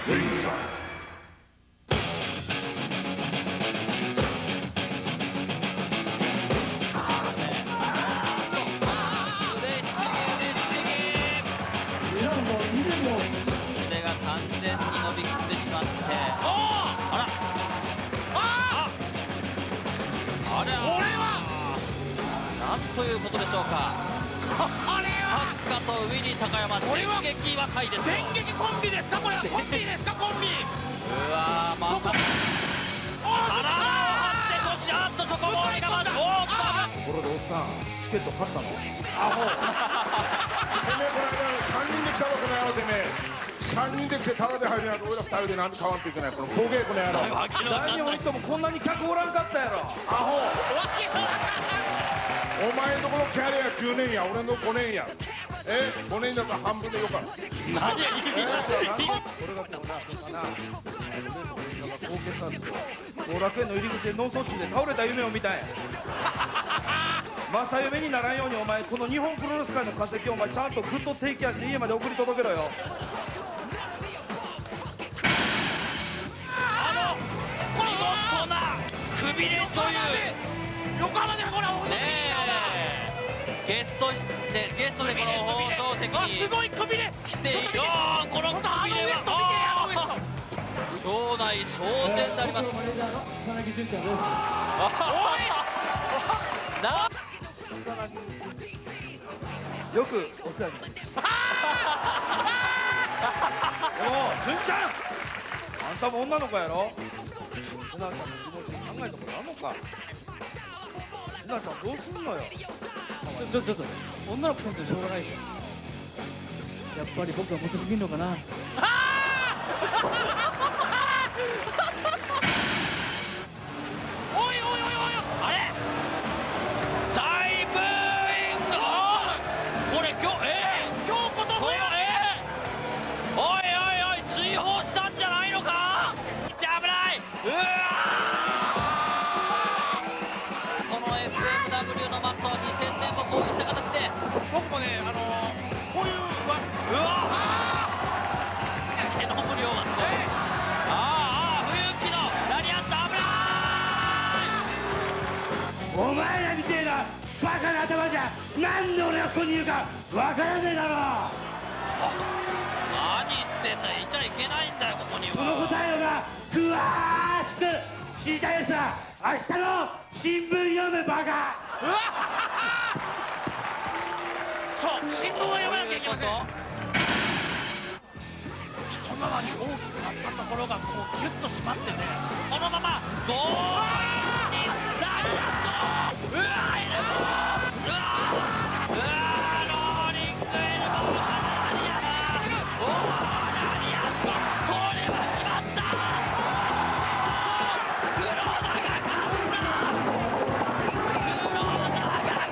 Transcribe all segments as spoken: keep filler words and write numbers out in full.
腕が完全に伸びきってしまって、あらああれはなんということでしょうか。 これは飛鳥とウィリー高山、電撃和解です。 電撃コンビですか、これは。コンビですか、コンビ。 うわー、また体を張って、そしてあっとチョコボールがまず、おーっとところでおっさん、チケット買ったの？アホ。てめえこの間さんにんで来たわ、この野郎。てめえさんにんで来てタダで入るやつ、俺らふたりでなんで買わんといけない。この工芸この野郎。 誰にも言ってもこんなに客おらんかったやろ、アホ。お前のところキャリアきゅうねんや、俺のごねんや。えごねんだったら半分でよかった。 何や意味が俺がこうな、そうかな、俺のみんなが高血圧と後楽園の入り口で脳卒中で倒れた夢を見たんや。正夢にならんようにお前この日本プロレス界の化石をお前ちゃんとグッと提携して家まで送り届けろよ。 あの見事なくびれ女優、 横浜でこれはねえ、ゲストでゲストでこの放送席にすごいくびれ来ている。あーこのくびれはあー場内騒然になります。なよくお世話になりました。でも純ちゃん、あんたも女の子やろ。ひなちゃんの気持ち考えたことあんのか。ひなちゃんどうすんのよ。 ちょちょっと女の子さんとしょうがないでしょ。やっぱり僕はモテすぎるのかな。 おいおいおいおい、 あれ大ブーイング。これ今日えー、 京子とこれえー、おいおいおい追放したんじゃないのか。じゃあ危ない。うわーこの エフエムダブリュー のマットはにせんねんもこういった形で僕もね、あのー、こういうわうわ毛の無量がすごい。あーあー冬木のラリアット危ない。 お前らみてえなバカな頭じゃなんで俺がここにいるかわからねえだろ。 何言ってんだよ、いちゃいけないんだよここには。 その答えをな詳しく知りたいですが明日の新聞読めバカ。 うわそう新聞を読まなきゃいけません。一回り大きくなったところがこうギュッと締まってね、 そのままゴールにラリアット。うわーエルボー、うわーうわーローリングエルボーからラリアット。おーラリアット、これは決まった。黒田が勝った黒田が勝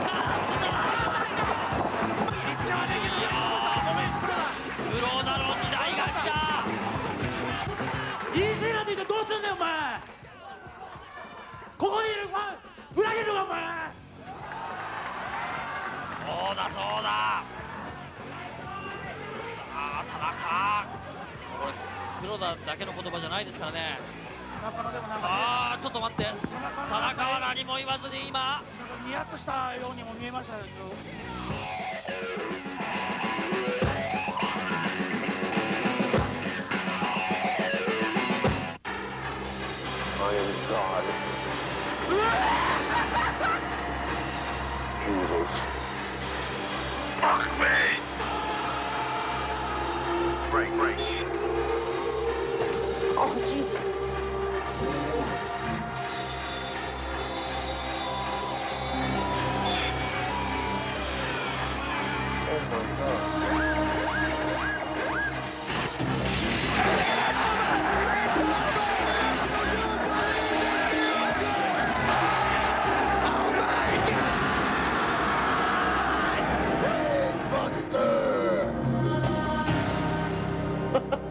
っためっちゃレギュラーごめん黒田。 黒田の時代が来た。 言い過ぎなんて言ってどうすんだよお前。ここにいるファン裏切るのかお前。 そうだそうだ。さあ田中、これ黒田だけの言葉じゃないですからね。 中野でもなんかああちょっと待って、田中は何も言わずに今ニヤッとしたようにも見えましたよ。 I am God. Jesus. Fuck me. Break, break. Oh, Jesus. Oh my God. Buster!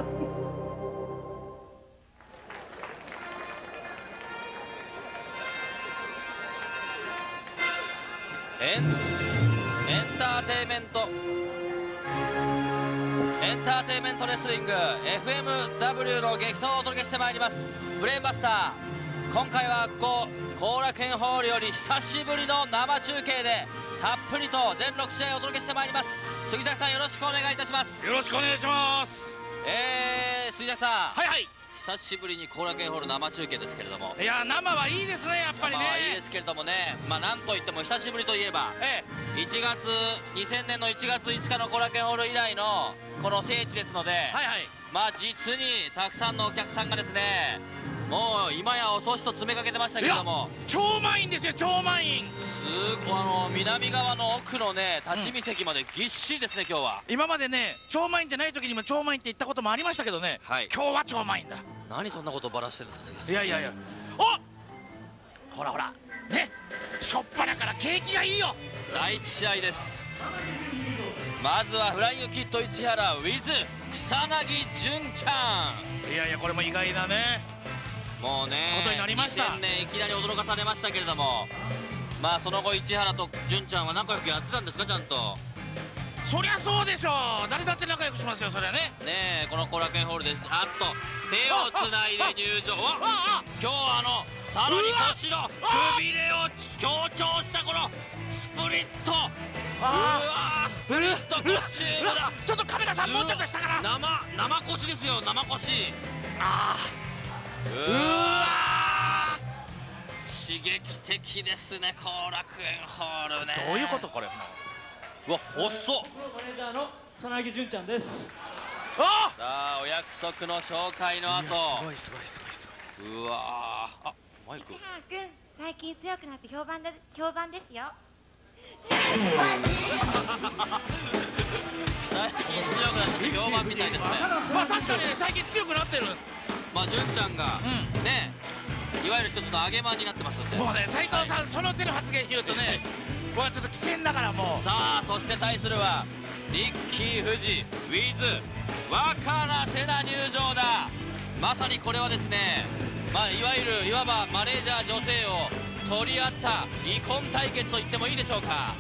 ターテインメントレスリング エフエムダブリュー の激闘をお届けしてまいります。ブレーンバスター、今回はここ後楽園ホールより久しぶりの生中継でたっぷりと全ろく試合をお届けしてまいります。杉崎さん、よろしくお願いいたします。 よろしくお願いします。 えー、杉崎さん、 はいはい。 久しぶりに後楽園ホール生中継ですけれども、 いや生はいいですね、やっぱりね。 生はいいですけれどもね、まあなんといっても久しぶりといえば、 えいちがつにせんねんのいちがついつかの後楽園ホール以来のこの聖地ですので、 え、はいはい。ままあ実にたくさんのお客さんがですね、もう今や遅しと詰めかけてましたけれども、 超満員ですよ、超満員。 すごい、あの南側の奥のね立ち見席までぎっしりですね、今日は。 今までね、超満員じゃない時にも超満員って言ったこともありましたけどね、 はい、 今日は超満員だ。 何そんなことばらしてるんですか。 いやいやいや、お、ほらほらね、しょっぱなから景気がいいよ。 だいいち試合です。まずはフライングキッド市原 with 草薙純ちゃん。 いやいや、これも意外なね、 もうねことになりました。 にせんねんいきなり驚かされましたけれども、まあその後市原と純ちゃんは仲良くやってたんですか、ちゃんと。 そりゃそうでしょう、誰だって仲良くしますよ、そりゃね。 ねえ、この後楽園ホールです。あっと手をつないで入場。わっ、 あ今日はあのさらに腰のくびれを強調したこのスプリット、うわー、スプリットコスチュームだ。 ちょっとカメラさんもうちょっと下から生生腰ですよ、生腰。 あうわー、刺激的ですね、後楽園ホールね。 どういうことこれ。 うわ、細っ。 プロマネージャーの草薙純ちゃんです。 あさあ、お約束の紹介の後、 すごいすごいすごいすごい。 うわー、あ、マイク。 市原君、最近強くなって評判で評判ですよ。 最近強くなって評判みたいですね。 まあ確かにね、最近強くなってる。 まあ純ちゃんが、 うね、いわゆる一つの上げマンになってますんで。 もうね、斉藤さん、その手の発言言うとね、僕はちょっと危険だからもう。 さあ、そして対するはリッキー富士 with 若菜瀬名入場だ。まさにこれはですね、まあいわゆるいわばマネージャー女性を取り合った遺恨対決と言ってもいいでしょうか。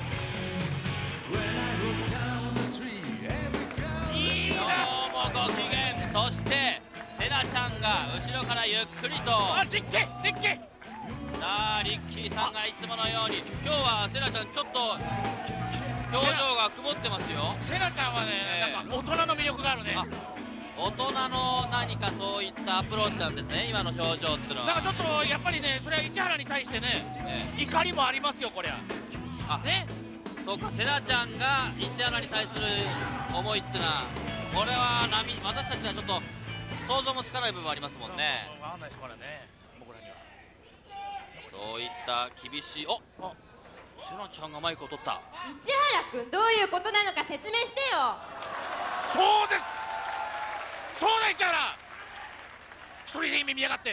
いい今な。 日もご機嫌。そして瀬名ちゃんが後ろからゆっくりと。 あ、リッキーリッキー。 さあリッキーさんがいつものように、今日は瀬名ちゃんちょっと表情が曇ってますよ。 瀬名ちゃんはね、 ええなんか大人の魅力があるね。 あ、大人の何かそういったアプローチなんですね、今の表情っていうのは。 なんかちょっとやっぱりね、それは市原に対してね、 え怒りもありますよ、こりゃ。 あ、 ね。 そうか、瀬名ちゃんが市原に対する思いっていうのは、これは波、私たちにはちょっと想像もつかない部分ありますもんね。 わかんないですからね、僕らには。 そういった厳しい、お、 あ、 瀬名ちゃんがマイクを取った。 市原君、どういうことなのか説明してよ。 そうです。そうだ、市原。一人で耳やがって。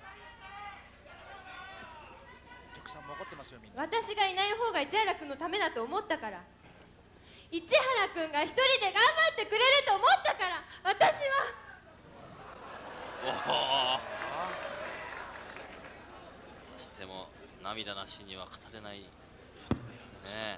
お客さんも怒ってますよ、みんな。 私がいない方が市原君のためだと思ったから、市原君が一人で頑張ってくれると思ったから、私は。 おお。どうしても涙なしには語れない。ねえ。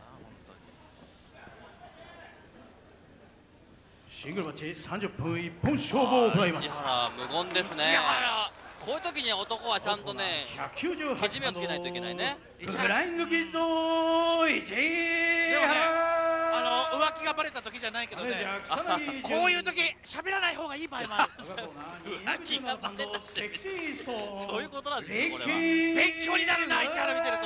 シングルマッチさんじゅっぷん一本勝負を行います。 市原無言ですね。 市原。 こういう時に男はちゃんとね、 ひゃくきゅうじゅうはちけじめをつけないといけないね。 フライングキッド市でもね、 原。 あの浮気がバレた時じゃないけどね、 草薙純こういう時喋らない方がいい場合もある。 浮気がバレたってセクシーストそういうことなんですよ、これは。 勉強になるな、市原見てると。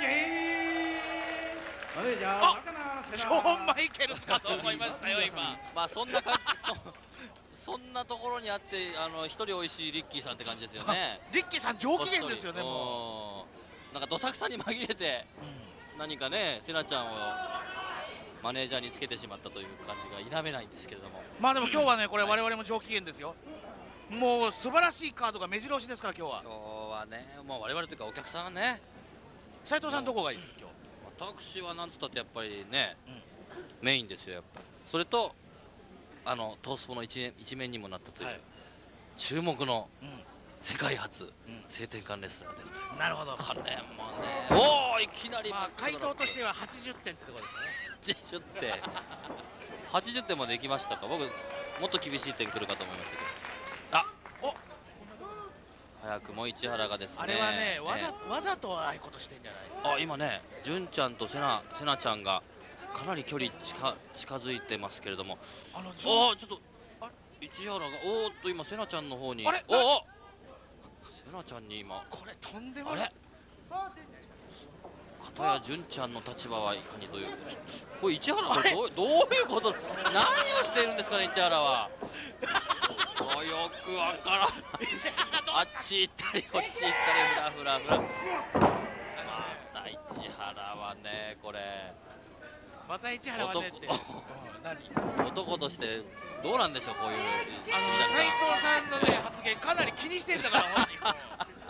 あ、ショーン・マイケルズかと思いましたよ、今。 まあそんな感じ、そそんなところにあって、あの一人おいしいリッキーさんって感じですよね。 リッキーさん上機嫌ですよね、ももう。なんかどさくさに紛れて、何かね、瀬名ちゃんをマネージャーにつけてしまったという感じが否めないんですけれども。 う。まあでも今日はね、これ我々も上機嫌ですよ。もう素晴らしいカードが目白押しですから、今日は。 今日はね、もう我々というかお客さんはね、 斉藤さんどこがいいですか、今日。 私はなんつったってやっぱりね、メインですよ、やっぱり。それとあのトースポの一面一面にもなったという、 はい、 注目のうん、 世界初、 うん、 性転換レスラーが出るという。 なるほど。 これもね、おお、いきなり、 まあ回答としてははちじゅってんってところですね。 はちじゅってんはちじゅってんまで行きましたか。僕もっと厳しい点来るかと思いましたけど、あお早くも市原がですね、 あれはね、わえざわざとああいうことしてんじゃないですか。 あ今ね、純ちゃんとせなせなちゃんがかなり距離近近づいてますけれども、 あのおおちょっと市原がおーっと今せなちゃんの方に、 あれおおせなちゃんに今これとんでもあないれ片や純ちゃんの立場はいかにという、これ市原これどうどういうこと、何をしているんですかね市原は。およくわからないあっち行ったりこっち行ったりフラフラフラ。また市原はねこれまた市原はねって、 男うん何男としてどうなんでしょうこういうあの杉斉崎さん藤さんのね発言かなり気にしてんだから本人も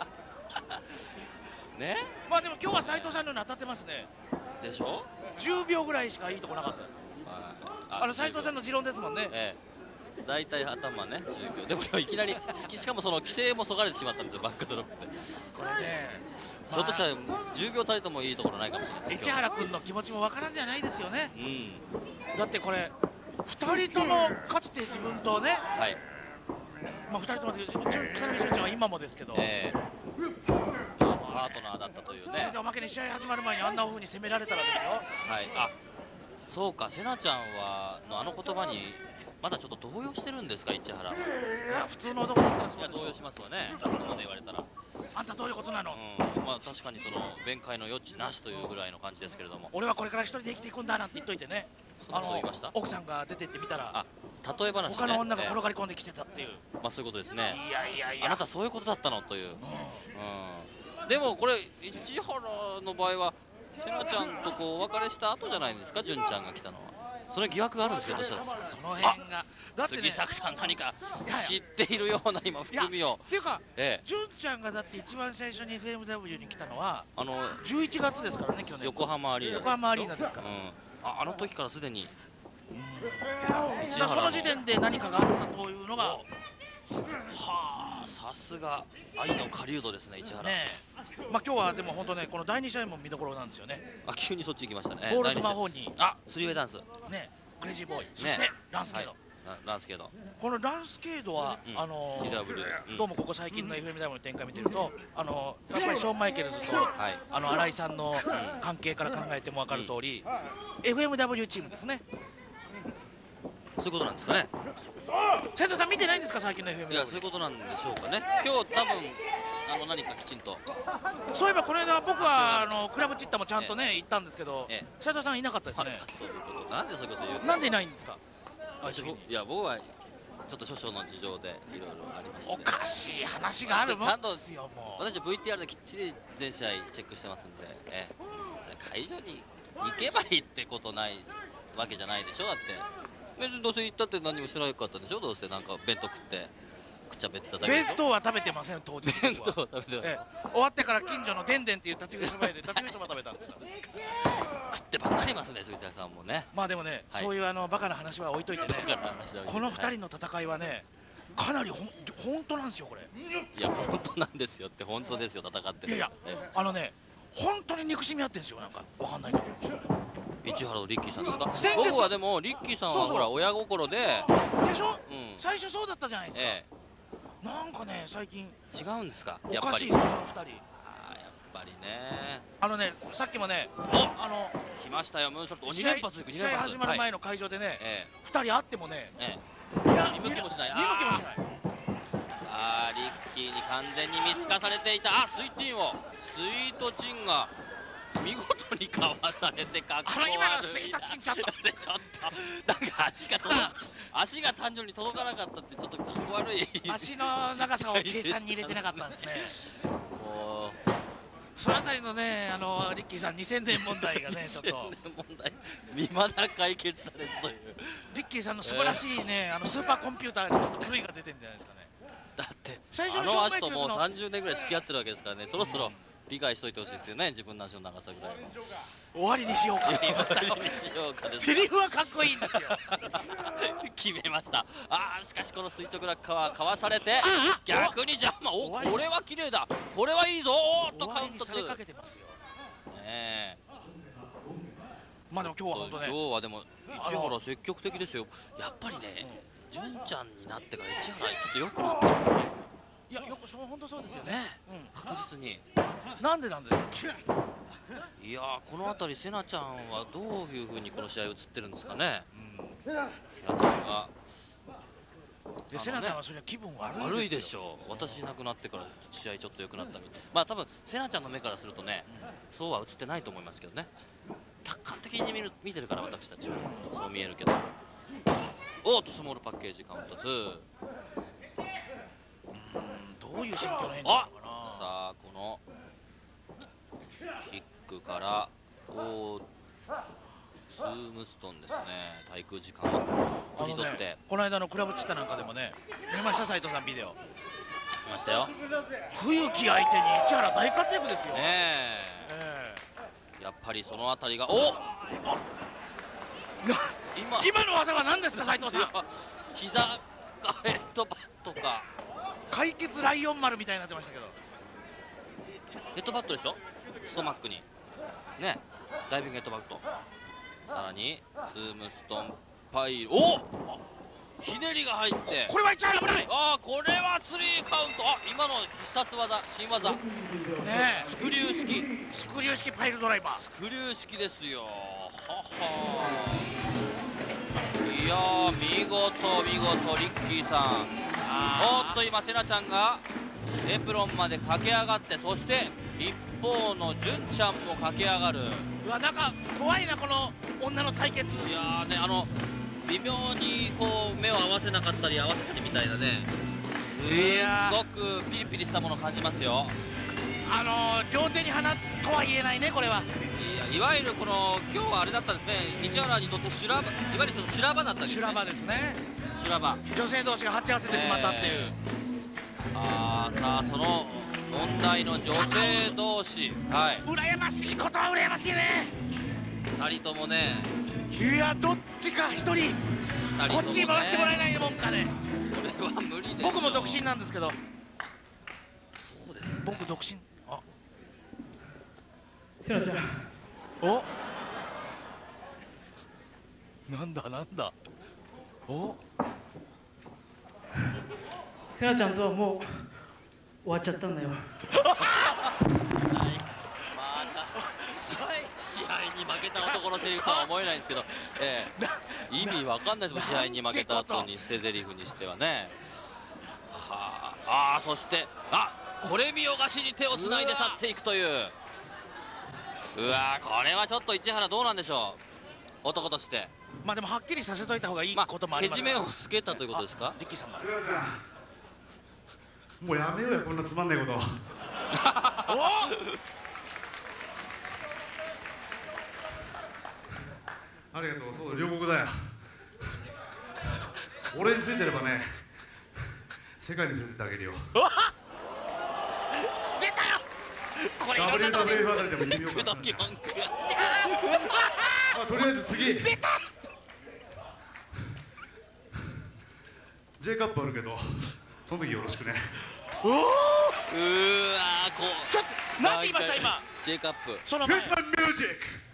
ねまあでも今日は斉藤さんのように当たってますね。 でしょ。 じゅうびょうぐらいしかいいとこなかったあの斉藤さんの持論ですもんね。 ええ大体頭ねじゅうびょうでも今日いきなりしかもその規制もそがれてしまったんですよバックドロップで。 これね、 ひょっとしたらじゅうびょうたりともいいところないかもしれないです市原君の気持ちもわからんじゃないですよね。 うんだってこれふたりともかつて自分とね、 はいまあふたりともで草薙俊ちゃんは今もですけど、 ええまあパートナーだったというそれね。 でおまけに試合始まる前にあんな風に攻められたらですよ。 はいあそうかせなちゃんはのあの言葉にまだちょっと動揺してるんですか市原は。 いや普通の男だったらそいうや動揺ですよ。 しますわねあそこまで言われたら。 あんたどういうことなの、 うんまあ確かにその弁解の余地なしというぐらいの感じですけれども。 俺はこれから一人で生きていくんだなんて言っといてね、 そんなこと言いました。 奥さんが出てってみたらあ例え話ね他の女がえ転がり込んできてたっていう、 えまあそういうことですね。 いやいやいやあなたそういうことだったのという、 ううん、でもこれ市原の場合はせなちゃんとこうお別れした後じゃないですか純ちゃんが来たのは。それ疑惑があるんですよどうしたらんその辺がだってね杉作さん何かいや知っているような今いや含みをっていうかええ純ちゃんがだって一番最初に エフエムダブリュー に来たのはあのじゅういちがつですからね去年横浜アリーナ横浜アリーナですから、 うんああの時からすでにだからその時点で何かがあったというのがはあさすが愛の狩人ですね市原、 ねえまあ今日はでも本当ねこのだいに試合も見どころなんですよね。 あ急にそっち行きましたねボールズ魔法にあスリーウェイダンスねクレイジーボーイそしてランスケード、 はいラランスケードこのランスケードは、 うんあのティーダブリュー うんどうもここ最近の エフエムダブリュー の展開見てるとあのやっぱりショーン・マイケルズと、 はいあの新井さんの関係から考えても分かる通り、エフエムダブリュー チームですね。 そういうことなんですかね。 斉藤さん見てないんですか最近の エフエムいやそういうことなんでしょうかね。今日多分あの何かきちんとそういえばこの間僕はあのクラブチッタもちゃんとね行ったんですけどええ斉藤さんいなかったですね。 そういうことなんでそういうこと言うなんでいないんですかああいう時に。 いや僕はちょっと少々の事情でいろいろありましておかしい話があるもんですよもう。 私は ブイティーアール できっちり全試合チェックしてますんで、ええ、それ会場に行けばいいってことないわけじゃないでしょだって別にどうせ行ったって何もしてなかったでしょどうせなんか弁当食ってくっちゃべってただけでしょ弁当は食べてません当日僕は弁当を食べてたええ、終わってから近所のでんでんっていう立ち食いそば屋で立ち食いそば食べたんですよ。 食ってばっかりいますね杉崎さんもねまあでもね、 はいそういうあのバカな話は置いといてねだから話はこのふたりの戦いはねかなりほん本当なんですよこれ。 いや本当なんですよって本当ですよ戦ってるいやいやえあのね本当に憎しみ合ってんですよなんかわかんないけど。 え市原とリッキーさんですか先月僕はでもリッキーさんそうそうはほら親心ででしょ、 うん最初そうだったじゃないですか、 えなんかね最近え違うんですかおやっぱりかしいですこのふたり。 あーやっぱりねあのねさっきもねおあの来ましたよムーンサルトお試に連発いく合試合始まる前の会場でね、 えふたり会ってもねえいや見向きもしない見向きもしない。 あーリッキーに完全に見透かされていたあスイートチンをスイートチンが見事にかわされてかっこ悪いあの今のスイートチンちょっとちょっとなんか足が届か足が単純に届かなかったってちょっとかっこ悪い足の長さを計算に入れてなかったんですね。 もうそのあたりのねあのリッキーさんにせんねん問題がねちょっと問題未だ解決されずというリッキーさんの素晴らしいねあのスーパーコンピューターにちょっと狂いが出てるんじゃないですかね。 だって最初あのショーンマイケの足ともうルズのさんじゅうねんぐらい付き合ってるわけですからねそろそろ理解しといてほしいですよね自分の足の長さぐらいは終わりにしようかって言いましたよ。 終わりにしようかですセリフはかっこいいんですよ。 決めましたあーしかしこの垂直落下はかわされて逆に邪魔お終わりこれは綺麗だこれはいいぞおーっと終カウントツーわりにされかけてますよ。 ねえまあでも今日は本当ね今日はでも市原積極的ですよやっぱりね純ちゃんになってから市原ちょっと良くなってるんですね。 いやよくそう本当そうですよね。 ね、確実に。 なんでなんですか。 いやー、この辺りセナちゃんはどういう風にこの試合映ってるんですかね。セナちゃんがでセナちゃんはそれは気分悪いですよ。 悪いでしょう。私いなくなってから試合ちょっと良くなったみたい。まあ多分セナちゃんの目からするとね、そうは映ってないと思いますけどね。客観的に見る見てるから私たちはそう見えるけど。おーっとスモールパッケージカウントツー。 どういう心境の変化なのかな。 あ、さあこのキックからおースームストンですね。滞空時間を取り取って、 ね、この間のクラブチッタなんかでもね見ました斉藤さんビデオ見ましたよ。 冬木相手に市原大活躍ですよ。 ねえ、えー、やっぱりその辺りがお今今の技は何ですか斉藤さん。 膝がヘッドバットか解決ライオン丸みたいになってましたけど、 ヘッドバットでしょ。ストマックにね、ダイビングヘッドバット、さらにスームストンパイル、おひねりが入って、 これは市原危ない。 ああこれはスリーカウント。あ、今の必殺技、新技、ね、スクリュー式スクリュー式パイルドライバー、 スクリュー式ですよ。ははいやー、見事見事リッキーさん。おっと今セナちゃんがエプロンまで駆け上がって、そして一方の純ちゃんも駆け上がる。 うわ、なんか怖いなこの女の対決。 いやーね、あの微妙にこう目を合わせなかったり合わせたりみたいなね、すごくピリピリしたものを感じますよ。 あのー、両手に花とは言えないね、これは。 いや、いわゆるこの今日はあれだったんですね、市原にとって修羅場、いわゆるその修羅場だったんですね。 修羅場ですね。 修羅場、 女性同士が鉢合わせてしまったっていう、 えー、あーさあその問題の女性同士、はい、 羨ましいことは羨ましいね。 ふたりともね、 いや、どっちか一人ふたりともね、 こっち回してもらえないもんかね。 これは無理でしょ。 僕も独身なんですけど。 そうですね、 僕独身。あ、 セナちゃん、 お、なんだなんだ、お、 セナちゃんとはもう終わっちゃったんだよ。 また試合に負けた男のセリフとは思えないんですけど、ええ、意味わかんないですもん、試合に負けた後に捨て台詞にしてはね。はあ、あー、そしてあ、これ見よがしに手をつないで去っていくという。うわー、これはちょっと市原どうなんでしょう、男として。 まあでもはっきりさせといた方がいいまこともああ、 ります。 けじめをつけたということですか。 リッキーさんが。 もうやめようよ、こんなつまんないこと。 お、 ありがとう、そうだ、両国だよ。俺についてればね、世界に連れてってあげるよ。 出たよ。これいろんなとこダブリューダブリューエフで。 あたりでも言うようかな。 ドキドキ文句まあ、とりあえず次。 出た。 J カップあるけど、その時よろしくね。 おお。 うーわー、こうちょっとなんて言いました今。 J カップ。 その前。 Here's my music!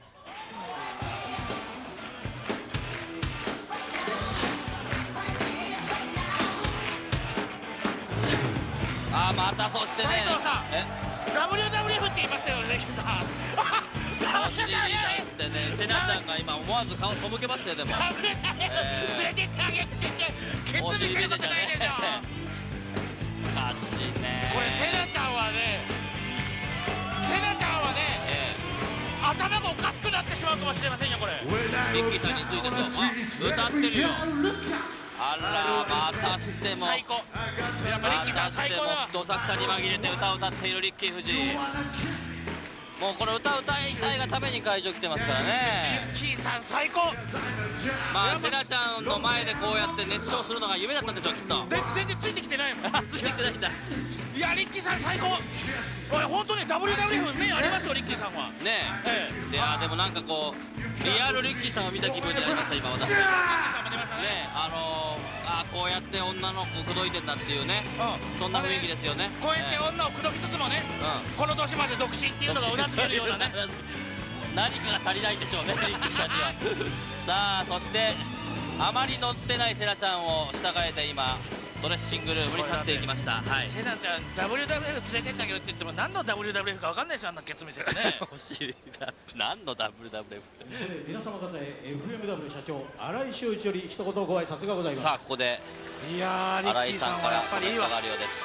あー、またそしてね、 斉藤さん、 えダブリューダブリューエフ って言いましたよね、レキさん。 走り出してね、セナちゃんが今思わず顔背けましたよ。でもダブリューダブリューエフ 連れてってあげるって言ってケツ見せることないでしょ。 しかしね、 これセナちゃんはね、セナちゃんはね、 え頭がおかしくなってしまうかもしれませんよ、これ。 ー、リッキーさんについてと、あ、歌ってるよ。あら、またしても最高。やっぱリッまキーさんたしても最高だわ。 どさくさに紛れて歌を歌っているリッキー夫人。もうこの歌を歌いたいがために会場来てますからね。 リッキーさん最高。 まあセナちゃんの前でこうやって熱唱するのが夢だったんでしょう、きっと。 で全然ついてきてないもん。 ついてきてないんだ。 いや、リッキーさん最高。おい、本当に ダブリューダブリューエフ 目ありますよ、リッキーさんは。 ねええ、で、あ、でもなんかこうリアルリッキーさんを見た気分になりました今私。ねえ、あのー、あ、こうやって女の子口説いてんだっていうね、 うん、 そんな雰囲気ですよね。 こうやって女を口説きつつもね、 うん、 この年まで独身っていうのがうなずけるようなね。 何かが足りないんでしょうね、リッキーさんには。さあ、そしてあまり乗ってないセナちゃんを従えて今ドレッシングルームに去っていきました。はい。 セナちゃん ダブリューダブリュエフ 連れてってあげるって言っても何の ダブリューダブリュエフ か分かんないですよ、あんなケツ見せてね。 お尻だ。何の ダブリューダブリュエフ って。 皆様方へ エフエムダブリュー 社長新井修一より一言ご挨拶がございます。 さあここでいやー、リ新ッキーさん井さんからはやっぱりいいわコメントがあるようです。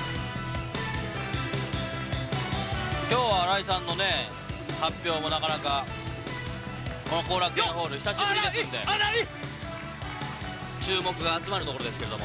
今日は新井さんのね発表もなかなかこの後楽園ホール久しぶりですんで注目が集まるところですけれども、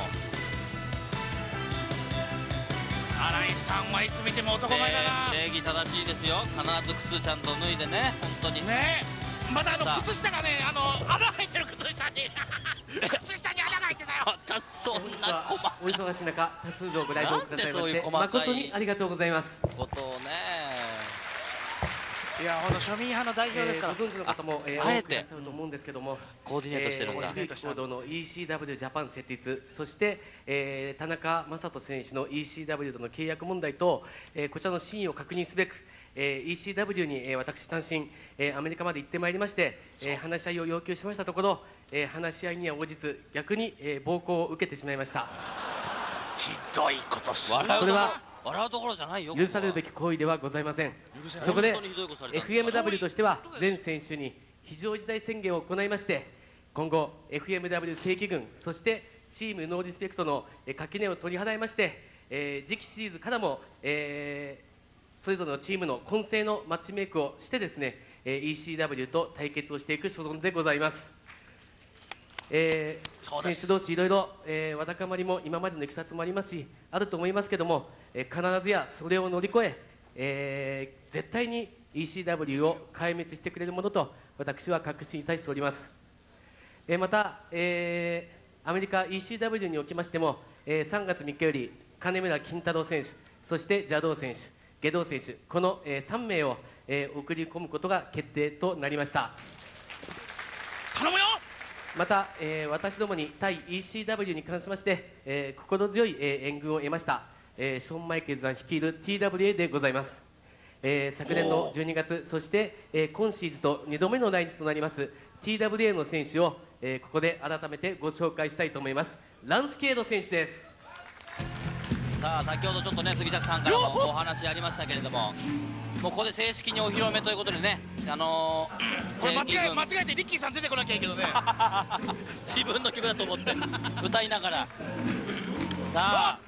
新井さんはいつ見ても男前だな。 礼儀正しいですよ。必ず靴ちゃんと脱いでね、本当にねえ、またあさあの靴下がね、あの穴入ってる靴下に靴下に穴が入ってたよ。 またそんな細かお忙しい中多数のご来場くださいまなんでそういうして細かい誠にありがとうございます。 いことをね。 いや、ほんと庶民派の代表ですから。 えーご存知の方も、えー、 あえて多くいらっしゃると思うんですけども、 コーディネートしてるんだ。 えー、行動の イーシーダブリュー ジャパン設立、そして、えー、田中将人選手の イーシーダブリュー との契約問題と、えー、こちらの真意を確認すべく、えー、イーシーダブリュー に、えー、私単身、えー、アメリカまで行ってまいりまして、えー、話し合いを要求しましたところ、えー、話し合いには応じず逆に、えー、暴行を受けてしまいました。 ひどいことするな。 笑うところこれは笑うところじゃないよ。 許されるべき行為ではございません。そこで エフエムダブリュー としては全選手に非常事態宣言を行いまして、今後 エフエムダブリュー 正規軍、そしてチームノーリスペクトのえー垣根を取り払いまして、えー次期シリーズからも、えーそれぞれのチームの混成のマッチメイクをしてですね、えー イーシーダブリュー と対決をしていく所存でございます。えー選手同士いろいろ、えーわだかまりも今までのいきさつもありますしあると思いますけども、えー必ずやそれを乗り越ええー絶対に イーシーダブリュー を壊滅してくれるものと私は確信いたしております。えーまた、えーアメリカ イーシーダブリュー におきましても、えーさんがつみっかより金村金太郎選手、そして邪道選手、下道選手、この、えーさんめいを、えー送り込むことが決定となりました。 頼むよ。 また、えー私どもに対 イーシーダブリュー に関しまして、えー心強い、えー援軍を得ました、えーショーン・マイケルズさん率いる ティーダブリューエー でございます。えー昨年のじゅうにがつ、そして、えー今シーズンとにどめの来日となります ティーダブリューエー の選手を、えーここで改めてご紹介したいと思います。ランスケード選手です。 さあ先ほどちょっとね杉崎さんからもお話ありましたけれども、もうここで正式にお披露目ということでね、あのー、 これ間正規軍違え間違えてリッキーさん出てこなきゃいいけどね。 自分の曲だと思って歌いながらさあ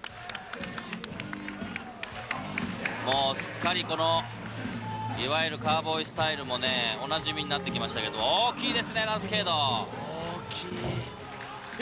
もうすっかりこのいわゆるカーボーイスタイルもねおなじみになってきましたけど、大きいですねランスケード。 大きいよ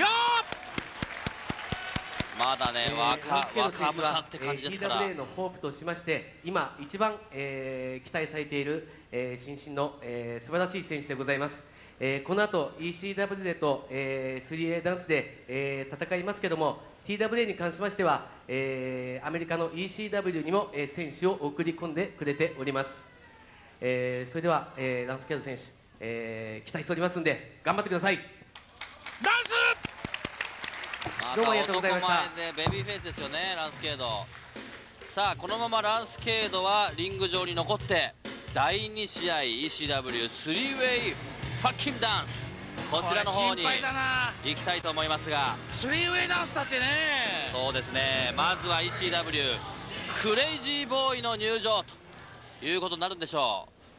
まだね、若若武者って感じですから、 ティーダブリューエー のホープとしまして今一番、えー期待されている、えー新進の、えー素晴らしい選手でございます。えーこの後 イーシーダブリューエー と、えー、スリーエー ダンスで、えー戦いますけども ティーダブリューエー に関しましては、えーアメリカの イーシーダブリュー にも、えー選手を送り込んでくれております。えーそれでは、えーランスケード選手、えー期待しておりますんで頑張ってください。 ダンス。 どうもありがとうございました。 男前でベビーフェイスですよねランスケード。さあこのままランスケードはリング上に残ってだいに試合 イーシーダブリュー スリーウェイファッキンダンスこちらの方にこれ心配だな。 行きたいと思いますが、 スリーウェイダンスだってね。 そうですね、まずは イーシーダブリュー クレイジーボーイの入場ということになるんでしょう。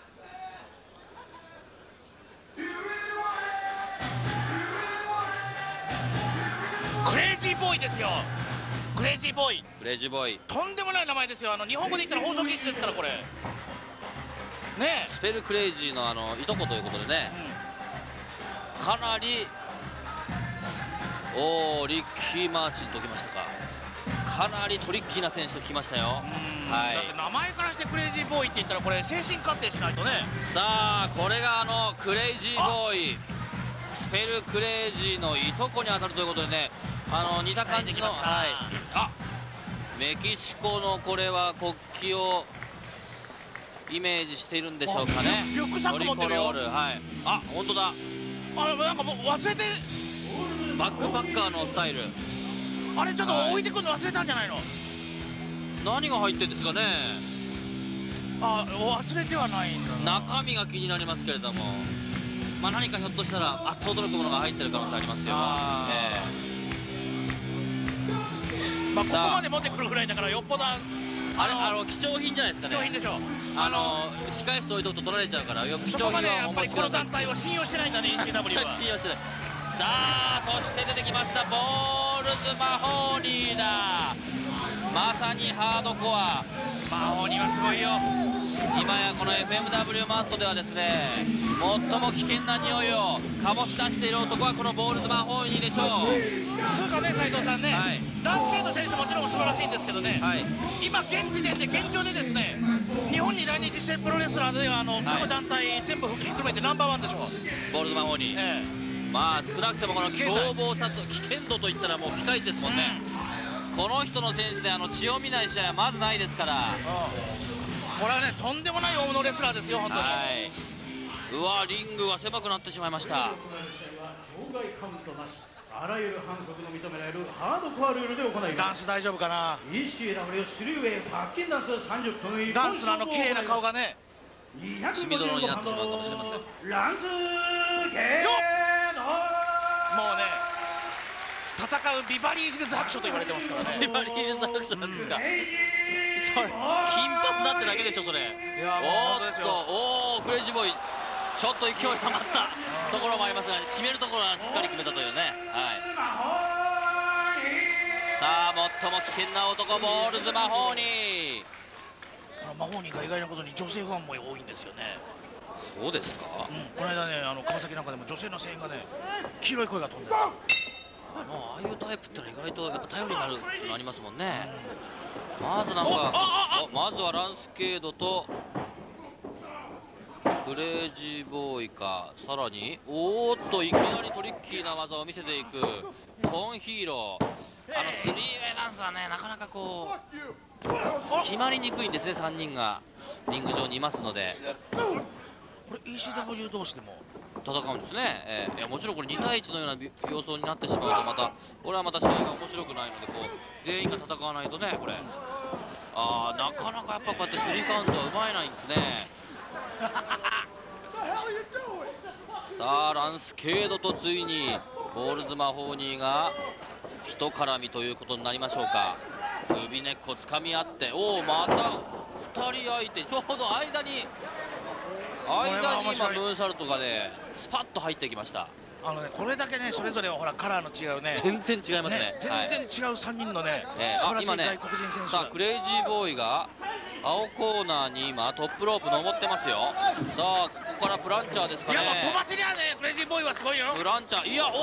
クレイジーボーイですよ。クレイジーボーイ。 クレイジーボーイとんでもない名前ですよ。あの日本語で言ったら放送禁止ですからこれ。ねえ。 スペルクレイジーのあのいとこということでね、かなりおおリッキー・マーチンときましたか。かなりトリッキーな選手ときましたよ。はだってい、 名前からしてクレイジーボーイって言ったらこれ精神鑑定しないとね。 さあこれがあのクレイジーボーイスペルクレイジーのいとこに当たるということでね、あの似た感じの、はい、あメキシコのこれは国旗をイメージしているんでしょうかね。 リュックサック持ってるよトリコロール、はい、あ本当だ、 あれなんかもう忘れて、 バックパッカーのスタイル、 あれちょっと置いてくるの忘れたんじゃないの。 何が入ってるんですかね。 あ忘れてはないんだな。 中身が気になりますけれども、 まあ、何かひょっとしたらあっと驚くものが入ってる可能性ありますよ。 まあここまで持ってくるぐらいだからよっぽどああれあの貴重品じゃないですかね。 貴重品でしょう。 あの控え室置いとくと取られちゃうからよく貴重品はお持ちください。 この団体は信用してないんだね イーシーダブリュー は。 信用してない。さあそして出てきましたボールズ・マホーニーだ。まさにハードコア。 マホーニーはすごいよ。 今やこの エフエムダブリュー マットではですね最も危険な匂いを醸し出している男はこのボールズ・マホーニーでしょう。 そうかね斉藤さんね、はい、ランスケート選手もちろん素晴らしいんですけどね、はい、今現時点で現状でですね日本に来日してるプロレスラーではあの、はい、各団体全部ひっくるめてナンバーワンでしょうボールズ・マホーニー、ええ、まあ少なくともこの凶暴さと危険度といったらもうピカイチですもんね、うん、この人の選手であの血を見ない試合はまずないですから、うん、 これはねとんでもない大物レスラーですよ本当に、はい、 うわリングが狭くなってしまいました。 あらゆる反則の認められるハードコアルールで行います。 ダンス大丈夫かな。 イーシーダブリュー スリーウェイファッキンダンスさんじゅっぷんダンスのあの綺麗な顔がね血みどろになってしまうかもしれません。 ランスケードもうね戦うビバリーヒルズ白書と言われてますからね。 ビバリーヒルズ白書なんですか、うん、それ金髪だってだけでしょそれ。おーっとおおクレイジーボーイちょっと勢い余ったところもありますが決めるところはしっかり決めたというね、はい、さあ最も危険な男ボールズ・マホーニー。 マホーニーが意外なことに女性ファンも多いんですよね。 そうですか、 うん、この間ねあの川崎なんかでも女性の声援がね黄色い声が飛んでるんですよ。 あのああいうタイプってのは意外とやっぱ頼りになるっていうのありますもんね、うん、まずなんかまずはランスケードとクレイジーボーイかさらにおーっといきなりトリッキーな技を見せていくコンヒーロー。あのスリーウェイダンスはねなかなかこう決まりにくいんですね。さんにんがリング上にいますのでこれ イーシーダブリュー 同士でも戦うんですね、えー、いやもちろんこれに対いちのような様相になってしまうとまたこれはまた試合が面白くないのでこう全員が戦わないとねこれあーなかなかやっぱこうやってスリーカウントは奪えないんですねさあランスケードとついにボールズ・マホーニーが一絡みということになりましょうか。首根っこつかみ合っておおまたふたり相手ちょうど間に間に今ムーンサルトがねスパッと入ってきました。 あのねこれだけねそれぞれほらカラーの違うね全然違いますね、 ね全然違うさんにんのね、 はい、 素晴らしい外国人選手、 さあクレイジーボーイが青コーナーに今トップロープ登ってますよ。さあここからプランチャーですかね。 いやもう飛ばせりゃねクレイジーボーイはすごいよ。 プランチャーいやおお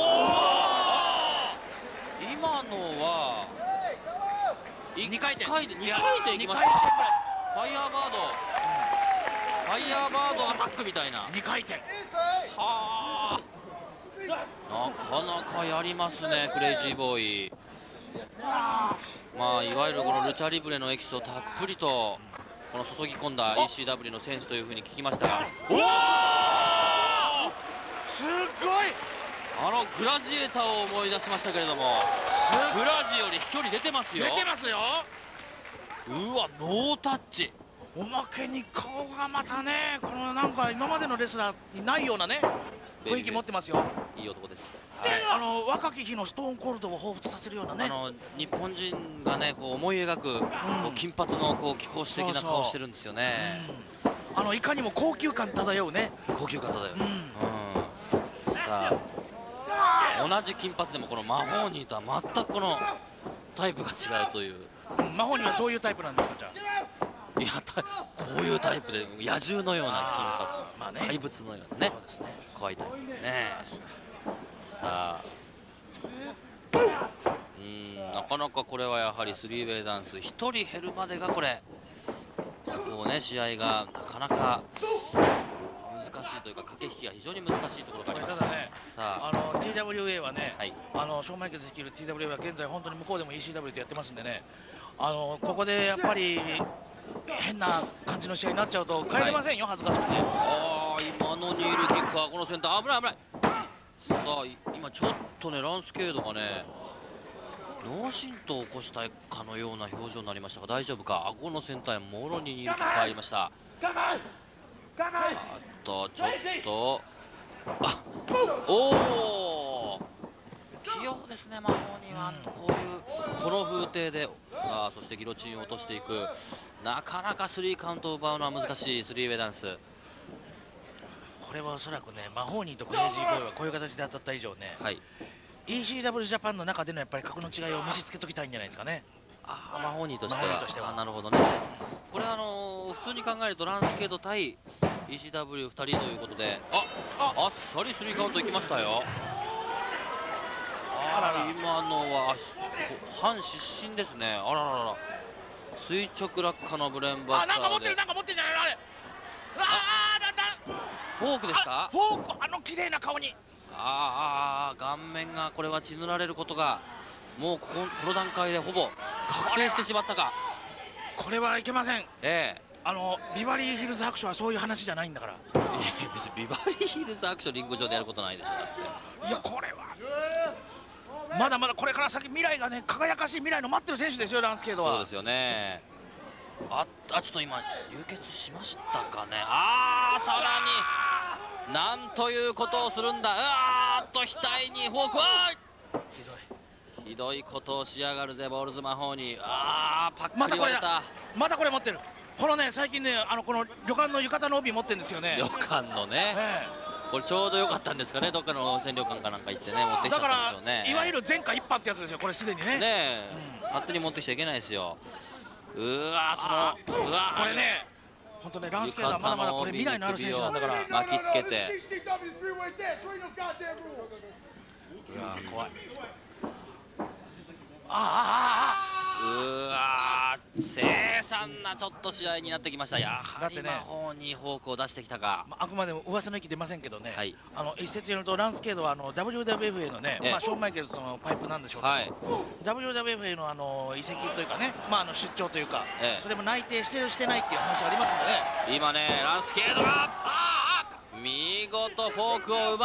今のはいっかいでにかいでいきました。ファイヤーバードファイヤーバードアタックみたいなにかい転。 はあなかなかやりますねクレイジーボーイ。まあいわゆるこのルチャリブレのエキスをたっぷりとこの注ぎ込んだ イーシーダブリュー の選手というふうに聞きましたがおおすごいあのグラジエーターを思い出しましたけれどもグラジより飛距離出てますよ。 出てますよ。 うわノータッチ。 おまけに顔がまたねこのなんか今までのレスラーにないようなね雰囲気持ってますよ。 いい男です、 はい、あの若き日のストーンコールドを彷彿させるようなねあの日本人がねこう思い描く、うん、こう金髪のこう貴公子的な顔してるんですよね。 そうそう、うん、あのいかにも高級感漂うね高級感漂う、うんうん、さあ同じ金髪でもこのマホーニーとは全くこのタイプが違うという、 うん、マホーニーはどういうタイプなんですかじゃあ。 いやこういうタイプで野獣のような金髪、まあね、怪物のようなね怖いタイプね。さあうんなかなかこれはやはりスリーウェイダンスひとり減るまでがこれこうね試合がなかなか難しいというか駆け引きが非常に難しいところがあります。 ただねさああの ティーダブリューエー はね、はい、あのショーン・マイケルズ率いる ティーダブリューエー は現在本当に向こうでも イーシーダブリュー とやってますんでねあのここでやっぱり変な感じの試合になっちゃうと帰れませんよ、はい、恥ずかしくて。 ああ今のニールキックはこのセンター危ない危ない。さあ今ちょっとねランスケードがね脳震盪を起こしたかのような表情になりましたが大丈夫か。顎のセンターへもろにニールキック入りました。あとちょっとあおお器用ですね、魔法には。こういうこの風景で、あそしてギロチンを落としていく。なかなかスリーカウントを奪うのは難しいスリーウェイダンス。 これはおそらくね、マホーニーとクレイジーボーイはこういう形で当たった以上ね、はい、イーシーダブリュー ジャパンの中でのやっぱり格の違いを見せつけときたいんじゃないですかね。 あマホーニーとしては、としてはあなるほどね。これはあのー、普通に考えるとランスケート対 イーシーダブリューふたりということで、あああっさりスリーカウントいきましたよ。あらら今のは半失神ですね。あららら垂直落下のブレンバスターで、 あなんか持ってるなんか持ってるんじゃないのあれ。ああなんだフォークですか。 フォークあの綺麗な顔に。 ああ顔面がこれは血塗られることがもうこここの段階でほぼ確定してしまったか。 これはいけません。 ええあのビバリーヒルズ白書はそういう話じゃないんだから。 いや別にビバリーヒルズアクションリング上でやることないでしょ。だっていやこれはまだまだこれから先未来がね輝かしい未来の待ってる選手ですよランスケートは。 そうですよね。ああちょっと今流血しましたかね。ああさらになんということをするんだ。あーっと額にフォークはひどいひどいことをしやがるぜボールズマホーニー。あーパックリ割れた。 またこれ持ってる。このね最近ねあのこの旅館の浴衣の帯持ってるんですよね。 旅館のね、ええ、これちょうど良かったんですかね。どっかの温泉旅館かなんか行ってね持ってきちゃったんでしょうね。 だからいわゆる前科一犯ってやつですよこれすでにね。ねえ、うん、勝手に持ってきちゃいけないですよ。うわそのうわこれね本当ねランスケートはまだまだこれ未来のある選手なんだから巻きつけて。 うわ怖い。ああああうわ凄惨なちょっと試合になってきました。やはり魔法にフォークを出してきたか。 あくまでも噂の域出ませんけどね、はい、あの一説によるとランスケートはあの ダブリューダブリューエフエー のね、まあ、ショーン・マイケルズとのパイプなんでしょうけど、はい、ダブリューダブリューエフエー の, あの移籍というかね、まあ、あの出張というか、ええ、それも内定してるしてないっていう話がありますんでね。 今ねランスケートが見事フォークを奪った。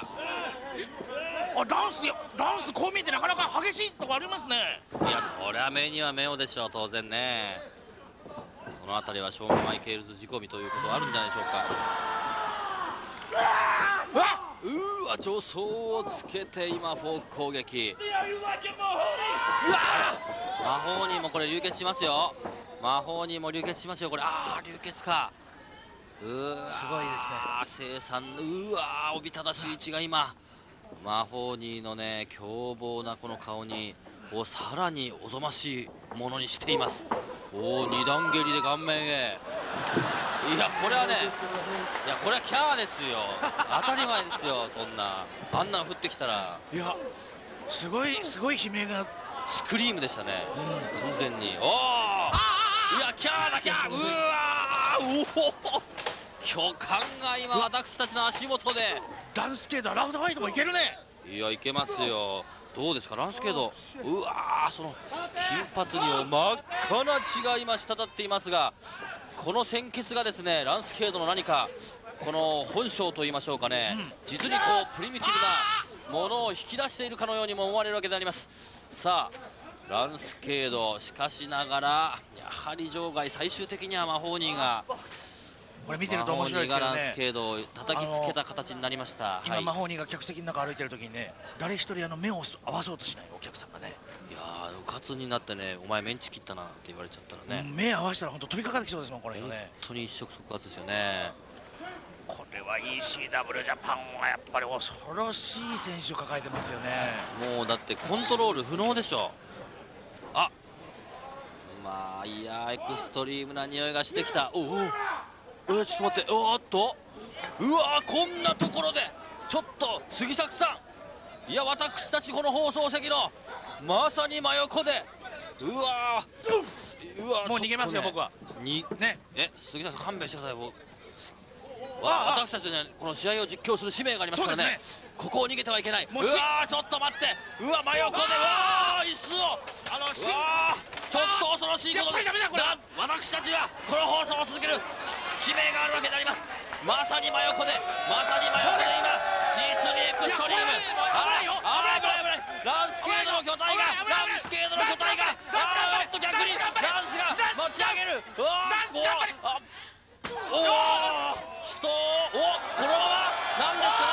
あランスランスこう見えてなかなか激しいとこありますね。 いやそりゃ目には目をでしょう当然ね。そのあたりはショーン・マイケルズ仕込みということはあるんじゃないでしょうか。うわ助走をつけて今フォーク攻撃。魔法にもこれ流血しますよ。魔法にも流血しますよこれ。ああ流血か。うわすごいですね。凄惨。うわおびただしい位置が今マホーニーのね凶暴なこの顔にをさらにおぞましいものにしています。おお二段蹴りで顔面へ。いやこれはねいやこれはキャーですよ当たり前ですよ。そんなあんなの降ってきたら。 いやすごいすごい悲鳴がスクリームでしたね、うん、完全に。おおいやキャーだキャー。うわーおお巨漢が今私たちの足元で。 ランスケートはラフトファイトもいけるね。 いやいけますよ。どうですかランスケート。うわーその金髪に真っ赤な血が今滴っていますが、この鮮血がですねランスケートの何かこの本性といいましょうかね、うん、実にこうプリミティブなものを引き出しているかのようにも思われるわけであります。さあランスケートしかしながらやはり場外最終的にはマホーニーがこれ見てると面白いですけどね。 マホーニーがランスケートを叩きつけた形になりました。 今、はい、マホーニーが客席の中歩いてる時にね誰一人あの目を合わそうとしないお客さんがね。 いやーうかつになってねお前メンチ切ったなって言われちゃったらね、 うん、目合わせたら本当飛びかかってきそうですもんこれね。 本当に一触即発ですよね。 これは イーシーダブリュー ジャパンはやっぱり恐ろしい選手を抱えてますよね。 もうだってコントロール不能でしょ。あまあいやエクストリームな匂いがしてきた。おおえー、ちょっと待っておーっとうわーこんなところでちょっと杉作さんいや私たちこの放送席のまさに真横でうわーうわもう逃げますよ、ね、僕はにねえ杉作さん勘弁してください。僕わ私たちねこの試合を実況する使命がありますから ね, ねここを逃げてはいけない。うわーちょっと待ってうわ真横でうわー椅子をあのしわちょっと恐ろしいことで私たちはこの放送を続ける使命があるわけであります。まさに真横でまさに真横で今実にエクストリームああ危ない危ないランスケードの巨体がランスケードの巨体があーっと逆にランスが持ち上げるうわーおお人おこのままなんですか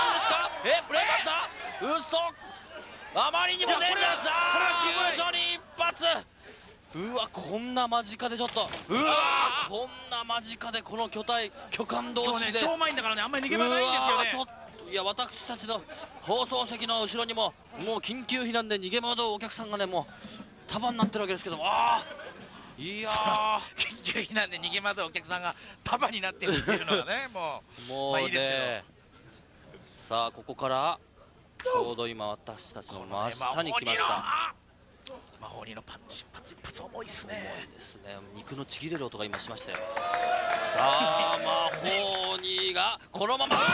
まりにも出た。さあ急所に一発。うわこんな間近でちょっとうわこんな間近でこの巨体巨漢同士で超満員だからね、あんまり逃げ場ないんですよね。 いや私たちの放送席の後ろにももう緊急避難で逃げ惑うお客さんがねもう束になってるわけですけども、ああいやー緊急避難で逃げ惑うお客さんが束になってるっていうのがねもうもうまあいいですけねさあここからちょうど今私たちの真下に来ました。 魔法にのパンチ一発一発重いですね。 重いですね。肉のちぎれる音が今しましたよ。さあ魔法にがこのまま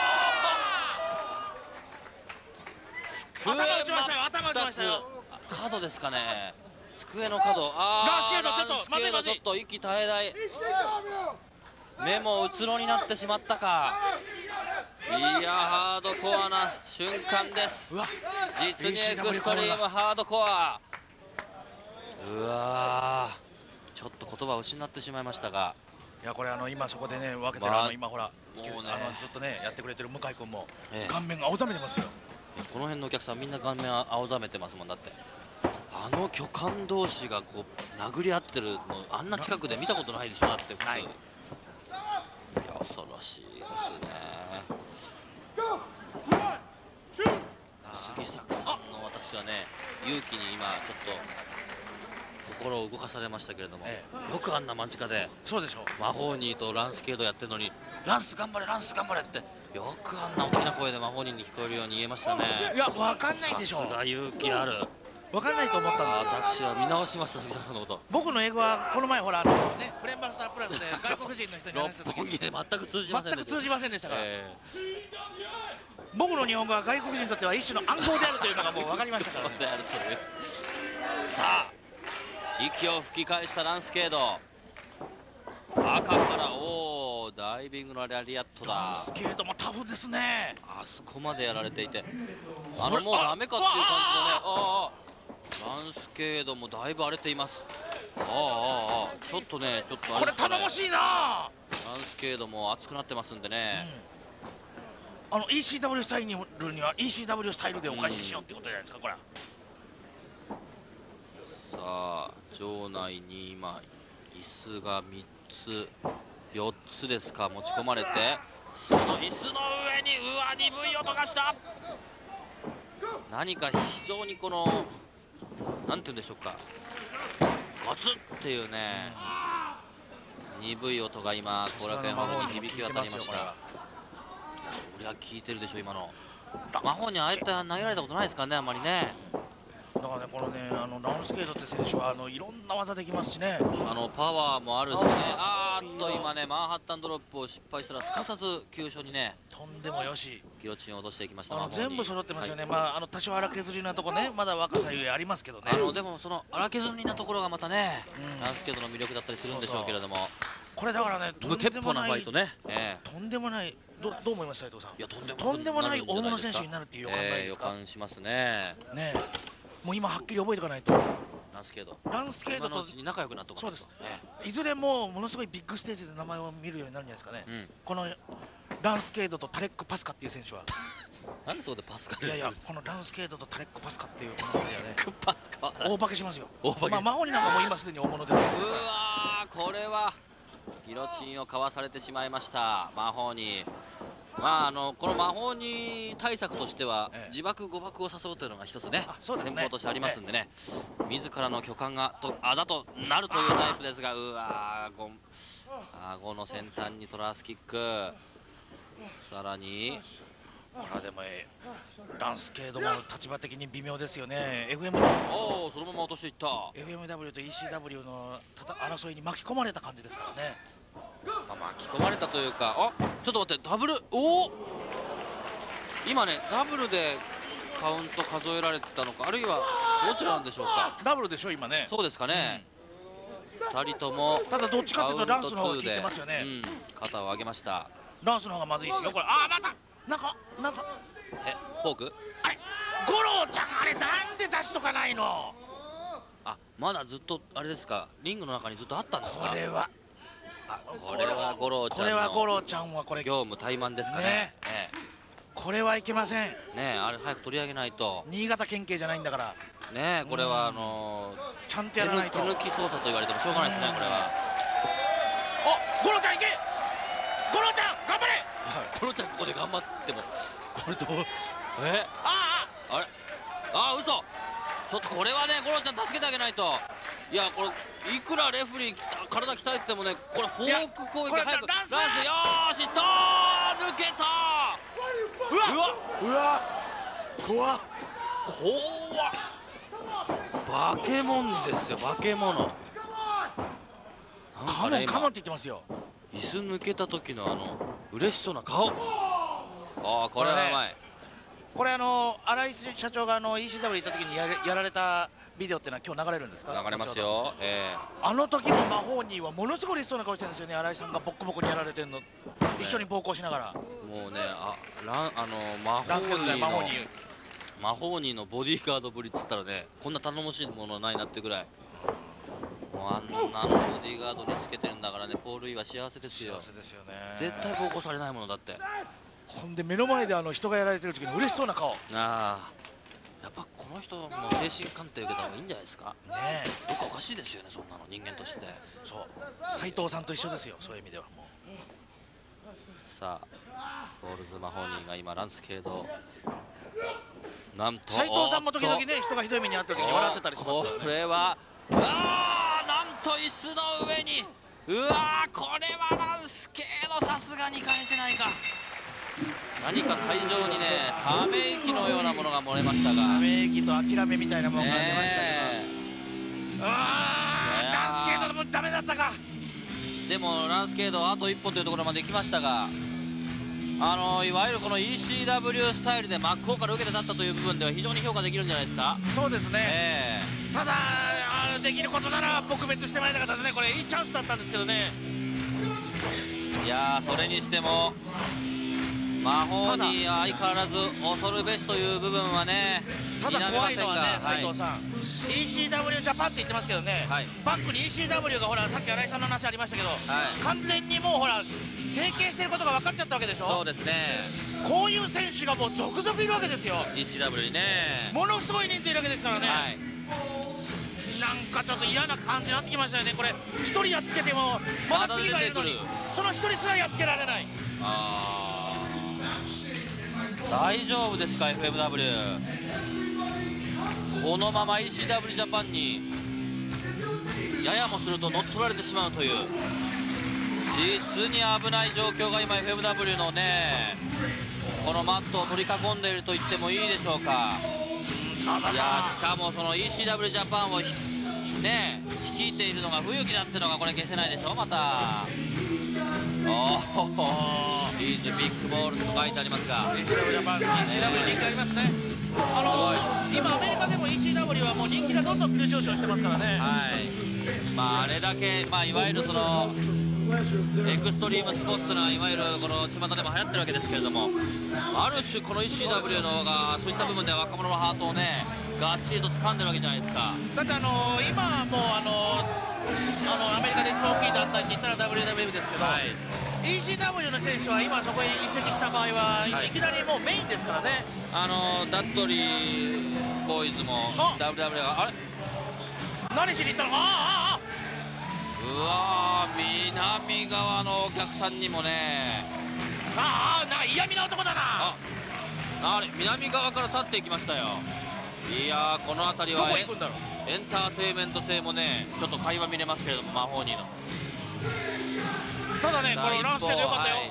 頭打ちましたよ、頭打ちましたよ。 角ですかね。机の角。ああランスケードちょっとまずいまずい。 ちょっと息絶えない。目もうつろになってしまったか。いやハードコアな瞬間です。実にエクストリームハードコア。うわーちょっと言葉を失ってしまいましたが、 いやこれあの今そこでね分けてる、 まああの今ほらもうねあのずっとねやってくれてる向井君もええ顔面が青ざめてますよ。 この辺のお客さんみんな顔面青ざめてますもん。だってあの巨漢同士がこう殴り合ってるのあんな近くで見たことないでしょ。だって普通、はい、いや恐ろしいですね。杉作さんの私はね勇気に今ちょっと心を動かされましたけれども、ええ、よくあんな間近でそうでしょうマホーニーとランスケードやってるのにランス頑張れランス頑張れってよくあんな大きな声でマホーニーに聞こえるように言えましたね。 いや分かんないでしょう。 さすが勇気ある。 分かんないと思ったんですよ。 私は見直しました杉作さんのこと。 僕の英語はこの前ほらあのねブレンバスタープラスで外国人の人に話した時六本木で全く通じませんでした。 全く通じませんでしたから、 えー、僕の日本語は外国人にとっては一種の暗号であるというのがもう分かりましたからね。 であるというさあ息を吹き返したランスケード赤からおおダイビングのラリアットだ。 ランスケードもタフですね。 あそこまでやられていてあのもうダメかっていう感じのねああランスケードもだいぶ荒れています。ああああちょっとねちょっとこれ頼もしいな。ランスケードも熱くなってますんでね、 うん、あの イーシーダブリュー スタイルには イーシーダブリュー スタイルでお返ししようってことじゃないですかこれ。 さあ場内に今椅子がみっつよっつですか持ち込まれてその椅子の上にうわ鈍い音がした。何か非常にこのなんて言うんでしょうかゴツっていうね鈍い音が今後楽園ホールに響き渡りました。いやそりゃ効いてるでしょ今の。魔法にああいった投げられたことないですからねあんまりね。 だからねこのねあのランスケードって選手はあのいろんな技できますしね。 あのパワーもあるしね。あーっと今ねマンハッタンドロップを失敗したらすかさず急所にねとんでもよしギロチンを落としていきました。 あの全部揃ってますよね、はい、まああの多少荒削りなとこねまだ若さゆえありますけどね。 あのでもその荒削りなところがまたね、うん、ランスケードの魅力だったりするんでしょうけれども、そうそうこれだからねとんでもないファイトね、えー、とんでもないどどう思います斉藤さん。 いやとんでもとんでもない大物選手になるっていう予感ないですか。 えー、予感しますね。 ねもう今はっきり覚えておかないと。 ランスケードランスケードと仲良くなっておかないと。 そうです、えー、いずれもものすごいビッグステージで名前を見るようになるんじゃないですかね、うん、このランスケードとタレック・パスカっていう選手は。 なんでそこでパスカいやいやこのランスケードとタレック・パスカっていうこの二人はねパスカ大化けしますよ。 大化け、 まあ魔法になんかもう今すでに大物です。うわーこれはギロチンをかわされてしまいました魔法に。まああのこの魔法に対策としては、ええ、自爆誤爆を誘うというのが一つね戦法としてありますんでね、ええ、自らの巨漢がとあざとなるというタイプですがうわーご顎の先端にトラスキックさらにこれでもランスケードも立場的に微妙ですよね。 エフエムおおそのまま落としていったエフエムダブリュー と イーシーダブリュー の争いに巻き込まれた感じですからね。 まあ、巻き込まれたというかあちょっと待ってダブルおお今ねダブルでカウント数えられたのかあるいはどちらなんでしょうか。 ダブルでしょ今ね。 そうですかね、うん、ふたりともただどっちかというとランスの方が効いてますよね、うん、 肩を上げました。 ランスの方がまずいですよこれ。ああまたなんかなんかえフォークあれ五郎ちゃんあれなんで出しとかないの。 あまだずっとあれですかリングの中にずっとあったんですか。 これはこれは五郎ちゃんのこれは五郎ちゃんはこれ業務怠慢ですかね。 ねええ、 ここれはいけませんね。あれ早く取り上げないと。 新潟県警じゃないんだからね。これはあのー、 ちゃんとやらないと手抜き操作と言われてもしょうがないですね、これは。 お、ゴロちゃんいけ、ゴロちゃん頑張れ。 ゴロちゃんここで頑張ってもこれどうえあああれああ嘘ちょっとこれはねゴロちゃん助けてあげないと。いやこれいくらレフリー体鍛えててもねこれフォーク攻撃早くランスよーしと抜けた。 うわうわ怖っ怖っ化け物ですよ化け物。 カモンカモンって言ってますよ。 椅子抜けた時のあの嬉しそうな顔。ああこれはうまい。 これあの新井社長があの イーシーダブリュー 行った時にやれやられたビデオっていうのは今日流れるんですか。 流れますよ。ええあの時も魔法ニーはものすごい嬉しそうな顔してるんですよね。新井さんがボッコボコにやられてるの一緒に暴行しながら。 もうねあランあの魔ランスケートで法ニーの魔法ニー魔法ニーのボディーガードぶりっつったらねこんな頼もしいものはないなってぐらい。もうあんなのボディーガードにつけてるんだからねポール・イは幸せですよ。 幸せですよね。 絶対暴行されないものだって。 ほんで目の前であの人がやられてる時の嬉しそうな顔。 ああやっぱこの人も精神鑑定受けた方がいいんじゃないですかねえどっかおかしいですよねそんなの人間として。 そう斉藤さんと一緒ですよそういう意味ではもう。 さあボールズ・マホーニーが今ランスケードなんと斉藤さんも時々ね人がひどい目に遭った時に笑ってたりしますからね。 これはあーなんと椅子の上にうわーこれはランスケードさすがに返せないか。何か会場にねため息のようなものが漏れましたがため息と諦めみたいなものが出ましたけど、 ね、 あーランスケートでもダメだったか。 でもランスケートあと一歩というところまで来ましたがあのいわゆるこの イーシーダブリュー スタイルで真っ向から受けて立ったという部分では非常に評価できるんじゃないですか。 そうですね、 えー、 ただあできることなら撲滅してもらいたかったですね。これいいチャンスだったんですけどね。 いやーそれにしても魔法には相変わらず恐るべしという部分はねただ怖いのはね斉はい、 藤さん、イーシーダブリュー ジャパンって言ってますけどね、 はい、 バックに イーシーダブリュー がほらさっき新井さんの話ありましたけど、 はい、 完全にもうほら提携してることが分かっちゃったわけでしょ。 そうですねこういう選手がもう続々いるわけですよ。 イーシーダブリュー にねものすごい人数いるわけですからね、 はい、 なんかちょっと嫌な感じになってきましたよね。これひとりやっつけてもまだ次がいるのにそのひとりすらやっつけられない。 あ大丈夫ですか エフエムダブリュー このまま イーシーダブリュー ジャパンにややもすると乗っ取られてしまうという実に危ない状況が今 エフエムダブリュー のねこのマットを取り囲んでいると言ってもいいでしょうか。いやしかもその イーシーダブリュー ジャパンをね率いているのが冬木だってのがこれ消せないでしょまた。おおリーズビッグボールと書いてありますがイーシーダブリュー ジャパン イーシーダブリュー 人気ありますね。あのー、今アメリカでも イーシーダブリュー はもう人気がどんどん急上昇してますからね。 はいまああれだけまあいわゆるそのエクストリームスポーツというのはいわゆるこの巷でも流行ってるわけですけれどもある種この イーシーダブリュー のがそういった部分では若者のハートをねがっちりと掴んでるわけじゃないですか。 だってあのー、今はもうあのー、あのアメリカで一番大きい団体って言ったら ダブリューダブリュー ですけど、はい、イーシーダブリュー の選手は今そこへ移籍した場合は、はい、いきなりもうメインですからね。 あのー、ダッドリーボーイズも ダブリューダブリュー があれ何しに行ったの。ああああうわー南側のお客さんにもねああなんか嫌味な男だな。 ああれ南側から去っていきましたよ。いやーこの辺りはエンターテインメント性もねちょっと会話見れますけれどもマホーニーのただねこのランスケードよかったよ、はい、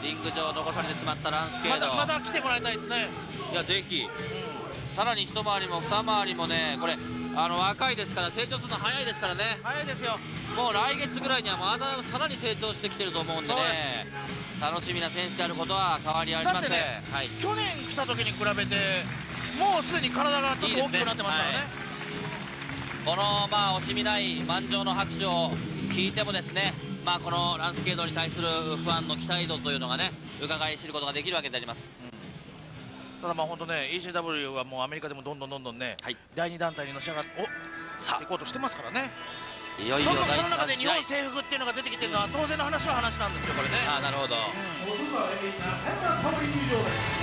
リング上残されてしまったランスケードまだまだ来てもらいたいですね。 いやぜひ、うん、さらに一回りも二回りもねこれあの若いですから成長するの早いですからね。 早いですよ。 もう来月ぐらいにはまださらに成長してきてると思うんでね楽しみな選手であることは変わりありません。ねはい、 去年来た時に比べてもうすでに体がちょっと大きくなってますからね。いいですね、 はい、このまあ惜しみない満場の拍手を聞いてもですねまあこのランスケートに対するファンの期待度というのがね伺い知ることができるわけであります。うん、 ただまあ本当ね イーシーダブリュー はもうアメリカでもどんどんどんどんね、はい、だいに団体にのし上がっておさあ行こうとしてますからね。 いよいよそのその中で日本征服っていうのが出てきてるのは当然の話は話なんですよこれね。 ああなるほど。うん、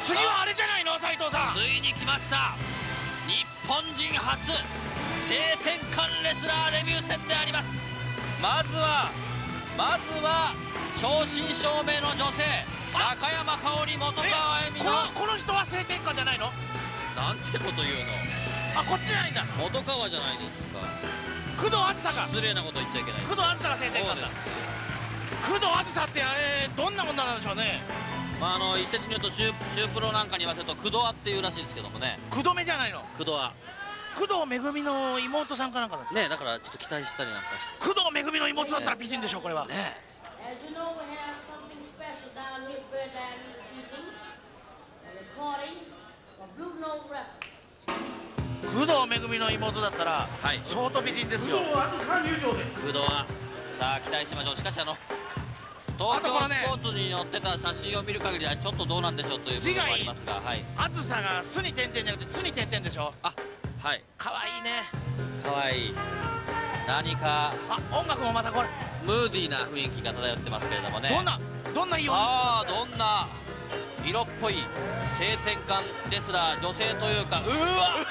次はあれじゃないの斉藤さん。 ついに来ました。日本人初性転換レスラーデビュー戦であります。まずはまずは正真正銘の女性、中山香織、本川恵美の。 このこの人は性転換じゃないの？ なんてこと言うの。 あ、こっちじゃないんだ。 本川じゃないですか。 工藤あずさが。 失礼なこと言っちゃいけない。 工藤あずさが性転換だ。工藤あずさってあれどんな女なんでしょうね。 まああの一説によるとシューシュープロなんかに言わせると工藤アっていうらしいですけどもね。 工藤目じゃないの。 工藤ア。 工藤めぐみの妹さんかなんかですかね。だからちょっと期待したりなんかして。 工藤めぐみの妹だったら美人でしょうこれは。 ね。 As you know, we have something special down here in Birdland this evening. A recording of Blue Note Records. 工藤めぐみの妹だったら、はい、相当美人ですよ。 工藤はさあ期待しましょう。しかしあの東京スポーツに載ってた写真を見る限りはちょっとどうなんでしょうという部分もありますが、はい。 あずさがすに点々じゃなくてつに点々でしょ。 あ、はい。 可愛いね。 可愛い。何かあ、音楽もまたこれムーディーな雰囲気が漂ってますけれどもね。 どんなどんな色。 さあどんな色っぽい性転換レスラー、女性というか、うわう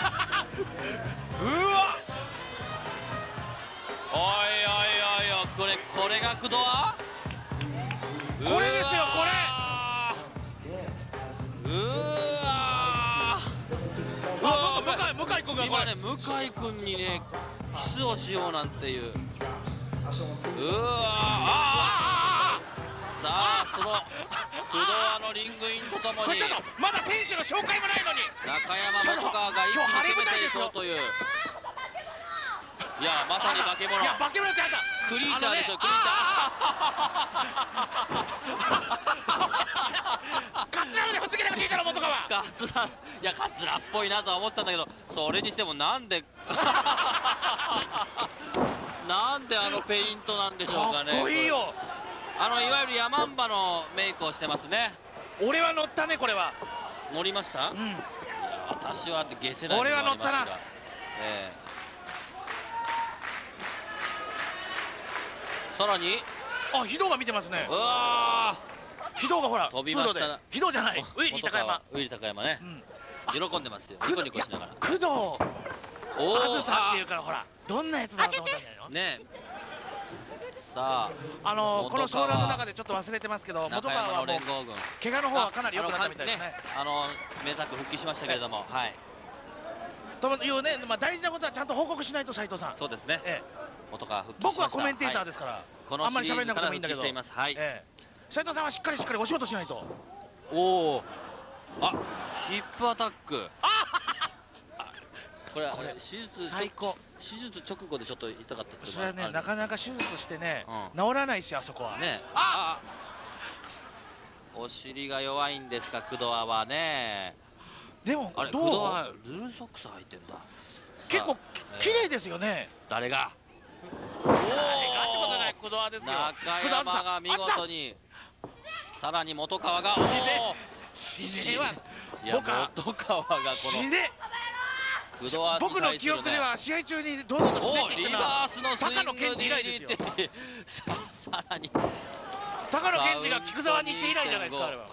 わおいおいおいおい、これこれが工藤はこれですよこれ。 うわうわ向井向井君が今ね向井君にねキスをしようなんていう。うわあさあその工藤アのリングインとともに、 ちょっとまだ選手の紹介もないのに中山本川が一気に攻めていこうという。いやまさに化け物。 いや化け物ってあんたクリーチャーでしょ、クリーチャー。カツラまでほっつけてほしいだろ本川。 カツラ、いやカツラっぽいなとは思ったんだけど、それにしてもなんでなんであのペイントなんでしょうかね。 かっこいいよ。 あのいわゆるヤマンバのメイクをしてますね。 俺は乗ったねこれは。 乗りました？うん。いや私は下世代俺は乗ったな。 ええ。さらにあ、非道が見てますね。 うわー、非道がほら飛びました。 非道じゃない、ウイリー高山。 ウイリー高山ね、喜んでますよ、ニコニコしながら。 工藤あずさっていうからほらどんなやつだと思ったんじゃないのね。さああのこのソーラーの中でちょっと忘れてますけど、本川はもう怪我の方はかなり良くなったみたいですね。 あのめでたく復帰しましたけれども、はいというね、まあ大事なことはちゃんと報告しないと斉藤さん。 そうですね。本川復帰し僕はコメンテーターですから、あんまり喋らなくてもいいんだけど、斉藤さんはしっかりしっかりお仕事しないと。 おお、あ、ヒップアタック。これは手術最高。 手術直後でちょっと痛かった。 それはね、なかなか手術してね治らないし、あそこはね。あ、お尻が弱いんですか工藤はね。 でもあれ工藤はルーズソックス履いてんだ。 結構綺麗ですよね。 誰が？ おお、なんてことない工藤ですよ。 中山が見事に、さらに本川が、 死ねは、 いや本川がこの工藤は僕の記憶では試合中に堂々としないって言ってたのは高野健二以来ですよ。 さらに高野健二が菊沢に行って以来じゃないですか。あれは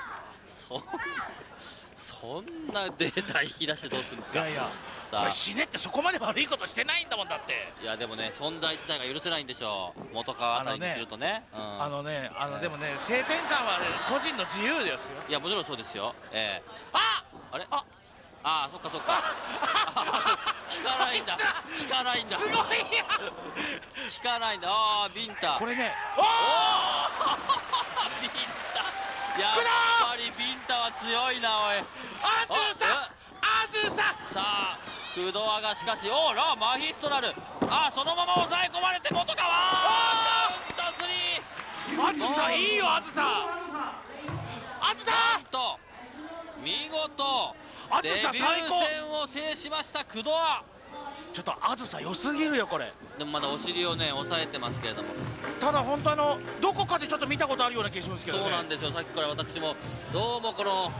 そんなデータ引き出してどうするんですか。 いやいや、これ死ねってそこまで悪いことしてないんだもんだって。 いやでもね、存在自体が許せないんでしょう、本川あたりにするとね。 あのね、あのでもね、性転換は個人の自由ですよ。 いやもちろんそうですよ。ええ。 あ、 あれ、ああ、そっかそっか。効かないんだ、効かないんだ。 すごいや。 効かないんだ。ああ、ビンタ。 これね、 おおビンタ。やっぱりビンタは強いな、おい。 あずさあずささあ工藤がしかし、おおラマヒストラル、ああそのまま抑え込まれて本川カウントスリー。 あずさいいよ、あずさあずさなんと見事デビュー戦を制しました工藤。 ちょっとあずさ良すぎるよこれ。 でもまだお尻をね抑えてますけれども、 ただ本当あのどこかでちょっと見たことあるような気がするんですけどね。 そうなんですよ、さっきから私もどうもこの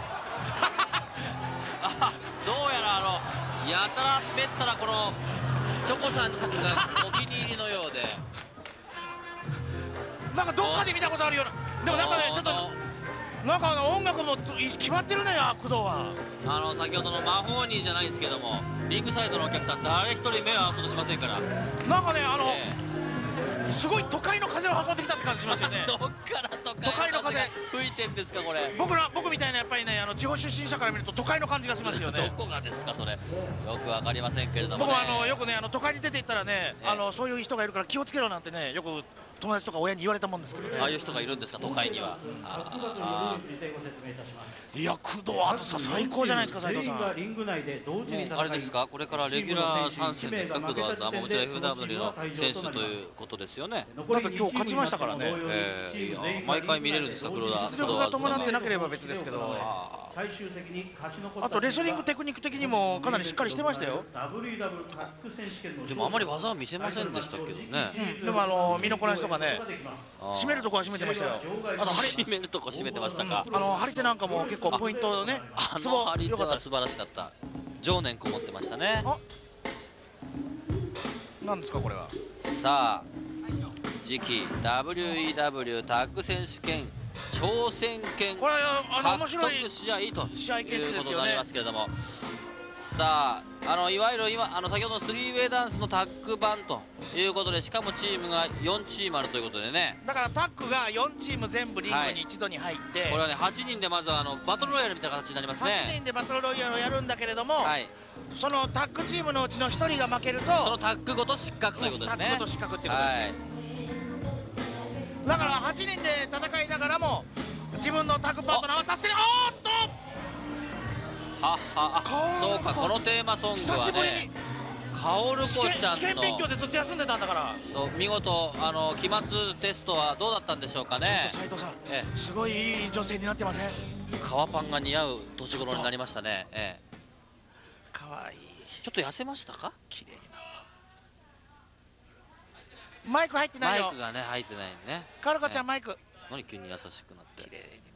あどうやらあのやたらめったらこのチョコさんがお気に入りのようでなんかどっかで見たことあるような。でもなんかねちょっとなんかあの音楽も決まってるね、工藤は。 あの先ほどのマホーニーじゃないんですけども、リングサイドのお客さん誰一人目を合うことしませんから。 なんかね、あの、 えー、すごい都会の風を運んできたって感じしますよね。 どっから都会の風が吹いてんですかこれ。 僕ら僕みたいなやっぱりね、あの地方出身者から見ると都会の感じがしますよね。 どこがですかそれ。よくわかりませんけれども、ね、 僕はあのよくね、あの都会に出ていったらね、えー、あのそういう人がいるから気をつけろなんてね、よく友達とか親に言われたもんですけどね。 ああいう人がいるんですか都会には。あいや、工藤あずさ最高じゃないですか斉藤さん。 あれですか、これからレギュラー参戦ですか工藤あずさ。もちろん エフダブリュー の選手ということですよね。 だって今日勝ちましたからね。 えー、いや毎回見れるんですか工藤あずさ。 実力が伴ってなければ別ですけど。あとレスリングテクニック的にもかなりしっかりしてましたよ。 でもあまり技を見せませんでしたけどね。 うん、でもあの身のこなしとかね、締めるとこは締めてましたよ。 あの締めるとこ締めてましたか。 うん、あの張り手なんかも結構ポイントね。 あの張り手は素晴らしかった。情念こもってましたね。 なんですかこれは。 さあ次期 ダブリューイーダブリュー タッグ選手権挑戦権獲得試合ということになりますけれども、さあ、あのいわゆる今あの先ほどのスリーウェイダンスのタッグ版ということで、しかもチームがよんチームあるということでね。 だからタッグがよんチーム全部リングに一度に入って、はい、 これはねはちにんでまずあのバトルロイヤルみたいな形になりますね。 はちにんでバトルロイヤルをやるんだけれども、はい、そのタッグチームのうちのひとりが負けるとそのタッグごと失格ということですね。 タッグごと失格っていうことです、はい、だからはちにんで戦いながらも自分のタッグパートナーを助ける。おーっとはっは、あ、そうか、このテーマソングはねカオルコちゃんの試験勉強でずっと休んでたんだから。 見事あの期末テストはどうだったんでしょうかね。 斉藤さん、ええ、すごいいい女性になってません？ 革パンが似合う年頃になりましたね。ええ、 かわいい。 ちょっと痩せましたか？ 綺麗になった。マイク入ってないよ。 マイクがね入ってないね。 カオルコちゃん、マイク。 何急に優しくなって。 綺麗にな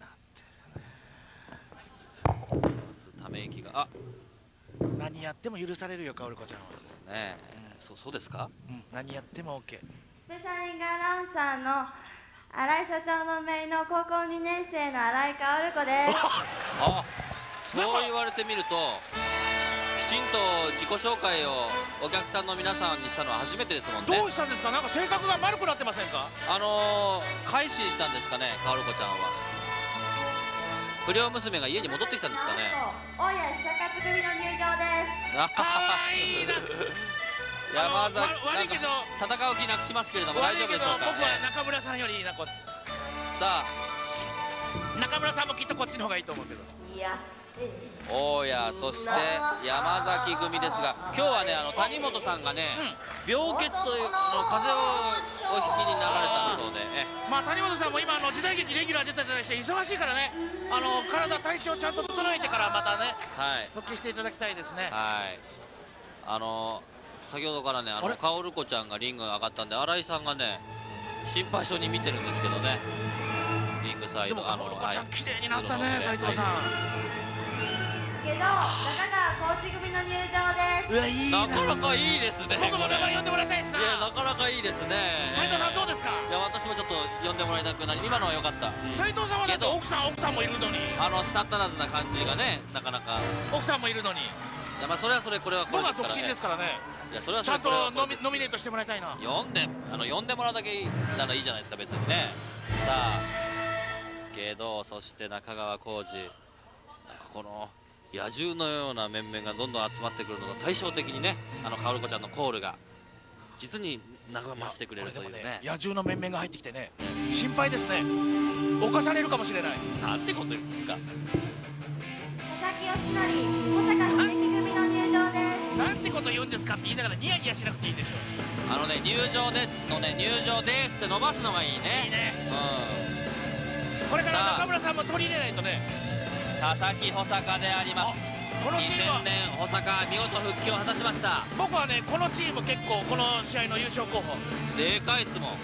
ってるね。 ため息が、あ、 何やっても許されるよ、カオルコちゃんは。 そうですね。うん、そうそうですか？ うん、何やってもオッケー。 スペシャリングアナウンサーの新井社長の姪の高校にねん生の新井カオルコです。 あ、そう言われてみるときちんと自己紹介をお客さんの皆さんにしたのは初めてですもんね。 どうしたんですか？なんか性格が丸くなってませんか？ あのー、改心したんですかね、カオルコちゃんは。不良娘が家に戻ってきたんですかね。 大家久勝組の入場です。 かわいいな。 山崎、 悪いけど戦う気なくしますけれども大丈夫でしょうか。 僕は中村さんよりいいな、こっち。 さあ中村さんもきっとこっちの方がいいと思うけど。 いや大家、そして山崎組ですが、今日はねあの谷本さんがね、うん、病欠というの風邪をお引きになられたそうで、 まあ谷本さんも今あの時代劇レギュラー出たりして忙しいからね、あの体体調ちゃんと整えてからまたね、はい、復帰していただきたいですね。 はい、あの先ほどからねあのカオルコちゃんがリングが上がったんで、新井さんがね心配そうに見てるんですけどね、リングサイド。 でもカオルコちゃん綺麗になったね、斉藤さん。 けど中川コーチ組の入場です。 うわ、いいな。 なかなかいいですね。 僕も名前呼んでもらいたいですな。 いや、なかなかいいですね。 斉藤さんどうですか？ いや、私もちょっと呼んでもらいたくなり、今のは良かった。 斉藤さんはだって奥さん奥さんもいるのに、 あの舌足らずな感じがね、なかなか。 奥さんもいるのに。いや、まあそれはそれ、これはこれですからね。 僕は独身ですからね。いや、それはちゃんとノミノミネートしてもらいたいな。 呼んであの呼んでもらうだけならいいじゃないですか、別にね。さあけど、そして中川浩司、なんかこの野獣のような面々がどんどん集まってくるのが対照的にね、あのカオルコちゃんのコールが実に和ましてくれるというね。 ね、野獣の面々が入ってきてね、心配ですね。侵されるかもしれない。 なんてこと言うんですか。 佐々木義則、小坂秀樹組の入場です。 なんてこと言うんですかって言いながらニヤニヤしなくていいでしょ。 あのね、入場ですのね、入場ですって伸ばすのがいいね。 いいね。 うん。 これから中村さんも取り入れないとね。 佐々木保坂であります。 このチームはにせんねん保坂見事復帰を果たしました。 僕はね、このチーム結構この試合の優勝候補でかいっすもん。うん、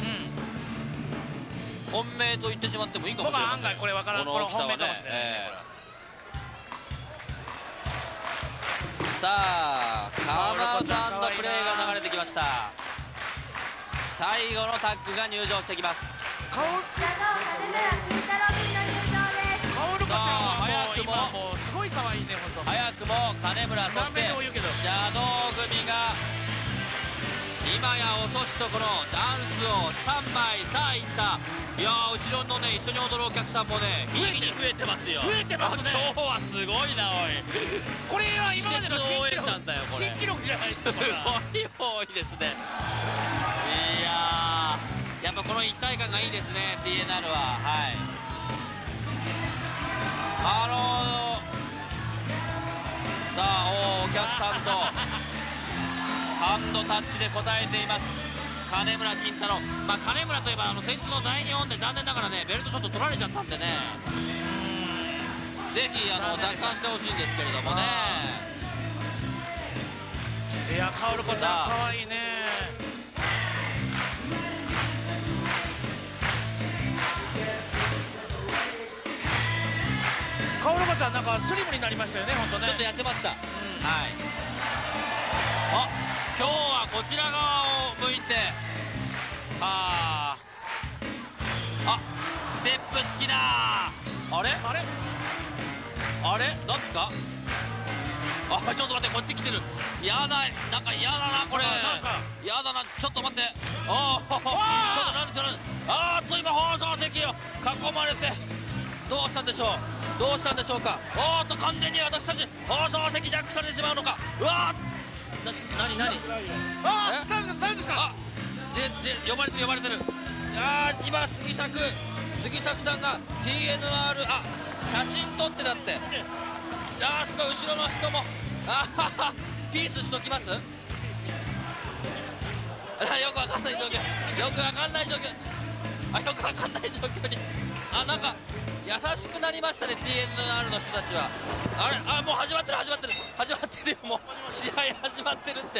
本命と言ってしまってもいいかもしれない。 僕は案外これ分からん、この本命かもしれない、ね。 さあカマウト&プレーが流れてきました。最後のタッグが入場してきます。 カオルコも金村、そして邪道組が今や遅しとこのダンスをスタンバイ、さあいった。いやー、後ろのね一緒に踊るお客さんもね一気に増えてますよ。 増えてますね。 今日はすごいな、おい。 これは今までの新記録なんだよ、これ。 新記録じゃないですか。 すごい多いですね。いやー、やっぱこの一体感がいいですね、 ティーエヌアール は。はい、あのー、さあお客さんとハンドタッチで応えています金村金太郎。まあ、金村といえばあの先日の大日本で残念ながらねベルトちょっと取られちゃったんでね、ぜひあの奪還してほしいんですけれどもね。 いや、カオル子ちゃんかわいいね。カオル子ちゃんなんかスリムになりましたよね、本当ね。 ちょっと痩せました、うん、はい。あ、今日はこちら側を向いて、はあ、あ、ステップ付きだ。あれあれあれなんですか。あ、ちょっと待って、こっち来てる。やだ、なんか嫌だなこれ。やだな、ちょっと待って。ああ、ちょっとなんでしょう。あーっと今放送席を囲まれて、どうしたんでしょう。どうしたんでしょうか。おーっと完全に私たち放送席ジャックされてしまうのか。うわー、な、なになに。 あ、何ですか。 あ、じじ呼ばれてる呼ばれてる。あー、今杉作杉作さんが ティーエヌアール、あ、写真撮ってだって。じゃあすごい後ろの人もあははピースしときます。あ、よくわかんない状況、よくわかんない状況、あ、よくわかんない状況に、あ、なんか優しくなりましたね ティーエヌアール の人たちは。あれ、あ、もう始まってる始まってる始まってるよ、もう試合始まってるって、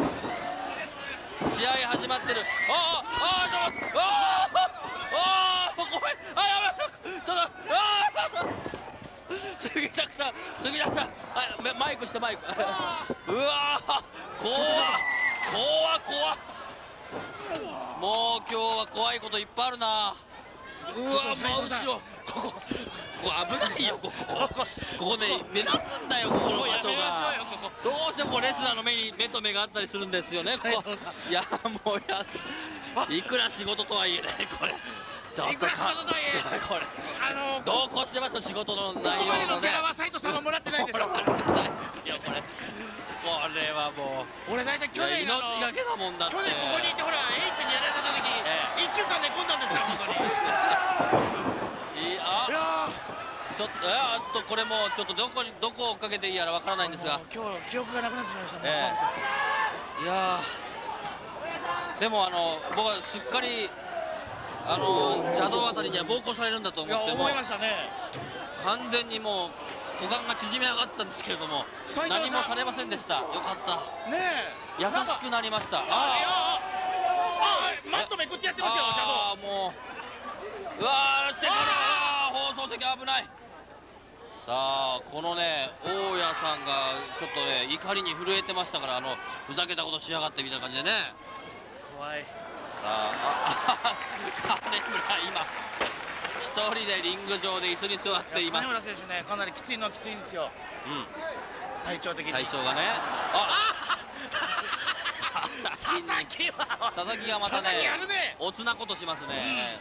試合始まってる。ああああ、ちょっと、ああああ、ごめん、あ、やばい、ちょっと、ああ杉作さん、杉作さん、あ、マイクしてマイク。うわー、怖っ怖っ怖っ。もう今日は怖いこといっぱいあるな。うわ、真後ろ、ここここ危ないよ、ここここね目立つんだよ、ここの場所が。どうしてもレスラーの目に目と目があったりするんですよね、ここ。いや、もうや、いくら仕事とはいえね、これちょっとかこれあの同行してますよ、仕事の内容のね。 は斉藤さんはもらってないでしょ。 もらってないですよ、これ。これはもう俺大体去年命がけだもんだって。 去年ここにいてほら H にやられた時いっしゅうかん寝込んだんですから、ここに。 いや、ちょっと、あとこれもちょっとどこにどこを追っかけていいやらわからないんですが、 今日記憶がなくなってしまいましたね。 いやー、でもあの僕はすっかりあの邪道あたりには暴行されるんだと思っても、 思いましたね。 完全にもう股間が縮め上がったんですけれども、何もされませんでした。よかったね。 優しくなりました。ああ、マットめくってやってますよ、邪道。 ああ、もう、うわー、セカンド、放送席危ない。さあ、このね大家さんがちょっとね怒りに震えてましたから、あのふざけたことしやがってみたいな感じでね。 怖い。 さあ、あ金村今一人でリング上で椅子に座っています。 金村選手ね、かなりきついのはきついんですよ。うん。体調的に。 体調がね。あ、佐々木は佐々木がまたねおつなことしますね。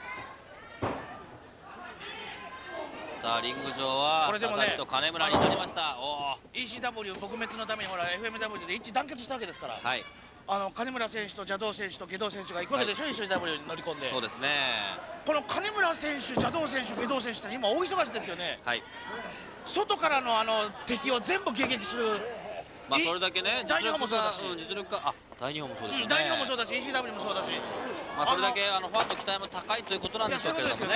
さあリング上は佐々木と金村になりました。おイーシーダブリュー 撲滅のためにほら エフエムダブリュー で一致団結したわけですから。 はい。 あの金村選手と邪道選手と下道選手が行くわけでしょ、はい、一緒に ダブリュー に乗り込んで。 そうですね。 この金村選手、邪道選手、下道選手って今大忙しですよね。 はい。 外からのあの敵を全部迎撃する。 まあそれだけね、 大日本もそうだし、 実力か、あ、大日本もそうですよね。 大日本もそうだし、イーシーダブリュー もそうだし。 まあそれだけあのファンの期待も高いということなんでしょうけれどもね。はい。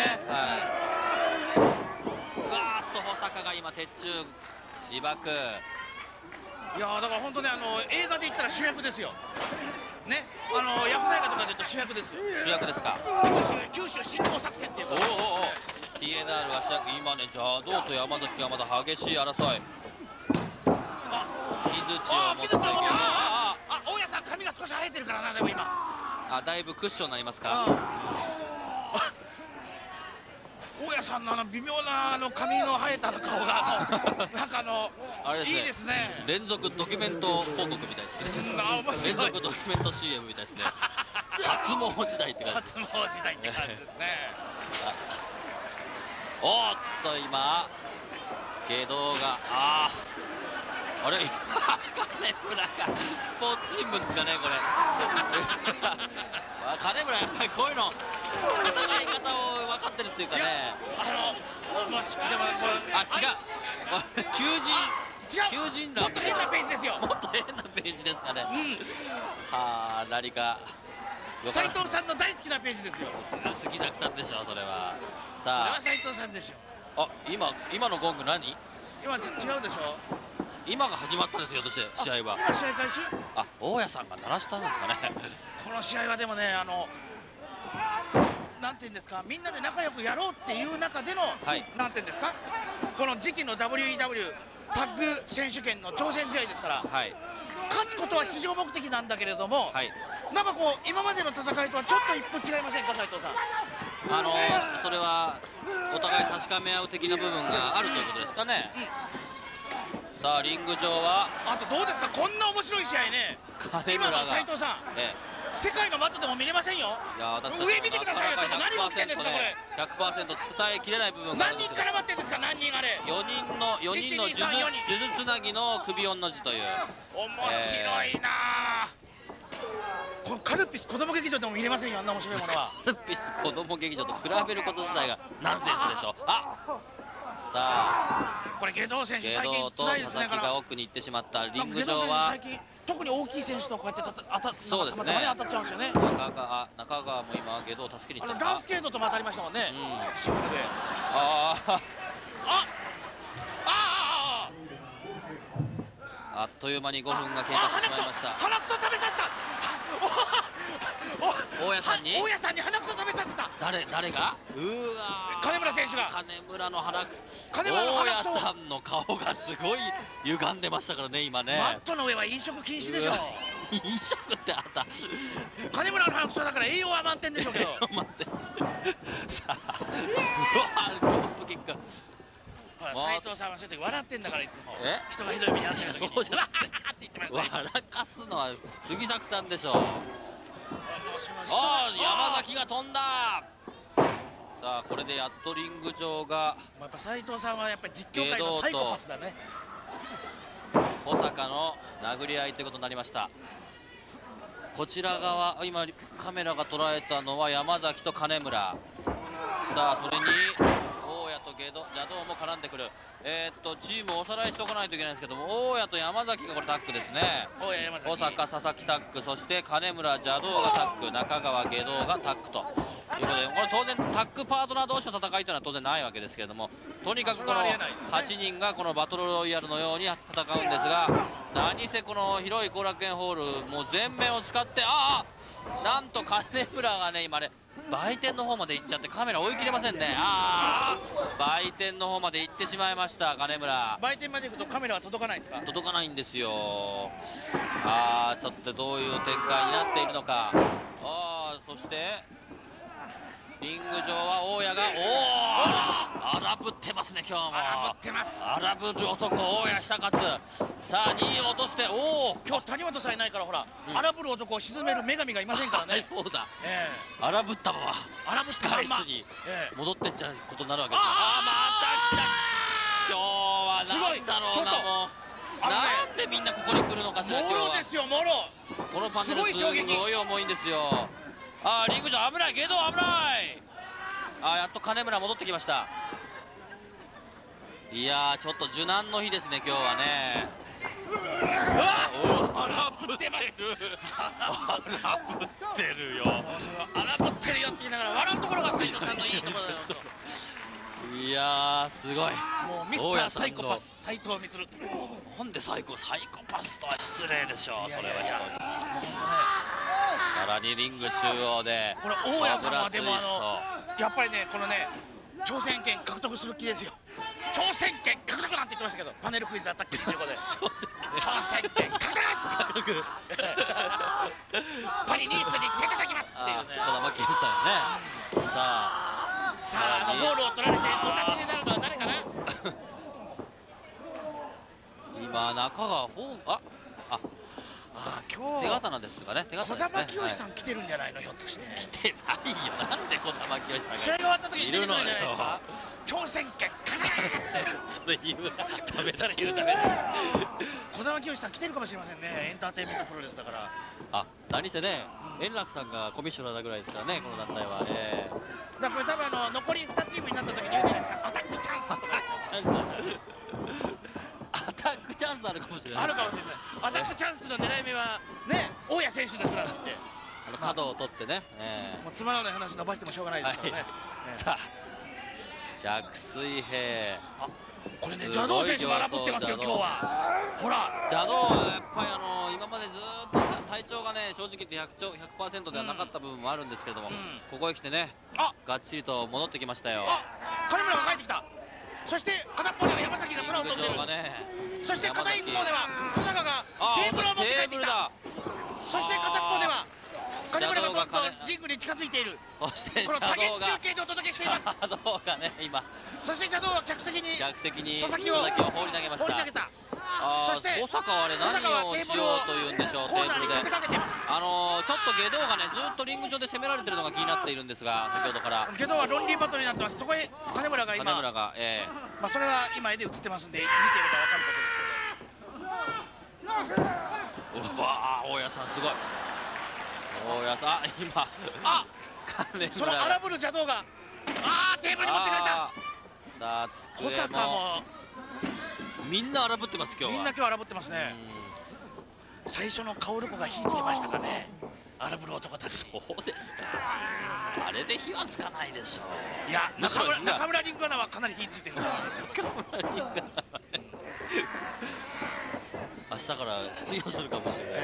ガーッと保坂が今鉄柱自爆。 いやだから本当ね、あの映画で言ったら主役ですよ。ね、あの薬剤画とかで言うと主役ですよ。 主役ですか。 九州九州侵攻作戦っていうか。 おおおお。ティーエヌアール が主役、今ね、邪道と山崎がまだ激しい争い。あ、木槌を持ってきて、 ああ、大家さん髪が少し生えてるからな、でも今。 あ、だいぶクッションになりますか。 大家さんのあの微妙なあの髪の生えた顔がなんかあのあれですね、 いいですね。 連続ドキュメント広告みたいですね。 あ、面白い。 連続ドキュメント シーエム みたいですね。初詣時代って感じ。 初詣時代って感じですね。 おっと今芸道があああれ金村がスポーツ新聞ですかねこれ。金村やっぱりこういうの戦い方を分かってるっていうかね。 あのもしでもこれあ違うこれ求人求人欄もっと変なページですよ。 もっと変なページですかね。はあ何か斉藤さんの大好きなページですよ。 杉作さんでしょそれは。 それは斉藤さんでしょ。 あ今今のゴング何？ 今ち違うでしょ。 今が始まったんですよ。として試合は今試合開始。 あ大家さんが鳴らしたんですかね。 この試合はでもねあのなんていうんですか、みんなで仲良くやろうっていう中での、はい、なんていうんですか、この次期の ダブリューイーダブリュー タッグ選手権の挑戦試合ですから、はい、勝つことは至上目的なんだけれども、はい、なんかこう今までの戦いとはちょっと一歩違いませんか斉藤さん。 あのー、それはお互い確かめ合う的な部分があるということですかね。うん、さあリング上はあとどうですか、こんな面白い試合ね、今の斉藤さん、ええ、世界のマットでも見れませんよ。いや上見てくださいよ。ちょっと何が起きてんですかこれ。 ひゃくパーセント 伝えきれない部分があるんですけど、 何人絡まってんですか。何人あれよにんのよにんの数珠つなぎの首四の字という。 面白いな、えー、このカルピス子供劇場でも見れませんよ、あんな面白いものは。 カルピス子供劇場と比べること自体がナンセンスでしょ。あさあこれ芸道選手最近と辛いですね。 佐々木が奥に行ってしまった。リング上は最近特に大きい選手とこうやってたた当たそうですね、 当たっちゃうんですよね。 中川中川も今芸道を助けに行った。 ダンスケートとも当たりましたもんね、うん、シングルで。 あああああっという間にごふんが経過してしまいました。 鼻くそ食べさせた。 大家さんに大家さんに鼻くそ食べさせた。 誰誰がうわ金村選手が。 金村の鼻くそ。 金村の鼻くそ。 大家さんの顔がすごい歪んでましたからね今ね。 マットの上は飲食禁止でしょ。 飲食ってあった。 金村の鼻くそだから栄養は満点でしょうけど。 満点。さあうわトップキック。 斉藤さんはそういう時笑ってんだからいつも。人がひどい目に遭ってる時に。 そうじゃなくて言ってました笑かすのは杉作さんでしょう。ああ山崎が飛んだ。さあこれでやっとリング上がやっぱ斉藤さんはやっぱり実況界のサイコパスだね。 保坂の殴り合いということになりました。こちら側今カメラが捉えたのは山崎と金村。さあそれに大家とゲド邪道も絡んでくる。えー、っとチームをおさらいしておかないといけないんですけども、大家と山崎がこれタッグですね。保坂佐々木タッグ、そして金村邪道がタッグ、中川下道がタッグということで、これ当然タッグパートナー同士の戦いというのは当然ないわけですけれども、とにかくこのはちにんがこのバトルロイヤルのように戦うんですが、何せこの広い後楽園ホールもう全面を使って、ああなんと金村がね今ね売店の方まで行っちゃってカメラ追い切れませんね。ああ売店の方まで行ってしまいました金村。 売店まで行くとカメラは届かないですか。 届かないんですよ。ああちょっとどういう展開になっているのか。ああそしてリング上は大家がおお荒ぶってますね今日も。 荒ぶってます。 荒ぶる男大家久勝。さあにいを落としておお今日谷本さんいないからほら、うん、荒ぶる男を沈める女神がいませんからね。 そうだ、 えー、荒ぶったまま荒ぶったまま控室に戻ってっちゃうことになるわけですよ。ああまた来た。今日はなんだろうなもうなんでみんなここに来るのかしら。 もろですよもろ。 このパネルすごい重いんですよ。あーリング上危ないゲド危ない。あーやっと金村戻ってきました。いやーちょっと受難の日ですね今日はね。 荒ぶってます荒ぶってるよ荒ぶってるよって言いながら笑うところが斉藤さんのいいところですよ。 いやーすごい。 もうミスターサイコパス斉藤充。 なんでサイコサイコパスとは失礼でしょうそれは人に。さらにリング中央でこれ大家さんはでもあのやっぱりねこのね挑戦権獲得する気ですよ。挑戦権獲得なんて言ってましたけどパネルクイズであったっけにじゅうごで挑戦権獲得パリニースに手叩きますっていうね。 児玉来ましたよね。さあさらにゴールを取られてお立ちになるのは誰かな。 今中川フォーあああ今日手刀ですかね。手児刀ですね。 玉清さん来てるんじゃないの、ひょっとして。 来てないよ。なんで児玉清さんが試合が終わった時に出てくるんじゃないですか。挑戦権カザーってそれ言うダメそれ言うため児玉清さん来てるかもしれませんね。エンターテインメントプロレスだから。 あ、何せね、円楽さんがコミッショナーだぐらいですからね、この団体は。えー、だからこれ多分あの残りにチームになった時に言うんじゃないですか。アタックチャンスとかチャンスアタックチャンスあるかもしれない。 あるかもしれない。アタックチャンスの狙い目はね、大谷選手ですなんて。 あの角を取ってね。えー、もうつまらない話伸ばしてもしょうがないですからね。はいえー、さあ、逆水平。 あ、これね、邪道選手も荒ぶってますよ今日は。ほら、 邪道はやっぱりあの今までずっと体調がね、正直言って ひゃくパーセント ではなかった部分もあるんですけれども、うん、ここへ来てね、がっちりと戻ってきましたよ。 あ、金村が帰ってきた。そして片方では山崎が空を飛んでる、ね、そして片一方では小坂がテーブルを持って帰ってきた。そして片方では金村がどんどんリングに近づいている。 そしてこの多元中継でお届けしています。 邪道がね今、 そして邪道は客席に客席に佐々木を放り投げました。 放り投げた。 そして小坂はあれ何をしようというんでしょう。テーブルであのー、ちょっと下道がねずっとリング上で攻められてるのが気になっているんですが、先ほどから下道はロンリーバトルになってます。そこへ金村が今、 金村が、えー、まあそれは今絵で映ってますんで見ていれば分かることですけど。 うわー、大家さんすごい。大家さん今あ金村その荒ぶる邪道があーテーブルに持ってくれた。 さあ小坂もみんな荒ぶってます今日は。 みんな今日荒ぶってますね。最初の薫子が火つけましたかね、荒ぶる男たち。 そうですか。あれで火はつかないでしょう。 いや、中村中村リングアナはかなり火ついてるんですよ。 中村リングアナ明日から失業するかもしれない。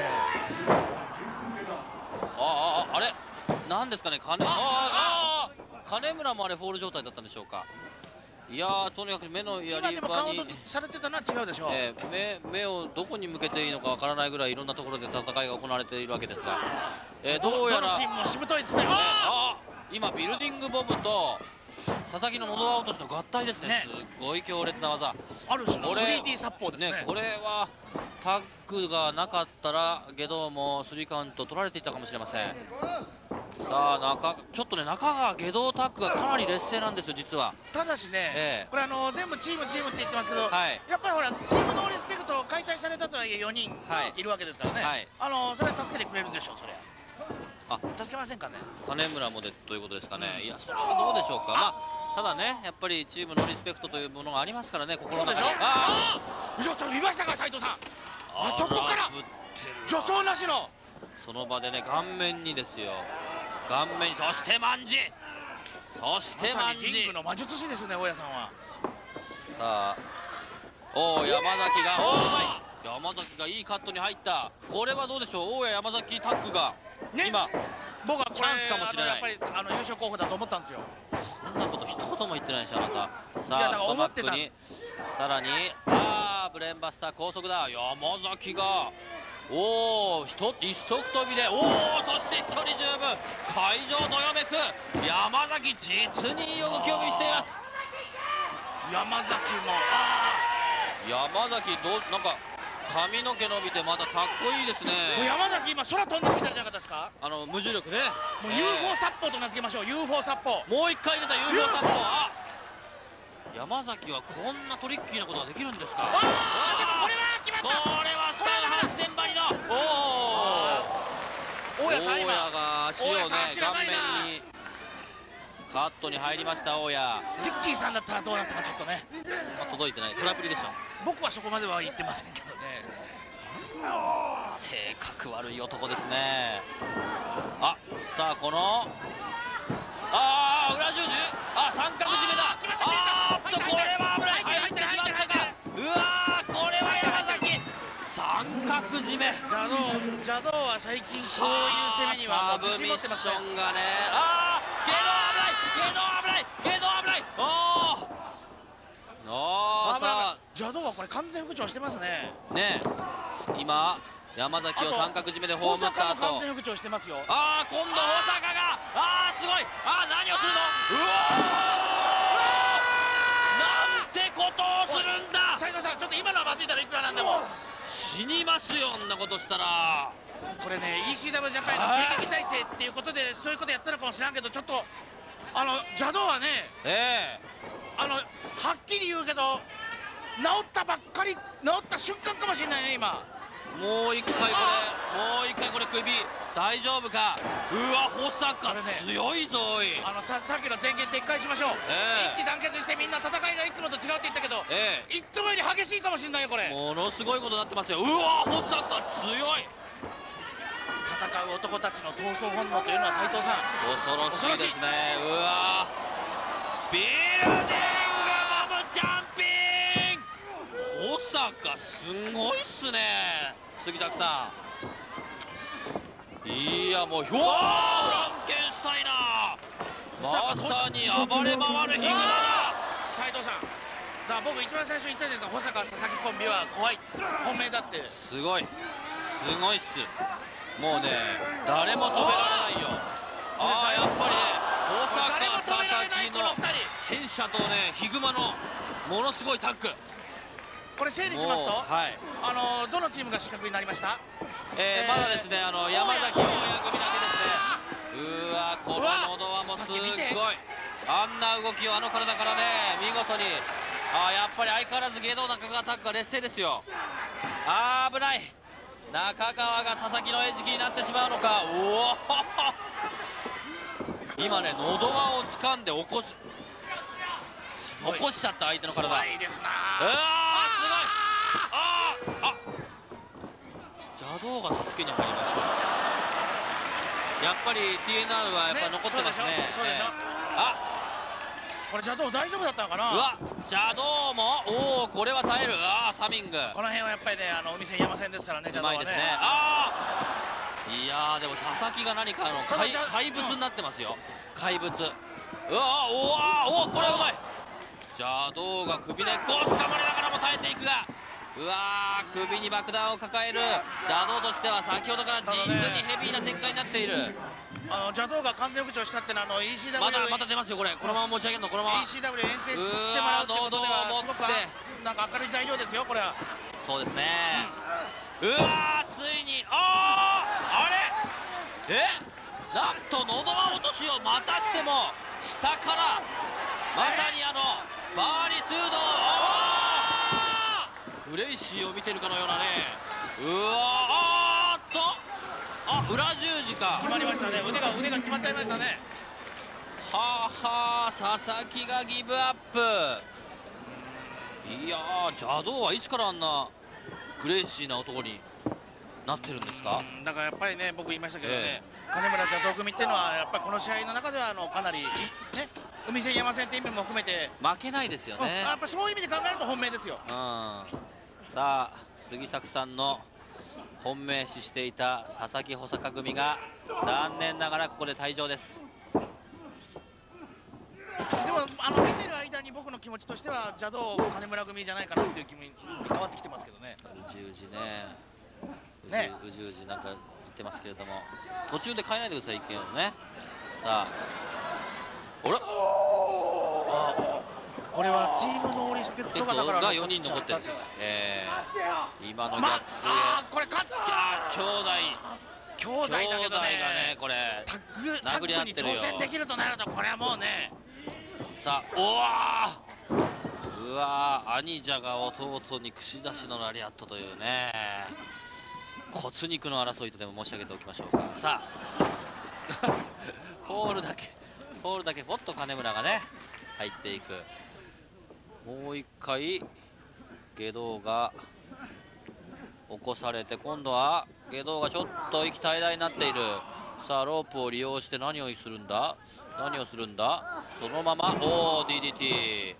あああれなんですかね、金ああ金村もあれフォール状態だったんでしょうか。いやー、とにかく目のやり場にされてたのは違うでしょう、 えー、目, 目をどこに向けていいのかわからないぐらいいろんなところで戦いが行われているわけですが、えー、どうやらどのチームもしぶといですね。 あ今ビルディングボムと佐々木の喉輪落としの合体ですね。ね、すごい強烈な技。 ある種の スリーディー 殺法ですね。 ね、これはタッグがなかったら下道もスリーカウント取られていたかもしれません。さあ中ちょっとね、中川下道タッグがかなり劣勢なんですよ実は。 ただしね、ええ、これあの全部チームチームって言ってますけど、はい、やっぱりほらチームノーリスペクト解体されたとはいえよにんいるわけですからね、はい、あのそれは助けてくれるんでしょう。それあ助けませんかね。 金村もでということですかね。うん、いやそれはどうでしょうか。まあただね、やっぱりチームのリスペクトというものがありますからね、心の中に。 ああ、ちょっと見ましたか斉藤さん。あそこから助走なしのその場でね、顔面にですよ、顔面に、そして万事、そして万事、 リングの魔術師ですね、大家さんは。 さあ、おお、山崎が、お山崎がいいカットに入った。これはどうでしょう、大家山崎タッグが、ね、今僕はチャンスかもしれない。 やっぱりあの優勝候補だと思ったんですよ。 そんなこと一言も言ってないでしょ、あなた。さあ、ストバックに、さらに、ああ、ブレーンバスター高速だ、山崎が。おお、一足飛びで、おお、そして距離十分、会場どよめく山崎、実にいい動きを見せています。 山崎も山崎どうなんか髪の毛伸びてまたかっこいいですね。 山崎今空飛んでるみたいじゃなかったですか。 あの無重力ね。 もう ユーフォー 殺法と名付けましょう。 ユーフォー 殺法。 もう一回出た ユーフォー 殺法。あ、山崎はこんなトリッキーなことができるんですか。 ああ、でもこれは決まった。 これはスターハンセンバリのおお、大家さん今が足をね顔面にカットに入りました。大家リッキーさんだったらどうなったかちょっとね、 まあ、届いてない空振りでしょ。 僕はそこまでは言ってませんけどね。 性格悪い男ですね。あ、さあこのああ裏十字、あ三角締めだ。あーっとこれは危ない、入ってしまったか。うわー、これは山崎三角締め。 邪道邪道は最近こういう攻めにはもう自信持ってますね。 サブミッションがね、あーゲド危ないゲド危ないゲド危ない。おーおー、さあ邪道はこれ完全復調してますね。 ねえ、今山崎を三角締めで葬った後、 大阪も完全復調してますよ。 ああ今度大阪が、ああすごい、ああ何をするの、うわらしいだろ、いくらなんでも。 死にますよ、あんなことしたら。 これね イーシーダブリュー ジャパンの迎撃体制っていうことでそういうことやったのかもしれんけど、ちょっとあの邪道はね、 ええあのはっきり言うけど治ったばっかり、治った瞬間かもしれないね今。 もう一回これ、もう一回これ首大丈夫か。うわ、保坂強いぞおい。 あの さ, さっきの前言撤回しましょう、 ええ、 一致団結してみんな戦いがいつもと違うって言ったけど、 ええ、 いつもより激しいかもしれないよこれ。 ものすごいことになってますよ。うわ、保坂強い。 戦う男たちの闘争本能というのは斉藤さん恐ろしいですね。うわ、ビルディングボムジャンピング、保坂すごいっすね、杉崎さん。いやもうひょー、フランケンシュタイナー、まさに暴れ回るヒグマだ。 斉藤さん、だから僕一番最初に言ったじゃないですか、保坂佐々木コンビは怖い、本命だって。 すごいすごいっす。もうね、誰も止められないよ。ああ、やっぱりね、保坂佐々木の戦車とね、ヒグマのものすごいタッグ。 これ整理しますと、 はい、 あのどのチームが失格になりました？ えー、まだですね、あの山崎大也組だけですね。うわ、こののど輪もすごい。あんな動きをあの体からね、見事に。ああ、やっぱり相変わらず芸道中川タッグが劣勢ですよ。あー、危ない。中川が佐々木の餌食になってしまうのか。おお今ね、のど輪を掴んで起こし起こしちゃった相手の体。 怖いですな。 うわー、すごい。あーあ、邪道が助けに入りました。やっぱり ティーエヌアール はやっぱ残ってますね。 そうでしょ、あ、これ邪道大丈夫だったのかな。 うわ、邪道も、おお、これは耐える。ああ、サミング、 この辺はやっぱりね、あのお店山線ですからね、邪道はね。 うまいですね。ああ、いやー、でも佐々木が何かあの怪怪物になってますよ、怪物。うわ、おわお、これはうまい。邪道が首根っこを掴まれながらも耐えていくが、うわー、首に爆弾を抱える邪道としては先ほどから実にヘビーな展開になっている。 あの邪道が完全復調したってのはあの イーシーダブリューまだまた出ますよ、これ。このまま持ち上げるの、このままイーシーダブリュー 遠征してもらうってことではすごくなんか明るい材料ですよ、これは。 そうですね。うわー、ついに、あー、あれ、え、なんとのど輪落としをまたしても下からまさにあのバーリトゥード、あー、クレイシーを見てるかのようなね。うわー、あーっと、あ、裏十字か。 決まりましたね、腕が腕が決まっちゃいましたね。 はあはあ、佐々木がギブアップ。いやー、邪道はいつからあんなクレイシーな男になってるんですか。 だからやっぱりね、僕言いましたけどね、えー、金村邪道組っていうのはやっぱりこの試合の中ではあのかなりね、海線山線っていう意味も含めて負けないですよね、 うん、やっぱそういう意味で考えると本命ですよ。 うん、さあ杉作さんの本命視していた佐々木保坂組が残念ながらここで退場です。 でもあの見てる間に僕の気持ちとしては邪道金村組じゃないかなっていう気に変わってきてますけどね。 うじうじね、うじうじうじなんか言ってますけれども、途中で変えないでください、意見をね。さあ、あれ、 これはチームノーリスペクトがだからがよにん残ってるんです。えー、今の逆水、ま、 これ勝った兄弟兄弟だけどね、 がね、これタッグタッグに挑戦できるとなるとこれはもうね。 さあ、おわー、うわー、兄者が弟に串刺しのラリアットというね、骨肉の争いとでも申し上げておきましょうか。さあホールだけホールだけポッと金村がね入っていく。もう一回下道が起こされて、今度は下道がちょっと息絶え絶えになっている。さあ、ロープを利用して何をするんだ何をするんだそのまま、おお ディーディーティー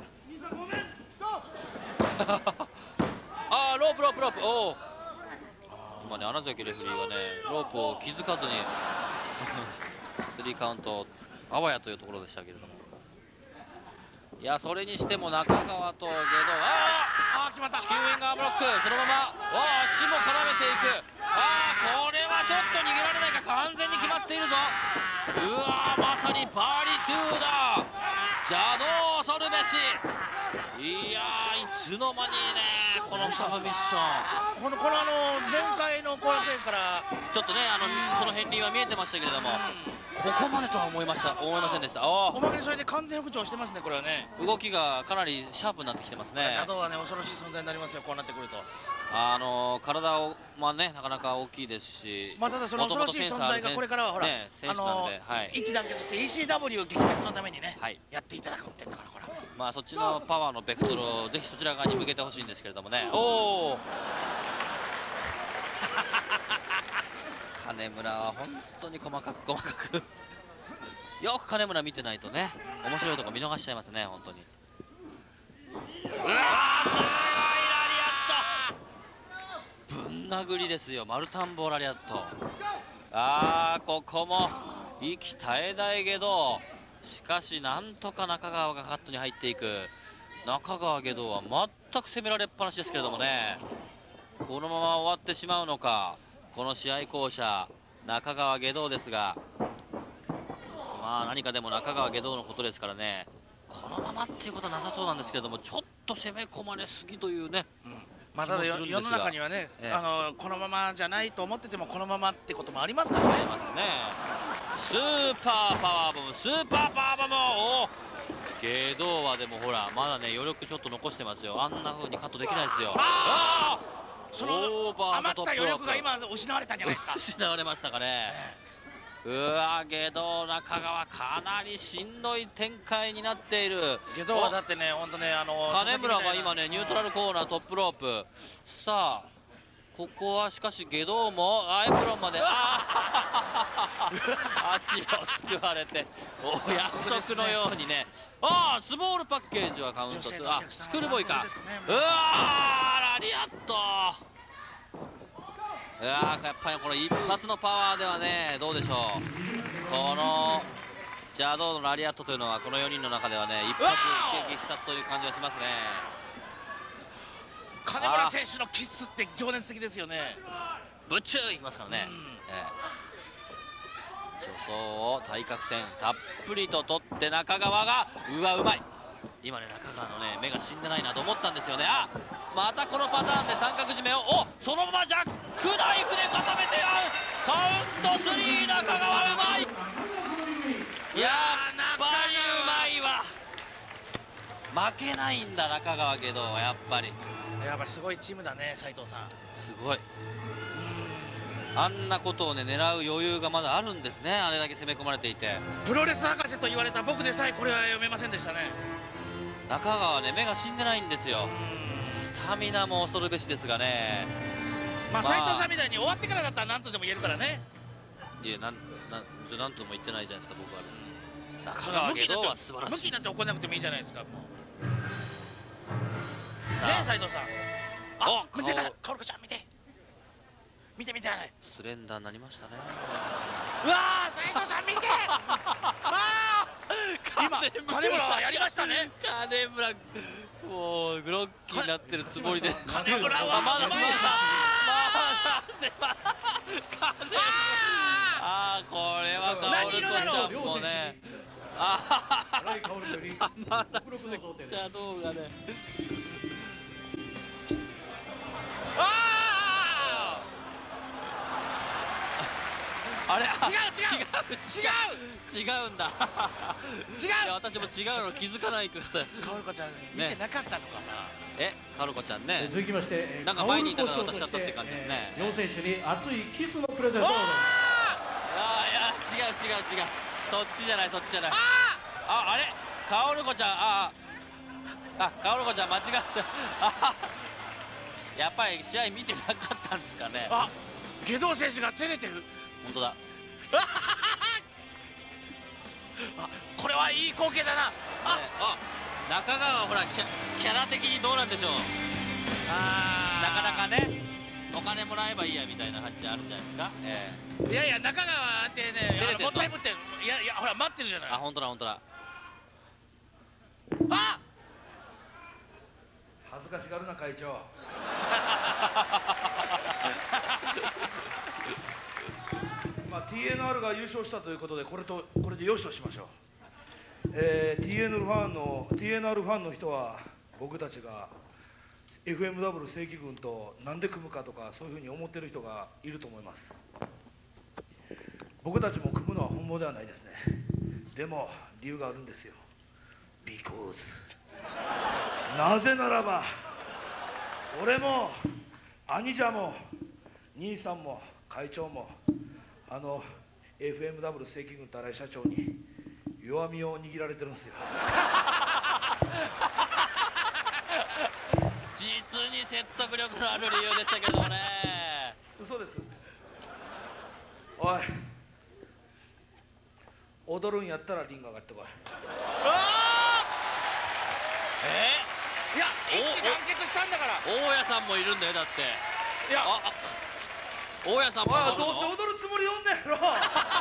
あー、ロープロープロープ、おお、今ね、穴崎レフェリーがねロープを気づかずにスリーカウントあわやというところでしたけれども、いや、それにしても中川と下道、ああ、地球ウィンガーブロック、そのまま、わあ、足も絡めていく。ああ、これはちょっと逃げられないか、完全に決まっているぞ。うわー、まさにバーリトゥーだ、邪道恐るべし。いやー、 つの間にね、このサブミッション、 このこのあの前回の後楽園からちょっとね、あのこの片鱗は見えてましたけれども、ここまでとは思いました思いませんでした。おおまけにそれで完全復調してますね、これはね。 動きがかなりシャープになってきてますね。 邪道はね、恐ろしい存在になりますよ、こうなってくると。 あの体をまあね、なかなか大きいですし、 まあただその恐ろしい存在がこれからはほら、 ね、選手なんで、はい、 一団結して イーシーダブリュー 撃滅のためにね、はい、やっていただくってんだからこれ。 まあそっちのパワーのベクトルをぜひそちら側に向けてほしいんですけれどもね。おお。金村は本当に細かく細かくよく金村見てないとね、面白いとこ見逃しちゃいますね、本当に。うわー、すごいラリアット、ぶん殴りですよ、マルタンボラリアット。あー、ここも息絶えないけど、しかしなんとか中川がカットに入っていく。中川外道は全く攻められっぱなしですけれどもね、このまま終わってしまうのか、この試合巧者中川外道ですが、まあ何かでも中川外道のことですからね、このままっていうことはなさそうなんですけれども、ちょっと攻め込まれすぎというね、うん、 まあただ世の中にはね、ええ、あのこのままじゃないと思っててもこのままってこともありますからね。ありますね。 スーパーパワーボム、スーパーパワーボム、おお、外道はでもほらまだね余力ちょっと残してますよ。あんな風にカットできないですよ。ああ、 その余った余力が今失われたんじゃないですか。 失われましたかね。うわ、外道中川かなりしんどい展開になっている。 外道はだってね、本当ね、あの金村が今ねニュートラルコーナートップロープ。さあここはしかし外道もアイプロンまで足をすくわれてお約束のようにね。ああ、スモールパッケージはカウント。あ、スクールボーイか。うわー、ラリアット。いやー、やっぱりこの一発のパワーではね、どうでしょう、この邪道のラリアットというのはこのよにんの中ではね一発一撃したという感じがしますね。 金村選手のキスって情熱的ですよね。 ぶちゅーいきますからね、うん、えー、助走を対角線たっぷりと取って中川が、うわ、うまい。今ね中川のね目が死んでないなと思ったんですよね。あ、またこのパターンで三角締めを、お、そのままジャックナイフで固めて合う。カウントスリー、中川うまい。やっぱりうまいわ。負けないんだ中川けど、やっぱりやっぱりすごいチームだね、斉藤さん。 すごい。あんなことをね狙う余裕がまだあるんですね、あれだけ攻め込まれていて。 プロレス博士と言われた僕でさえこれは読めませんでしたね。 中川はね目が死んでないんですよ。スタミナも恐るべしですがね。 まあ斉藤さんみたいに終わってからだったら何とでも言えるからね。 いや、なんなんなんとも言ってないじゃないですか、僕はですね。中川外道は素晴らしい。 向きになって怒らなくてもいいじゃないですか。もうねえ斉藤さん。あ、見てた、かおるこちゃん見て見て見てあれ。 スレンダーになりましたね。 うわー、斉藤さん見てあー、今金村やりましたね。 金村もうグロッキーになってるつもりで、 金村はまだまだまだ金村、ああ、これはかおるこちゃんもね、ああ、たまらず邪道がね。あれ、違う違う違う違う違うんだ。違う。いや、私も違うの気づかないから。 かおるこちゃん見てなかったのかな。 え、かおるこちゃんね。 続きましてなんか前にいたから私だったって感じですね。 よん選手に熱いキスのプレゼントを。 ああ、いや、違う違う違う。そっちじゃないそっちじゃない。あ、あれ、かおるこちゃん、ああ、かおるこちゃん間違った。やっぱり試合見てなかったんですかね。 あ、外道選手が照れてる。 本当だ。 あ、これはいい光景だな。あ、 あ、中川はほらキャ、キャラ的にどうなんでしょう。あ、なかなかね、お金もらえばいいやみたいな感じあるんじゃないですか。ええ、いやいや、中川ってね、もったいぶって、いやいや、ほら待ってるじゃない。 あ、本当だ本当だ。 あ、 恥ずかしがるな会長。まあ ティーエヌアール が優勝したということで、これとこれでよしとしましょう。えー、ティーエヌアール ファンの ティーエヌアール ファンの人は僕たちがエフエムダブリュー 正規軍となんで組むかとかそういうふうに思ってる人がいると思います。僕たちも組むのは本望ではないですね。でも理由があるんですよ。 Because なぜならば俺も兄者も兄さんも会長もあの エフエムダブリュー 正規軍と新井社長に弱みを握られてるんですよ。 実に説得力のある理由でしたけどね。 嘘です。おい、踊るんやったらリング上がってこい。 えー、いや一致団結したんだから。 大家さんもいるんだよ。だっていやあ大家さんも踊るの。どうせ踊るつもりおんねやろ。こ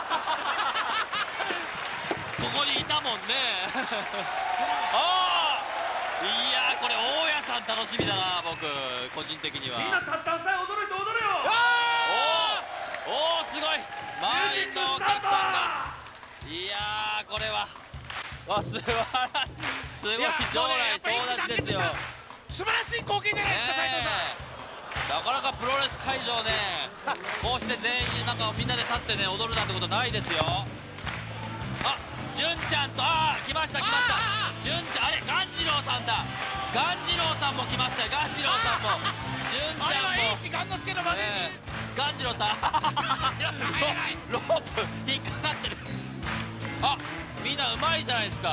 こにいたもんね。ああいやこれ大家さん楽しみだな。僕個人的には。 みんなたったんさえ驚いて踊れよ。 おおすごい満員のお客さんが。いやこれはわすごいすごい将来総立ちですよ。 素晴らしい光景じゃないですか斉藤さん。 なかなかプロレス会場ねこうして全員なんかみんなで立ってね踊るなんてことないですよ。あ純ちゃんとああ来ました来ました純ちゃん。あれ鴈治郎さんだ。鴈治郎さんも来ましたよ。鴈治郎さんも純ちゃんも。あれは H 鴈之助のマネージ鴈治郎さんロープ引っかかってる。あみんなうまいじゃないですか。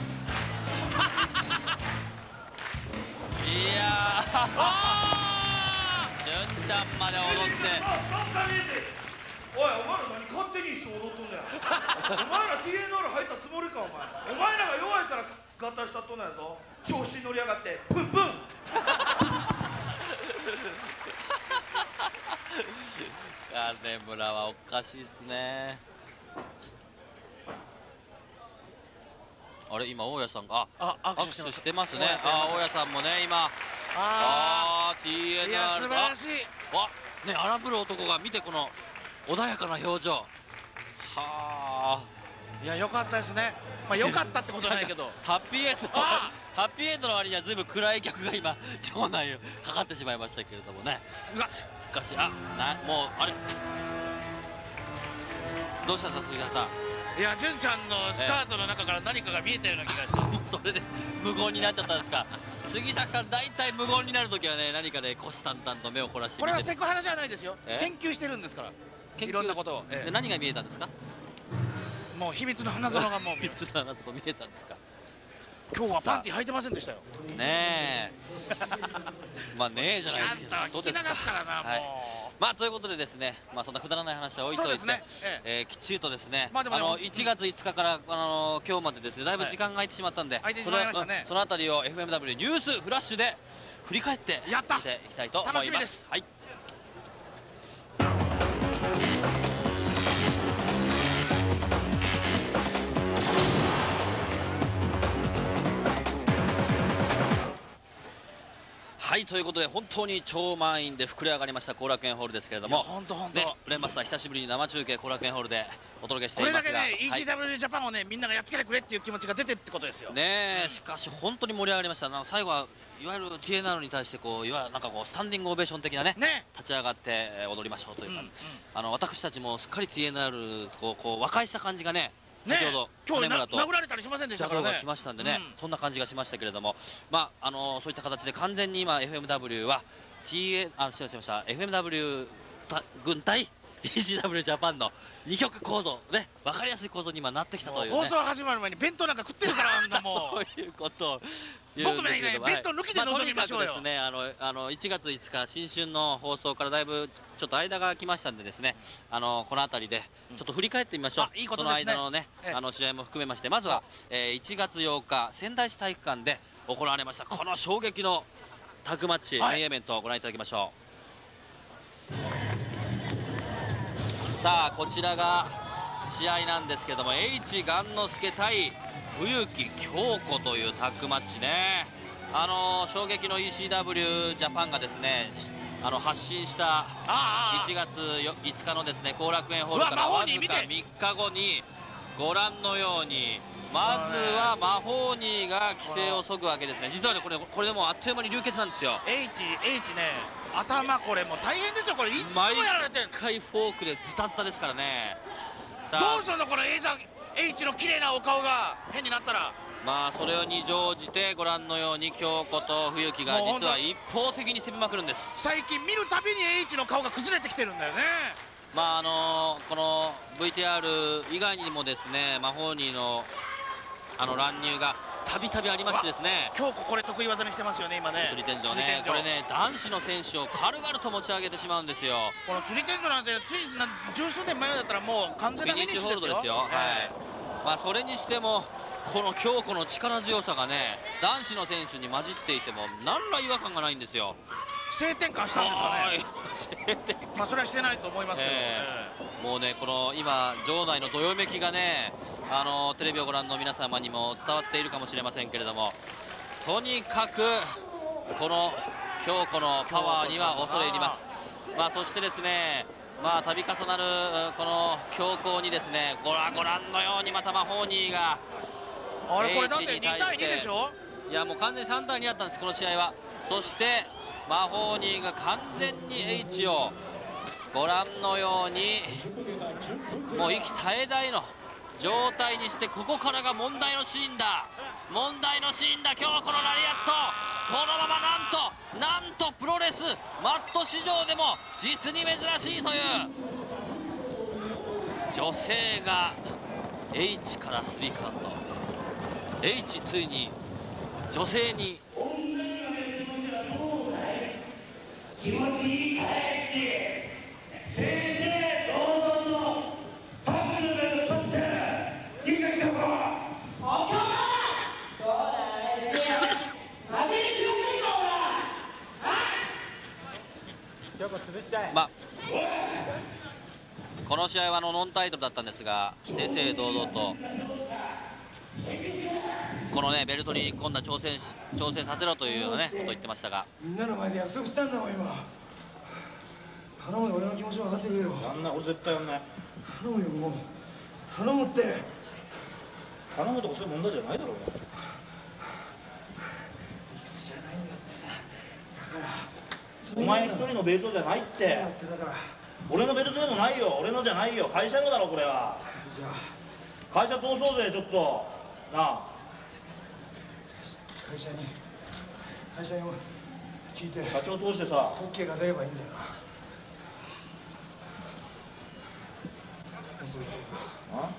いや純ちゃんまで踊って。 おいお前ら何勝手に一緒踊っとんねや。お前ら ティーエヌアール 入ったつもりか。お前お前らが弱いから合体したっとんのやぞ。調子に乗りやがってプンプン。 金村はおかしいっすね。あれ今大家さんがあ握手してますね。あ大家さんもね今ああ ティーエヌアールいや素晴らしい。 わね荒ぶる男が見てこの穏やかな表情。はあいや良かったですね。まあ良かったってことじゃないけどハッピーエンドハッピーエンドの割にはずいぶん暗い客が今場内をかかってしまいましたけれどもね。しかしあなもうあれどうしたんですか杉原さん。 いや純ちゃんのスカートの中から何かが見えたような気がして、 もうそれで無言になっちゃったんですか。杉崎さん大体無言になるときはね何かね虎視眈々と目を凝らしてこれはセクハラじゃないですよ。研究してるんですからいろんなことを。 で何が見えたんですか。 もう秘密の花園がもう秘密の花園見えたんですか。 今日はパンティ履いてませんでしたよ。 ねえまあねえじゃないですけど聞き流すからなもう。 まあということでですね、まあそんなくだらない話は置いといて、えきっちりとですね、あのいちがついつかからあの今日までですねだいぶ時間が空いてしまったんで、そのあたりを エフエムダブリュー ニュースフラッシュで振り返って見ていきたいと思います。はい。はいということで本当に超満員で膨れ上がりました後楽園ホールですけれども、 本当本当レンマスター久しぶりに生中継後楽園ホールでお届けしていますが、これだけね イーシーダブリュー ジャパンをねみんながやっつけてくれっていう気持ちが出てってことですよね。しかし本当に盛り上がりました。最後はいわゆる ティーエヌアール に対してこういわゆるなんかこうスタンディングオベーション的なね立ち上がって踊りましょうという感じ、あの私たちもすっかり ティーエヌアール をこう和解した感じがね先ほど今日殴られたりしませんでしたからね。 が来ましたんでね、そんな感じがしましたけれども、まああのそういった形で完全に今 エフエムダブリュー は ティーエヌ あ失礼しました エフエムダブリュー 軍対 イーシーダブリュー ジャパンのに極構造ね分かりやすい構造に今なってきたという、ね、 放送始まる前に弁当なんか食ってるからあんなもうそういうことを僕もね弁当抜きで臨みましょうよ。 まあ、とにかくですねあのあのいちがついつか新春の放送からだいぶちょっと間が空きましたんでですね、あのこの辺りでちょっと振り返ってみましょう。 うん、いいことですね。その間のね、 ええ、 あの試合も含めましてまずは、えー、いちがつようか仙台市体育館で行われましたこの衝撃のタッグマッチ、はい、メインイベントをご覧いただきましょう。さあこちらが試合なんですけども H 鴈之助対冬木京子というタッグマッチね。あの衝撃の イーシーダブリュー ジャパンがですねあの発信したいちがついつかのですね後楽園ホールからわずかみっかごにご覧のようにまずはマホーニーが規制をそぐわけですね。実はねこれこれでもうあっという間に流血なんですよ。 H, H ね、頭これもう大変ですよ。これいつもやられてる。 毎回フォークでズタズタですからね。さあどうすんのこの H の綺麗なお顔が変になったら。 まあそれに乗じてご覧のように京子と冬木が実は一方的に攻めまくるんです。 最近見るたびに H の顔が崩れてきてるんだよね。 まああのこの ブイティーアール 以外にもですねマホーニーのあの乱入がたびたびありましてですね、 京子これ得意技にしてますよね今ね。 釣り天井ね、これね男子の選手を軽々と持ち上げてしまうんですよ。 この釣り天井なんてついな十数年前だったらもう完全なフィニッシュですよ。 ですよ、はい。まあそれにしてもこの京子の力強さがね男子の選手に混じっていても何ら違和感がないんですよ。 性転換したんですかね。まあそれはしてないと思いますけど、 えー、もうねこの今場内のどよめきがねあのテレビをご覧の皆様にも伝わっているかもしれませんけれども、とにかくこの京子のパワーには恐れ入ります。まあそしてですねまあ度重なるこの強行にですねご覧ご覧のようにまたマホーニーがあれこれだってにたいにでしょ。 いやもう完全にさんたいにだったんですこの試合は。そしてマホーニーが完全に H をご覧のようにもう息絶え絶えの状態にして、ここからが問題のシーンだ問題のシーンだ。今日このラリアットこのままなんとなんとプロレスマット史上でも実に珍しいという女性が H からスリーカウント。 H ついに女性に気持ちいい早口正々堂々のパズルを取っていいですか。まあこの試合はあのノンタイトルだったんですが正々堂々とこのねベルトに今度は挑戦し挑戦させろというようなねことを言ってましたが、 みんなの前で約束したんだもん今。頼むよ、俺の気持ち分かってくれよ。 やんない、俺絶対やんない。 頼むよもう頼むって。 頼むとかそういう問題じゃないだろうよ。理屈じゃないんだってさ。だからお前一人のベルトじゃないって。だから俺のベルトでもないよ。俺のじゃないよ。会社のだろこれは。じゃあ会社通そうぜちょっとなあ。 会社に会社に聞いて社長通してさ OK が出ればいいんだよな。 あ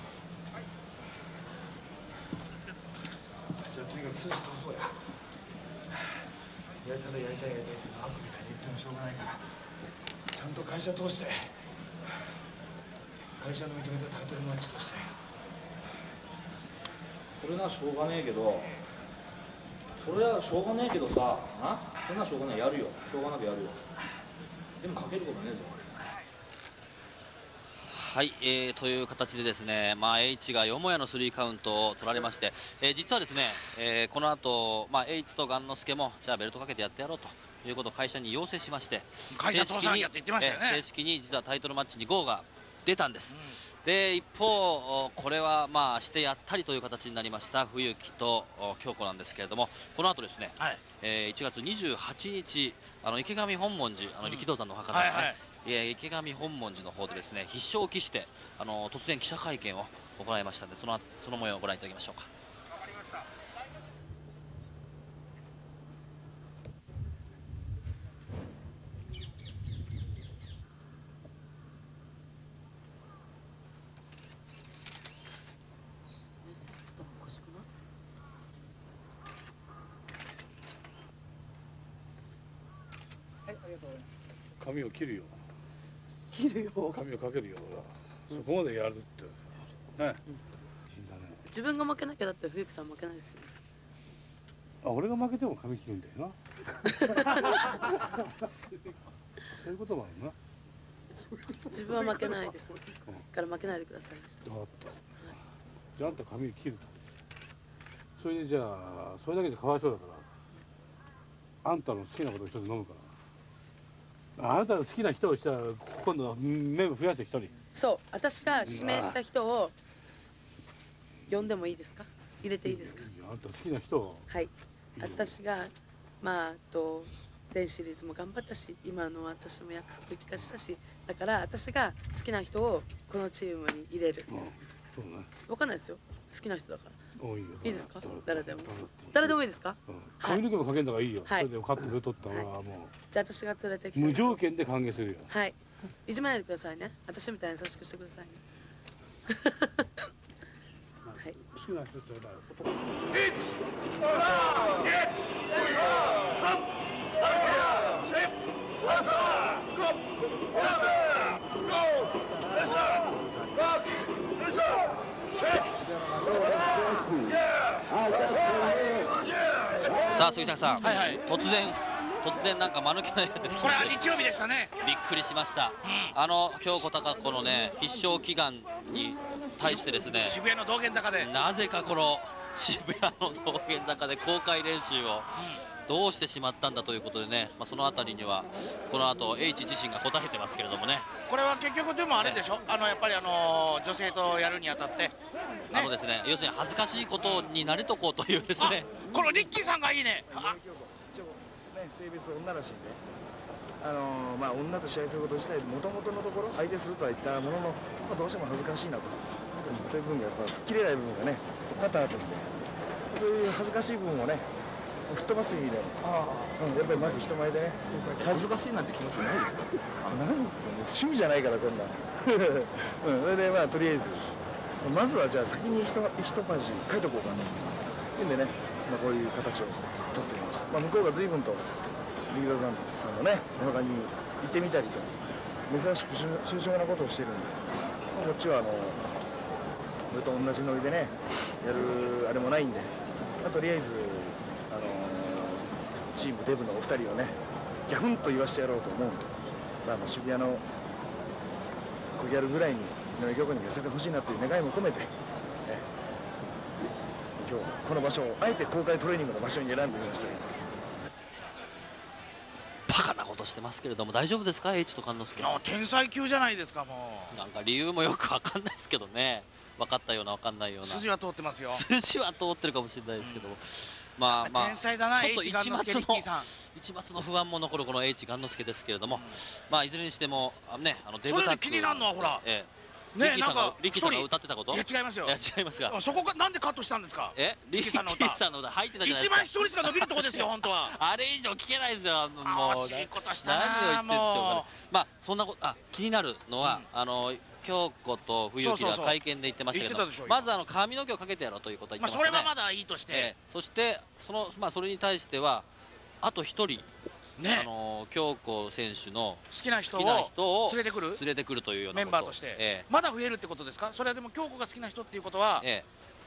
じゃあとにかく筋通そうや。やりたいやりたいやりたいって悪みたいに言ってもしょうがないからちゃんと会社通して会社の認めたタイトルマッチとして。 それなしょうがねえけどそれはしょうがねえけどさな、そんなしょうがないやるよ。しょうがなくやるよ。でもかけることねえぞ。 はい、えー、という形でですね、まあ、H がよもやのスリーカウントを取られまして、えー、実はですね、えー、この後、まあ H と雁之助もじゃあベルトかけてやってやろうということを会社に要請しまして、 会社通さなきゃって言ってましたよね。 正式に実はタイトルマッチに ゴー が出たんです、うん、で一方これはまあしてやったりという形になりました冬木と京子なんですけれども、この後ですね、はい、えー、いちがつにじゅうはちにちあの池上本門寺あの力道山のお墓のね、うんはいはい、池上本門寺の方でですね必勝を期してあの突然記者会見を行いましたので、そのその模様をご覧いただきましょうか。 髪を切るよ。 切るよ。 髪をかけるよ。そこまでやるって。ね。うん、ね自分が負けなきゃだって冬木さん負けないですよね。 あ、俺が負けても髪切るんだよな。そういうこともあるな。 自分は負けないです。から負けないでください。 だと。じゃああんた髪切ると。それでじゃあそれだけでかわいそうだから。あんたの好きなことを一つ飲むから。あなたの好きな人をしたら今度メンバー増やして一人。 そう、私が指名した人を呼んでもいいですか？入れていいですか？ あんた好きな人。 はい。私がまあと全シリーズも頑張ったし、今の私も約束聞かしたし、だから私が好きな人をこのチームに入れる。 そうね。 わかんないですよ。好きな人だから。 おいいよ。 いいですか？誰でも。誰でもいいですか？ 髪の毛もかけんのがいいよ。 はい。 それでカットで取ったらもう。 じゃあ私が連れてきて。 無条件で歓迎するよ。 はい。いじめないでくださいね。私みたいに優しくしてくださいね。はい。 好きな人ちょうだい。 さあ杉崎さん、はいはい、突然突然なんか間抜けなやつ。 これは日曜日でしたね。 びっくりしました。うん、あの京子貴子のね必勝祈願に対してですね。 渋谷の道玄坂で。 なぜかこの渋谷の道玄坂で公開練習をどうしてしまったんだということでね、まあ、そのあたりにはこの後 H 自身が答えてますけれどもね。 これは結局でもあれでしょ、ね、あのやっぱりあの女性とやるにあたって、ね、 あのですね要するに恥ずかしいことに慣れとこうというですね。 このリッキーさんがいいね。 性別女らしいんで、あのー、まあ女と試合すること自体もともとのところ相手するとは言ったものの、まあ、どうしても恥ずかしいなと、そういう部分がやっぱ吹っ切れない部分がね多々あったんで、そういう恥ずかしい部分をね吹っ飛ばす意味で、うん、やっぱりまず人前でね恥ずかしいなんて気持ちないですか？趣味じゃないからこんな、うん、それでまあとりあえずまずはじゃあ先に一一パジ書いとこうかなというんでね、まあ、こういう形を取ってみました。まあ、向こうが随分と力道山さんのねお墓に行ってみたりと珍しく抽象なことをしてるんで、まあ、こっちはあの俺と同じノリでねやるあれもないんで、まあ、とりあえず、あのー、チームデブのお二人をねギャフンと言わしてやろうと思うんで、まあ、あの渋谷の小ギャルぐらいに井上京子に寄せてほしいなという願いも込めて、ね、今日この場所をあえて公開トレーニングの場所に選んでみましたけど。 バカなことしてますけれども大丈夫ですか H と菅之助。 天才級じゃないですか。もうなんか理由もよく分かんないですけどね、分かったような分かんないような筋は通ってますよ。 筋は通ってるかもしれないですけども、うん、まあまあ天才だな。 ちょっと一抹の一抹の不安も残るこの H 菅之助ですけれども、うん、まあいずれにしてもねあのデブタック、 それで気になるのはほら、 ええね、なんかリッキーさんが歌ってたこと？ いや違いますよ。 いや違いますが。 そこがなんでカットしたんですか？ え、リッキーさんの歌。リッキーさんの歌入ってたじゃないですか。 一番視聴率が伸びるとこですよ本当は。 あれ以上聞けないですよ。もう惜しいことしたな。 何を言ってんですよ。まあそんなことあ気になるのは、うん、あの京子と冬木が会見で言ってましたけど、まずあの髪の毛をかけてやろうということを言ってましたね。 まあそれはまだいいとして。えー、そしてそのまあそれに対してはあと一人。ね、あの京子選手の好きな人を連れてくる連れてくるというようなメンバーとして、ええ、まだ増えるってことですか？それはでも京子が好きな人っていうことは、え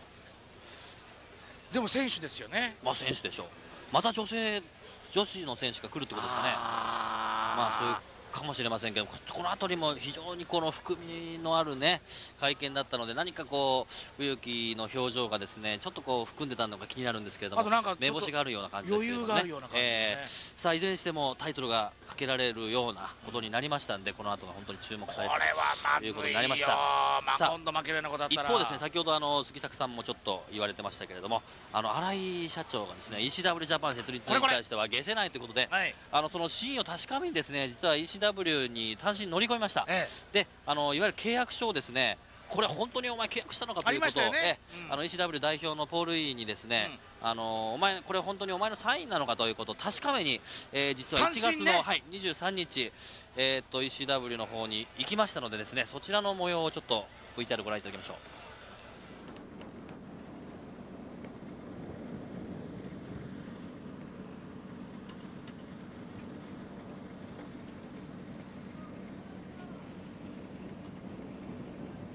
え、でも選手ですよね。 まあ選手でしょう。また女性女子の選手が来るってことですかね。あまあそういうかもしれませんけど、この辺りも非常にこの含みのあるね会見だったので、何かこう冬木の表情がですねちょっとこう含んでたのが気になるんですけれども、目星があるような感じですけどね。さあいずれにしてもタイトルがかけられるようなことになりましたんで、この後が本当に注目されるということになりました。 まあ今度負けるようなことだったら。 一方ですね、先ほどあの杉作さんもちょっと言われてましたけれども、あの新井社長がですね イーシーダブリュー ジャパン設立に対しては下せないということで、はい、あのその真意を確かめにですね実は イーシーダブリュー に単身乗り込みました。ええ、であのいわゆる契約書をですねこれ本当にお前契約したのかということを、ねうん、あの イーシーダブリュー 代表のポール・イーにですね、うん、あのお前これ本当にお前のサインなのかということを確かめに、えー、実はいちがつの、ねはい、にじゅうさんにち、えー、っと イーシーダブリュー の方に行きましたのでですねそちらの模様をちょっと ブイティーアール ご覧いただきましょう。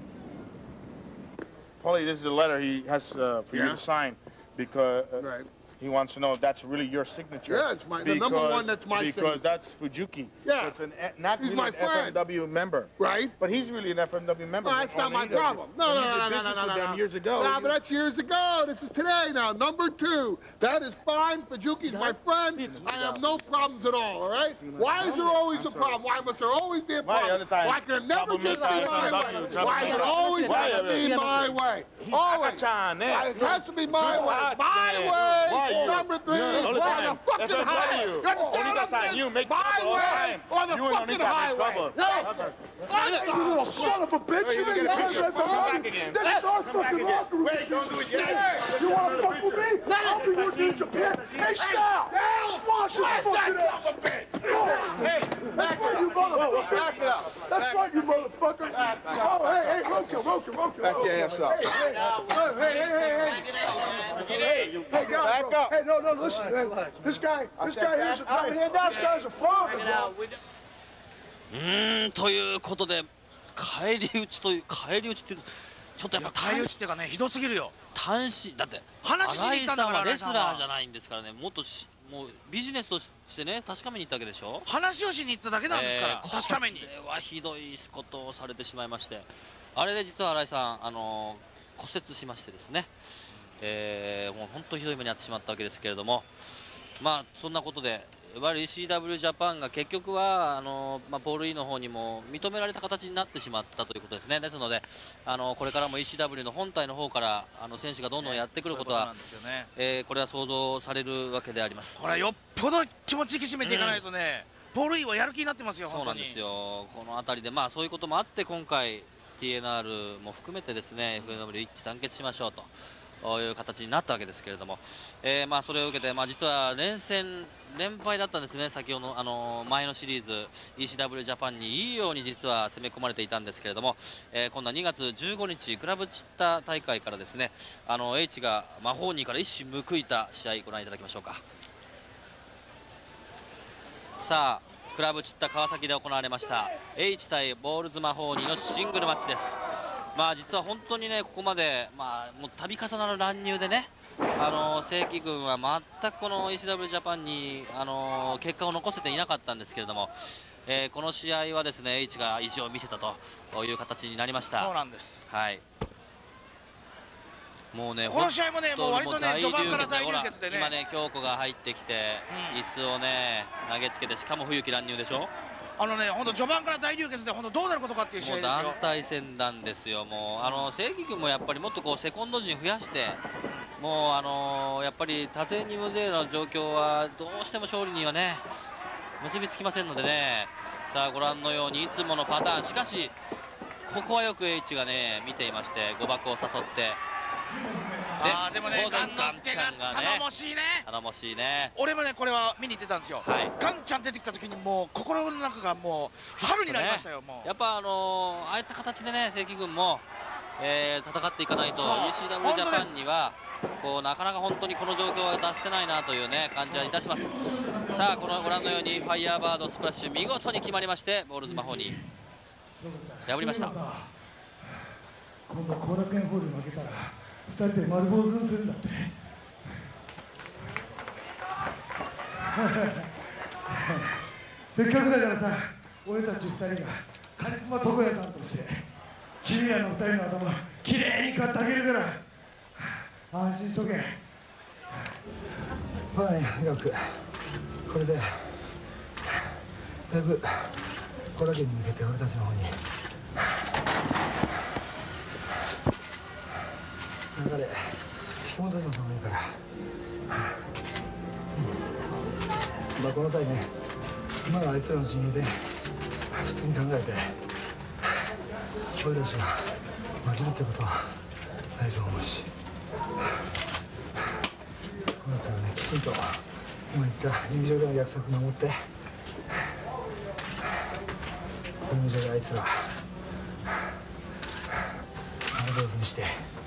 Paulie, this is a letter he has uh, for yeah. you to sign because uh, right. He wants to know if that's really your signature. Yeah, it's my- the number one, that's my Because signature. that's Fujuki. Yeah. So it's an, not He's really my an friend. F M W member. Right. But he's really an F M W member. No, that's not Only my he does it. problem. No, When no, you no, did no, no, business no, with no, them no. years ago. Nah, you- but that's years ago. This is today now. Number two. That is fine. Fujuki's my friend. I have no problems at all, all right? Why is there always a problem? Why must there always be a problem? Why can it never just be my way? Why is it always have to be my way? Always. Why it has to be my way. My way. Number three. On the fucking highway. You understand what I'm saying? You make my trouble all the way time. on the You and fucking Onika make highway. trouble. No. You little son of a bitch. You make nonsense about me. This is our fucking locker room. Wait, don't do it yet. You want to fuck with me? I'll be with you in Japan. Hey, Sal! Squash this fucking ass! Hey, that's right, you motherfucker! Back it up. That's right, you motherfucker! Oh, hey, hey, Roku, Roku, Roku! Back your ass up. Hey, hey, hey, hey, hey! Hey, guys, Back up. hey, no, no, listen, man. This guy, this guy here's a, this guy's a fraud, bro. うーんということで返り討ちという返り討ちっていうちょっとやっぱ返り討ちっていうかねひどすぎるよ。 単身だって話しに行ったんだから新井さんはレスラーじゃないんですからね。もっとしもうビジネスとしてね確かめに行ったわけでしょ。 話をしに行っただけなんですから、 えー確かめに。 これはひどいことをされてしまいまして、あれで実は新井さんあの骨折しましてですね、えー、もう本当ひどい目に遭ってしまったわけですけれども、まあそんなことでいわゆる イーシーダブリュー ジャパンが結局はあの、まあ、ポール E の方にも認められた形になってしまったということですね。ですのであのこれからも イーシーダブリュー の本体の方からあの選手がどんどんやってくることは、えー、これは想像されるわけであります。 これはよっぽど気持ち引き締めていかないとね、うん、ポール E はやる気になってますよ。 そうなんですよ。この辺りでまあそういうこともあって今回 ティーエヌアール も含めてですね エフエムダブリュー 一致団結しましょうと。こういう形になったわけですけれども、えー、まあそれを受けて、まあ、実は連戦連敗だったんですね。先ほどの、あの前のシリーズ イーシーダブリュー ジャパンにいいように実は攻め込まれていたんですけれども、えー、今度はにがつじゅうごにちクラブチッタ大会からですねあの H がマホーニーから一矢報いた試合ご覧いただきましょうか。さあクラブチッタ川崎で行われました H 対ボールズマホーニーのシングルマッチです。まあ実は本当にねここまで、まあ、もう度重なる乱入でねあの正規軍は全くこの イーシーダブリュー ジャパンにあの結果を残せていなかったんですけれども、えー、この試合はですね H が意地を見せたという形になりました。 そうなんです。 はい。もうねこの試合もねもう割とね序盤から大流血でね今ね京子が入ってきて、うん、椅子をね投げつけてしかも冬木乱入でしょ。 あのね、本当序盤から大流血で本当どうなることかっていう試合ですよ。 団体戦なんですよ。もうあの正規軍もやっぱりもっとこうセコンド陣増やして、もうあのやっぱり多勢に無勢の状況はどうしても勝利にはね結びつきませんのでね。さあご覧のようにいつものパターン。しかしここはよく H がね見ていまして誤爆を誘って。 あーでもねガンノスケが頼もしいね。 頼もしいね。 俺もねこれは見に行ってたんですよ。はい、ガンちゃん出てきた時にもう心の中がもう春になりましたよ。もうやっぱあのー、ああいった形でね正規軍も、えー、戦っていかないと イーシーダブリュー ジャパンにはこうなかなか本当にこの状況は出せないなというね感じはいたします。さあこのご覧のようにファイヤーバードスプラッシュ見事に決まりましてボールズ魔法に破りました。 今度後楽園ホール負けたらふたりで丸坊主にするんだってせっかくだからさ俺たちふたりがカリスマ床屋さんとして君らのふたりの頭きれいに買ってあげるから安心しとけ。 まあねとにかくこれでだいぶ後楽園に向けて俺たちの方に流れ引き戻すのもいいから、うん、まあこの際ね今のあいつらの陣営で普通に考えて俺たちが負けるってことはないと思うし、この回はねきちんと今言ったリング上での約束守ってリング上であいつら丸坊主にして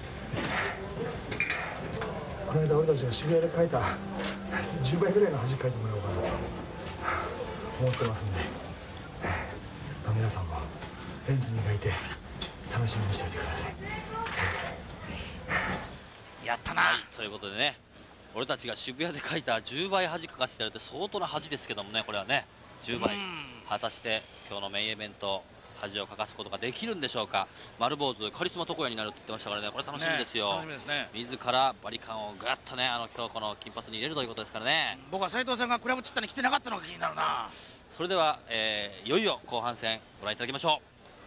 この間俺たちが渋谷で書いたじゅうばいぐらいの恥かいてもらおうかなと思ってますんで、まあ、皆さんもレンズ磨いて楽しみにしておいてください。 やったな、はい、ということでね俺たちが渋谷で書いたじゅうばい恥かかせてやるって相当な恥ですけどもね、これはねじゅうばい。果たして今日のメインイベント恥をかかすことができるんでしょうか。丸坊主カリスマ床屋になるって言ってましたからね、これ楽しみですよ。 ね、楽しみですね。 自らバリカンをぐっとね、あの今日この金髪に入れるということですからね。 僕は斉藤さんがクラブチッタに来てなかったのが気になるな。 それでは、えー、いよいよ後半戦ご覧いただきましょう。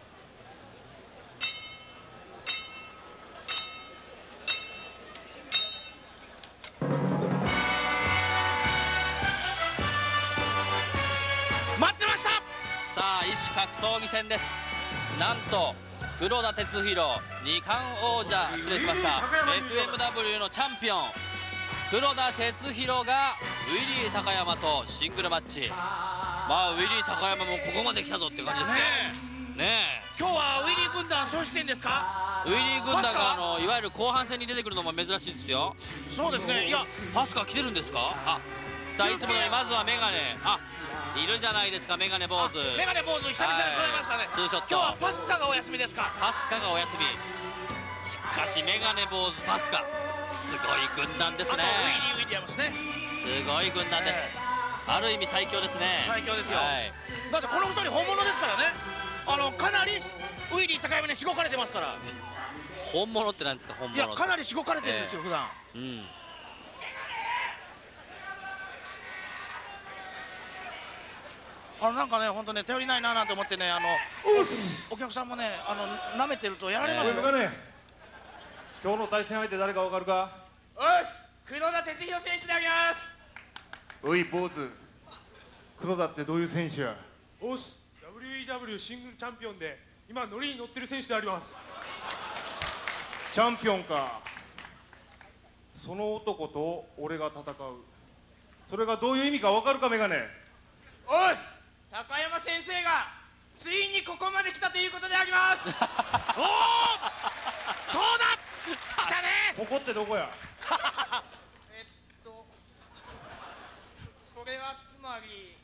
さあ異種格闘技戦です。なんと黒田哲弘にかん王者、失礼しました エフエムダブリュー のチャンピオン黒田哲弘がウィリー高山とシングルマッチ。まあウィリー高山もここまで来たぞっていう感じですね。ねえ、 今日はウィリー軍団総出演ですか。 ウィリー軍団があのいわゆる後半戦に出てくるのも珍しいですよ。 そうですね。いやパスカ来てるんですか。あ、さあいつものようにまずはメガネ、あいるじゃないですか、メガネ坊主。 メガネ坊主久々に揃いましたね。 ツーショット。 今日はパスカがお休みですか。 パスカがお休み。しかしメガネ坊主パスカ、すごい軍団ですね。 あとウィリー・ウィリアムスね。 すごい軍団です。ある意味最強ですね。 最強ですよ。 はい、 だってこのふたり本物ですからね。あのかなりウィリー高山にしごかれてますから。 本物ってなんですか。本物。 いやかなりしごかれてるんですよ、えー、普段。 うん。 あのなんかね、本当ね、頼りないななんて思ってね、あのお客さんもね、あの舐めてるとやられますよ。 ね、今日の対戦相手誰かわかるか。 おい、黒田哲弘選手であります。 おい坊主、黒田ってどういう選手や。 おっす、ダブリューイーダブリュー シングルチャンピオンで今ノリに乗ってる選手であります。 チャンピオンか。その男と俺が戦う、それがどういう意味かわかるかメガネ。 おい、高山先生がついにここまで来たということであります。おお、 そうだ、来たね。 ここってどこや。 えっとこれはつまり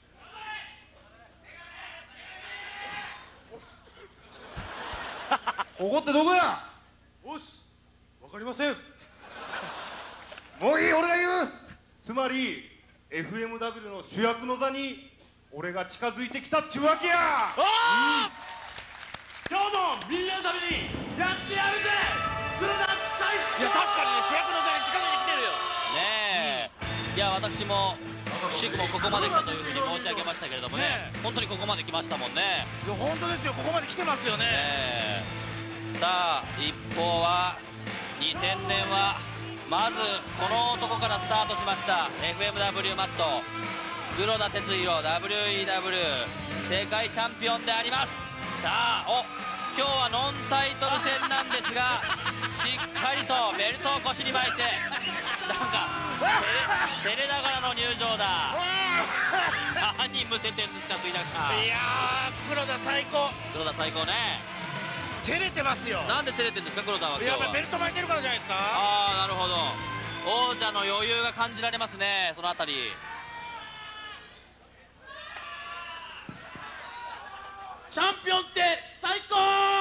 ここってどこや。 おっす、わかりません。 もういい、俺が言う。つまり エフエムダブリュー の主役の座に俺が近づいてきたっちゅうわけや。 おお、今日もみんなのためにやってやるぜ黒田最高。 いや確かにね、主役の座に近づいてきてるよねえ。いや私もくしくもここまで来たというふうに申し上げましたけれどもね、ね本当にここまで来ましたもんね。 いや本当ですよ、ここまで来てますよね。 ねさあ一方はにせんねんはまずこの男からスタートしました。 エフエムダブリュー マット黒田哲弘 ダブリューイーダブリュー 世界チャンピオンであります。さあお今日はノンタイトル戦なんですがしっかりとベルトを腰に巻いてなんか照れ、照れながらの入場だ。何むせてんですか杉田さん。 いやー黒田最高。 黒田最高ね。 照れてますよ。 なんで照れてんですか黒田は今日は。 やっぱベルト巻いてるからじゃないですか。 ああなるほど、王者の余裕が感じられますね、そのあたり。 チャンピオンって最高。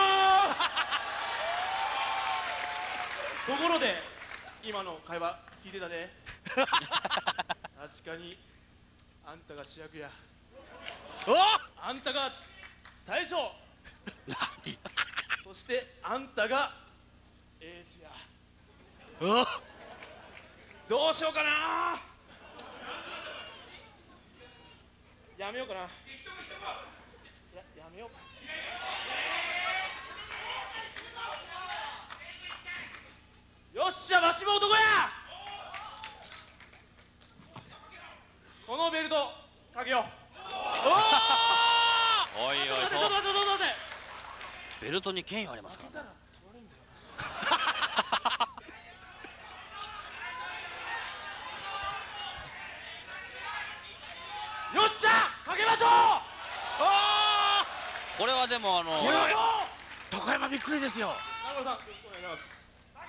ところで今の会話聞いてたね。確かにあんたが主役や。 おあんたが大将。そしてあんたがエースや。 おどうしようかな。やめようかな。ややめよう。よっしゃ、わしも男や。このベルトかけよう。 おおいおい、 ちょっと待ってちょっと待ってちょっと待って。 ベルトに権威ありますからね。 よっしゃ、かけましょう。 これはでもあの高山びっくりですよ。 中村さん、よろしくお願いします。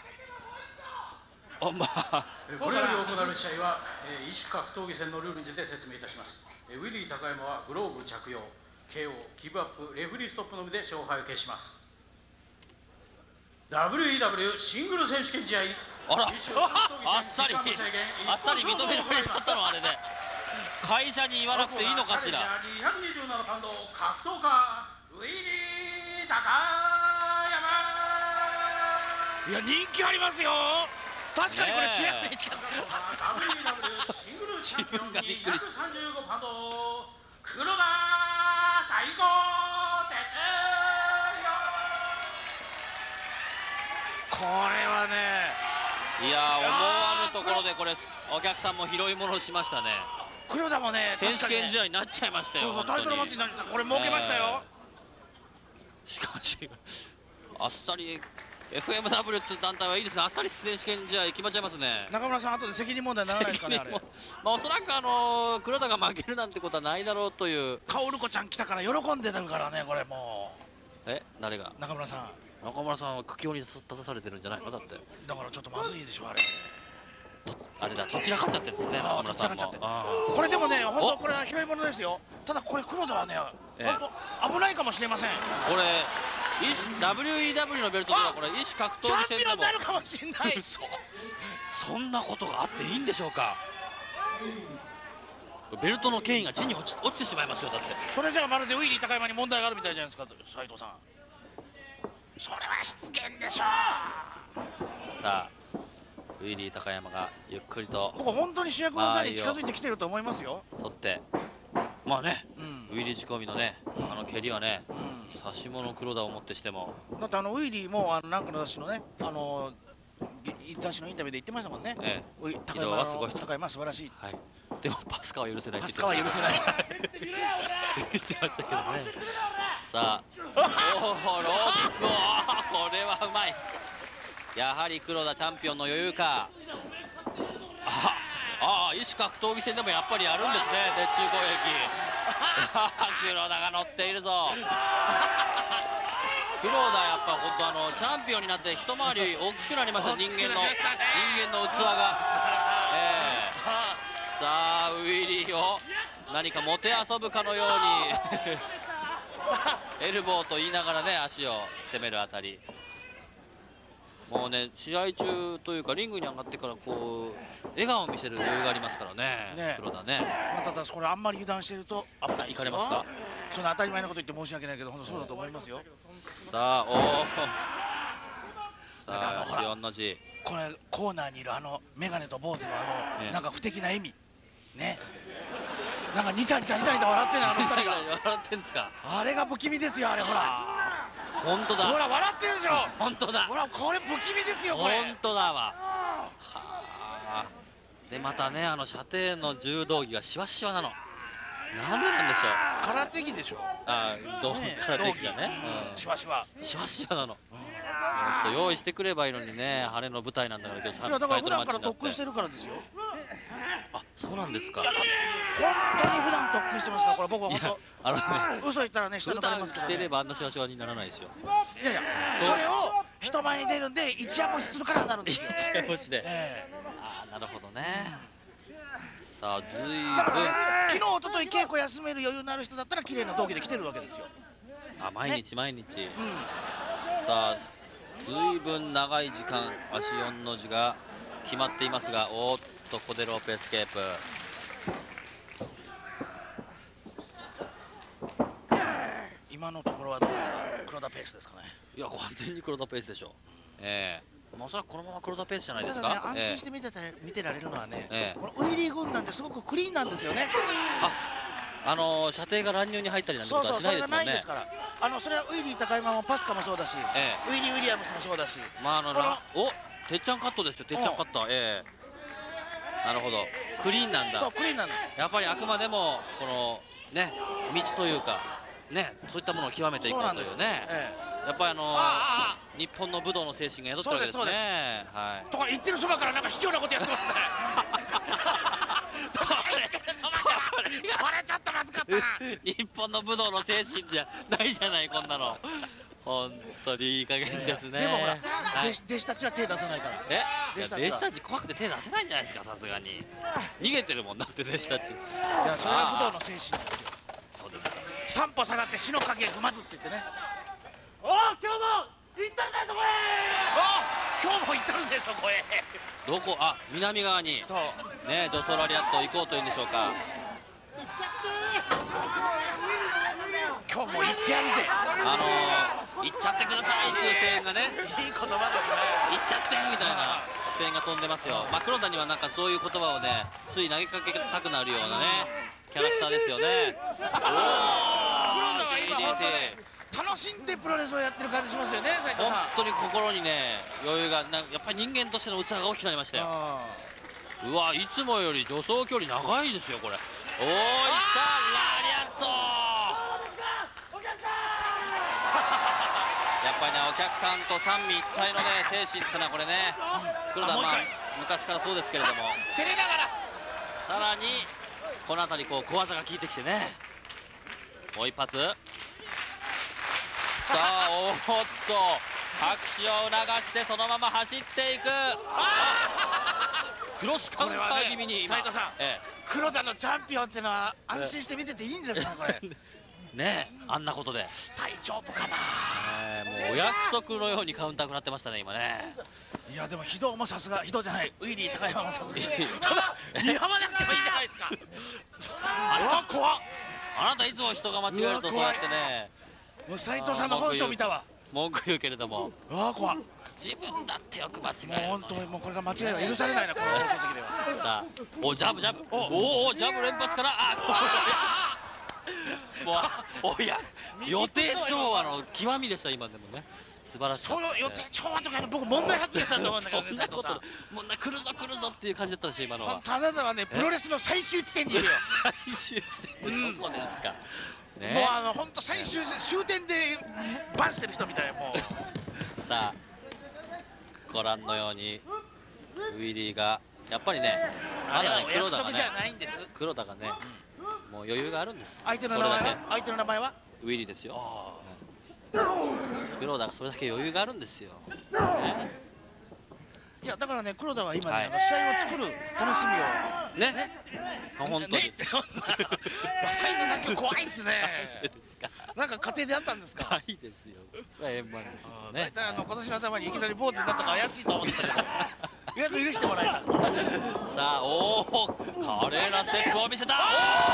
あまあこれより行われる試合は、えー、異種格闘技戦のルールについて説明いたします。えー、ウィリー高山はグローブ着用、ケーオー、ギブアップ、レフェリーストップのみで勝敗を決します。ダブリューイーダブリュー シングル選手権試合、 あら、あっさりあっさり認められちゃったのあれで、会社に言わなくていいのかしら。 にひゃくにじゅうななパウンド格闘家ウィリー高いや人気ありますよ。確かにこれ主役で近づく。 自分がびっくりしさんじゅうごパウンド黒田最高これはね、 いや思わぬところでこれお客さんも拾い物しましたね。 黒田もね選手権試合になっちゃいましたよ。 そうそうタイトルマッチになりました。これ儲けましたよ。 しかしあっさり エフエムダブリュー って団体はいいですね。あっさり選手権試合決まっちゃいますね。 中村さん後で責任問題にならないですかねあれ。 まあおそらくあの黒田が負けるなんてことはないだろうという。 薫子ちゃん来たから喜んでたからねこれもう。え誰が？ 中村さん。 中村さんは苦境に立たされてるんじゃないのだって。 だからちょっとまずいでしょあれ。 あれだどちらかっちゃってるんですね中村さんも。 これでもね本当これは拾い物ですよ。ただこれ黒田はね本当危ないかもしれません。 これダブリューイーダブリュー のベルトではこれ異種格闘技戦でもチャンピオンになるかもしれない。 そんなことがあっていいんでしょうか。ベルトの権威が地に落ち、落ちてしまいますよだって。 それじゃあまるでウィリー高山に問題があるみたいじゃないですか斉藤さん。それは失言でしょう。 さあウィリー高山がゆっくりと僕本当に主役の座に近づいてきてると思いますよ。 取ってまあね、うん、ウィリー仕込みのねあの蹴りはね、うん、差し物黒田をもってしてもだってあのウィリーもあのなんかの雑誌のねあの雑誌のインタビューで言ってましたもんね。ええ、高山はすごい高山は素晴らしい。 はい。でもパスカは許せないって言ってました。パスカは許せない言ってましたけどね。さあおおローキックをこれはうまい。やはり黒田チャンピオンの余裕か。ああ異種格闘技戦でもやっぱりやるんですね鉄柱攻撃。黒田が乗っているぞ。黒田やっぱ本当あのチャンピオンになって一回り大きくなりました人間の人間の器が。えー、さあウィリーを何かもてあそぶかのようにエルボーと言いながらね足を攻めるあたり。もうね試合中というかリングに上がってからこう笑顔を見せる余裕がありますからね、ね黒田ね。 まあ、ただこれあんまり油断していると危ないですよ。 いかれますか。 その当たり前のこと言って申し訳ないけど本当そうだと思いますよ。 さあおおさあ四四の字これコーナーにいるあの眼鏡と坊主のあの、ね、なんか不敵な笑みねなんかニタニタニタニタ笑ってんのあの二人が笑ってんですか。 あれが不気味ですよあれほら本当だ。 ほら笑ってるでしょ。 本当だ。 ほらこれ不気味ですよこれ。 本当だわ。はあ。でまたねあの射程の柔道着がシワシワなの。なんでなんでしょう。 空手着でしょ。 ああ、どう空手着がね。 シワシワ。 シワシワなの。もっと用意してくればいいのにね晴れの舞台なんだから今日。 いやだから普段から特訓してるからですよ。 あ、そうなんですか。 本当に普段特訓してますからこれ僕は本当。 あのね、 嘘言ったらね下の方着てればあんなシワシワにならないですよ。 いやいやそれを人前に出るんで一夜干しするからなるんですよ。 一夜干しで。ああなるほどね。さあずいぶん昨日一昨日稽古休める余裕のある人だったら綺麗な道着で来てるわけですよ。 あ毎日毎日。さあずいぶん長い時間足よんの字が決まっていますがおっとここでロープエスケープ。 今のところはどうですか。黒田ペースですかね。 いや完全に黒田ペースでしょう。ええー、まあおそらくこのまま黒田ペースじゃないですか。 ね、安心して見てた、えー、見てられるのはね、えー、このウィリー軍団ってすごくクリーンなんですよね。 あ、あのー、射程が乱入に入ったりなんてことはしないですもんね。そうそうそれがないんですから。あのそれはウィリー高山もパスカもそうだし、えー、ウィリー・ウィリアムスもそうだし。 まああのおてっちゃんカットですよてっちゃんカット。ええー、なるほどクリーンなんだ。 そうクリーンなんだ。 やっぱりあくまでもこのね道というか。ね、そういったものを極めていこうというね、ええ、やっぱりあのー、ああ日本の武道の精神が宿ってるわけですね。はい。 とか言ってるそばからなんか卑怯なことやってますね。これちょっとまずかったな。 日本の武道の精神じゃないじゃないこんなの。本当にいい加減ですね。 でもほら、はい、弟子弟子たちは手出さないから。 え？弟子, 弟子たち怖くて手出せないんじゃないですかさすがに。逃げてるもんだって弟子たち。いやそれが武道の精神ですよ。 そうですか。 三歩下がって死の影踏まずって言ってね。 おお今日も行ったんだそこへ。 お今日も行ったんですよ、そこへ。 どこ、あ、南側にね、助走ラリアット行こうというんでしょうか。 今日も行ってやるぜ。 あのー、行っちゃってくださいっていう声援がね、いい言葉ですね。行っちゃってみたいな声援が飛んでますよ。まあ黒田にはなんかそういう言葉をね、つい投げかけたくなるようなねキャラクターですよね。おお、 黒田は今本当ね、楽しんでプロレスをやってる感じしますよね、斉藤さん。 本当に心にね余裕がな、やっぱり人間としての器が大きくなりましたよ。うわ、いつもより助走距離長いですよこれ。おお、いったラリアット。やっぱりね、お客さんと三位一体のね精神ってのはこれね、黒田、まあ昔からそうですけれども、 照れながらさらにこの辺りこう小技が効いてきてね、もう一発。さあ、おっと拍手を促してそのまま走っていく。クロスカウンター気味に今、 斉藤さん、ええ、黒田のチャンピオンっていうのは安心して見てていいんですかこれ。 ねえ、あんなことで大丈夫かな。 もうお約束のようにカウンター食らってましたね今ね。 いやでも非道もさすが、非道じゃない、ウィリー高山もさすが。ただ見幅なくてもいいじゃないですか。うわ怖っ。 あなたいつも人が間違えるとそうやってね、 もう斉藤さんの本性見たわ。 文句言うけれども、 うわ怖っ。 自分だってよく間違える。 もう本当にもうこれが間違いは許されないなこの放送席では。 さあ、おジャブジャブ、おおジャブ連発から、あもうおや予定調和の極みでした今でもね、素晴らしい。 その予定調和とか僕問題発言だと思うんだけどね、斉藤さん。 もうな、来るぞ来るぞっていう感じだったでしょ今のは。 あなたはねプロレスの最終地点にいるよ。 最終地点どこですか。 もうあの本当最終終点でバンしてる人みたいもう。さあご覧のようにウィリーがやっぱりね、まだね黒田がね、黒田がねもう余裕があるんです。 相手の名前は相手の名前はウィリーですよ。黒田がそれだけ余裕があるんですよ。 いやだからね、黒田は今ね、はい、試合を作る楽しみをね、ね本当に。 ね、斉藤さん今日怖いっすね。なんか家庭であったんですか。 ないですよ。それは円満ですよね。 大体あの今年の頭にいきなり坊主になったから怪しいと思ってたけど、予約許してもらえた。 さあ、おお、華麗なステップを見せた。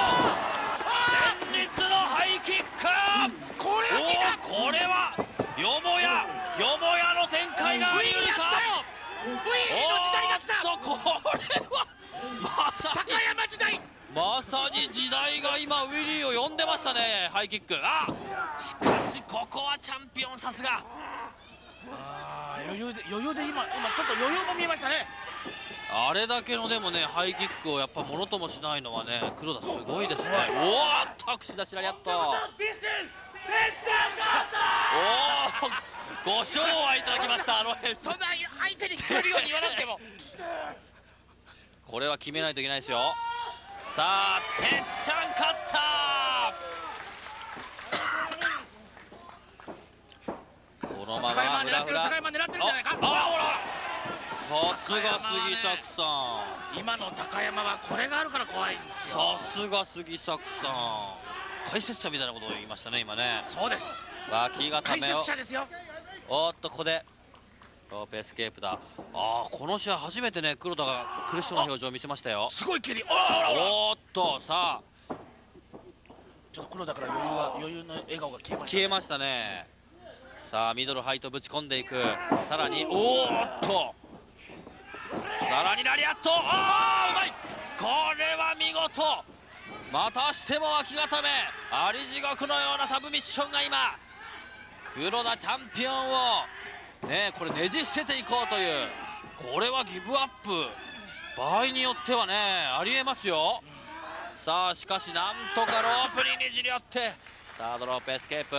戦慄のハイキック。 これはこれはよもやよもやの展開があり得るか。 ウィリーの時代が来た。 これはまさに高山時代。 まさに時代が今ウィリーを呼んでましたね。ハイキック。あ、しかしここはチャンピオンさすが。 あ余裕で余裕で今今ちょっと余裕も見えましたね。 あれだけのでもねハイキックをやっぱものともしないのはね、黒田すごいですね。おおっと串出しラリアット。おおご賞はいただきました。あの辺そんな相手に聞こえるように言わなくてもこれは決めないといけないですよ。さあてっちゃん勝った。このままフラフラ。 高山狙ってるんじゃないか。 さすが杉作さん。今の高山はこれがあるから怖いんですよ。 さすが杉作さん。解説者みたいなことを言いましたね今ね。 そうです。 脇固めを。 解説者ですよ。 おっとここでロープエスケープだ。ああこの試合初めてね黒田が苦しそうな表情を見せましたよ。 すごい蹴り。 おっとさあちょっと黒田から余裕が余裕の笑顔が消えました、ね、 消えましたね。さあミドルハイトぶち込んでいく。さらにおっとさらにラリアット。ああうまい。これは見事。またしても脇固め。あり地獄のようなサブミッションが今黒田チャンピオンをねこれねじ伏せていこうという。これはギブアップ場合によってはねありえますよ。さあしかしなんとかロープにねじり合ってサードロープエスケープ。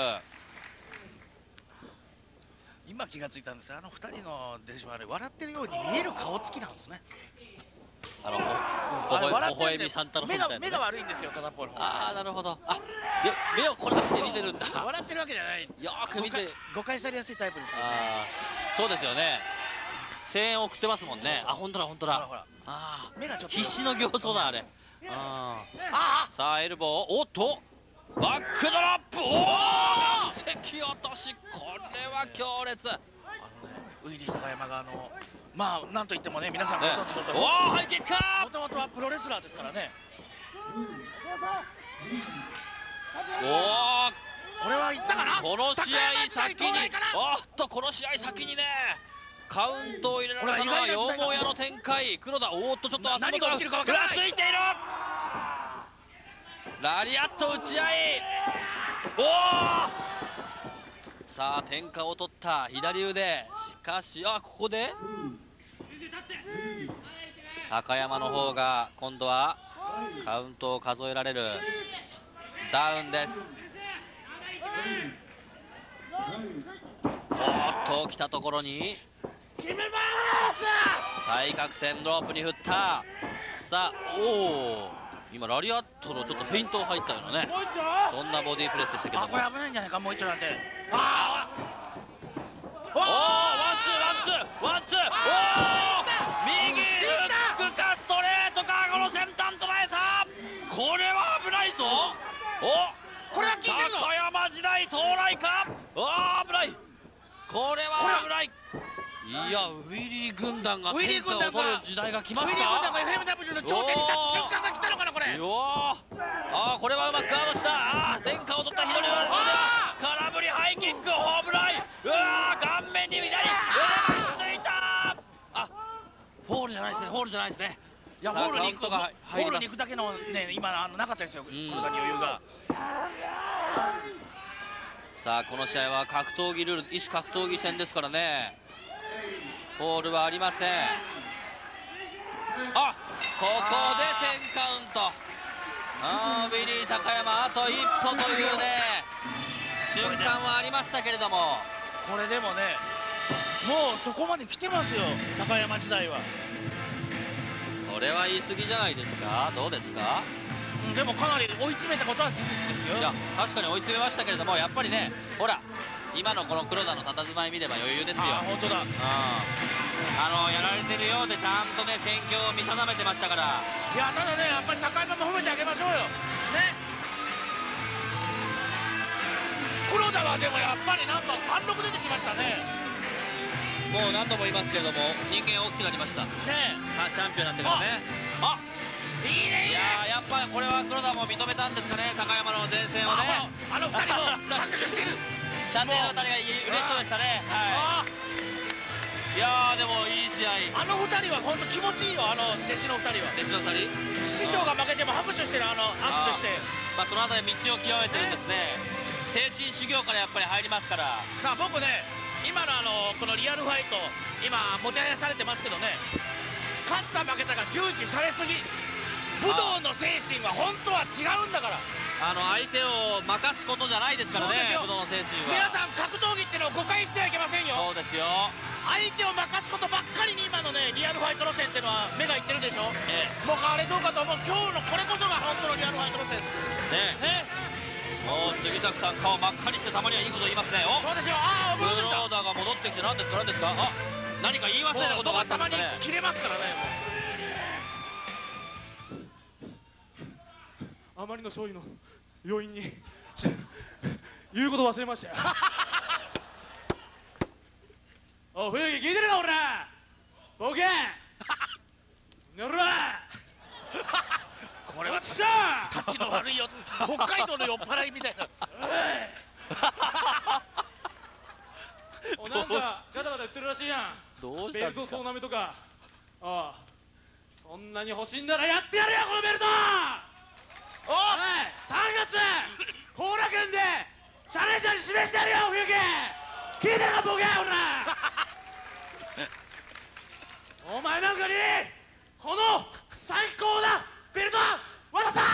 今気がついたんですが、あのふたりの弟子はね笑ってるように見える顔つきなんですね。 あのほほえみサンタロウみたいな、ね、 目が悪いんですよ片方の方。 ああなるほど。あ目をこれ出して見てるんだ。 笑ってるわけじゃない。 よく見て誤解されやすいタイプですよね。 あそうですよね。声援を送ってますもんね。あ本当だ本当だ。ああ目がちょっと必死の形相だあれ。ああさあエルボーおっとバックドロップ。おお関落とし。これは強烈。 ウィリー高山があのまあなんといってもね皆さんご存知のとおり、 おおハイキック。 もともとはプロレスラーですからね。 おおこれはいったかな。 この試合先におっとこの試合先にねカウントを入れられたのはよもやの展開。黒田おーっとちょっと足元がぐらついている。ラリアット打ち合い。おおさあ天下を取った左腕。しかしあここで高山の方が今度はカウントを数えられる。ダウンです。おっと来たところに対角線ロープに振った。さあおお今ラリアットのちょっとフェイント入ったようなねそんなボディープレスでしたけども。 あこれ危ないんじゃないかもう一丁なんて。 あおおワンツーワンツーワンツーおお右フックかストレートかこの先端捉えた。これは危ないぞ。おこれは効いてるぞ。 高山時代到来か。あ危ない。これは危ない。いやウィリー軍団が天下を取る時代が来ますか。 ウィリー軍団が エフエムダブリュー の頂点に立つ瞬間が来たのかなこれ。 よあーこれはうまくガードした。あー天下を取った左の腕は空振りハイキックホームライン。うわー顔面に左腕がついた。あフォールじゃないですねフォールじゃないですね。 いやホールに行くがホールに行くだけのね今あのなかったですよ黒田に余裕が。 さあこの試合は格闘技ルール異種格闘技戦ですからねフォールはありません。あここでテンカウント。あーウィリー高山あと一歩というね瞬間はありましたけれどもこれでもねもうそこまで来てますよ高山時代は。 それは言い過ぎじゃないですか。どうですか。 うん、でもかなり追い詰めたことは事実ですよ。 いや確かに追い詰めましたけれどもやっぱりねほら今のこの黒田の佇まい見れば余裕ですよ。 あ本当だ。 うんあのやられてるようでちゃんとね戦況を見定めてましたから。 いやただねやっぱり高山も褒めてあげましょうよね。黒田はでもやっぱりなんか貫禄出てきましたね。 もう何度も言いますけれども人間大きくなりましたね。あチャンピオンになってからね。あいいねいいね。 いややっぱりこれは黒田も認めたんですかね高山の前線をね。 あの二人も感覚してる。 射程の二人が嬉しそうでしたね。はいいやーでもいい試合。 あの二人は本当気持ちいいよ。あの弟子の二人は。 弟子の二人師匠が負けても拍手してる。あの握手してまあそのあたり道を極めてるんですね。精神修行からやっぱり入りますから。 だから僕ね今のあのこのリアルファイト今もてはやされてますけどね勝った負けたが重視されすぎ。武道の精神は本当は違うんだから。 あの相手を任すことじゃないですからね武道の精神は。 皆さん格闘技っていうのを誤解してはいけませんよ。 そうですよ。 相手を任すことばっかりに今のねリアルファイト路線っていうのは目がいってるでしょ、ええ、もうあれどうかと思う。今日のこれこそが本当のリアルファイト路線ねえ。もう杉崎さん顔真っ赤にしてたまにはいいこと言いますね。おそうですよ。ああブローダーが戻ってきて何ですか何ですか。あ何か言い忘れたことがあったんですかね。 たまに切れますからねあまりの勝利の要因に言うこと忘れましたよ。おい冬木聞いてるか俺ボケ寝ろこれは立ちの悪いよ北海道の酔っ払いみたいなおなんかガタガタ言ってるらしいやん。 どうしたんですか。 ベルト総なめとか。ああそんなに欲しいんならやってやるよこのベルト。おいさんがつ後楽園でチャレンジャーに示してやるよ冬木聞いてるかボケほらお前なんかにこの最高なベルトは渡った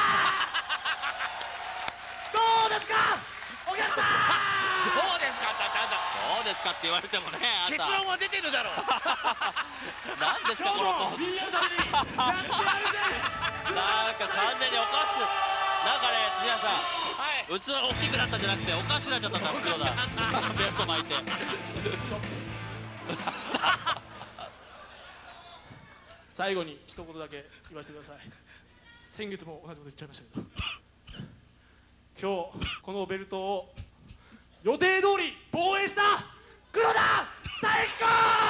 どうですかお客さん。 どうですかってなんだどうですかって言われてもねあんた結論は出てるだろう何ですかこのポーズなんか完全におかしくなんかね土屋さん、はい、器が大きくなったんじゃなくておかしくなっちゃったんだ袋だベルト巻いて最後に一言だけ言わせてください。先月も同じこと言っちゃいましたけど今日このベルトを予定通り防衛した黒田最高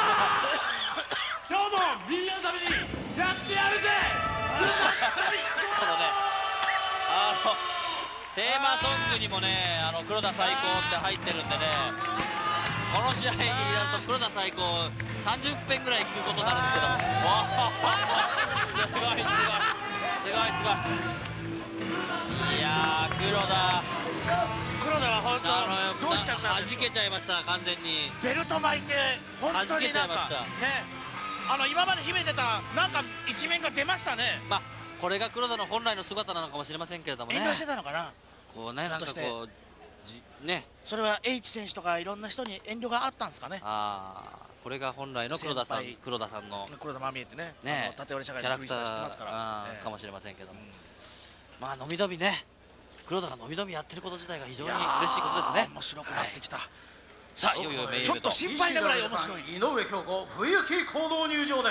今日もみんなのためにやってやるぜこのねあのテーマソングにもねあの黒田最高って入ってるんでねこの試合になると黒田最高さんじゅっぺんぐらい聞くことになるんですけどわすごいすごいすごいすごいいやー黒田黒田は本当どうしちゃったんですか。 弾けちゃいました完全にベルト巻いて本当になんか弾けちゃいましたねあの今まで秘めてたなんか一面が出ましたね。 まあこれが黒田の本来の姿なのかもしれませんけれどもね遠慮してたのかなこうねなんかこうじねそれは H 選手とかいろんな人に遠慮があったんですかね。 ああこれが本来の黒田さん黒田さんの黒田真美ってねね縦割り社会キャラクタのクイズ知ってますからーかもしれませんけどもまあのびのびね黒田がのびのびやってること自体が非常に嬉しいことですね。 面白くなってきた。 さあいよいよメインイベントちょっと心配なぐらい面白い。 井上京子冬木行動入場です。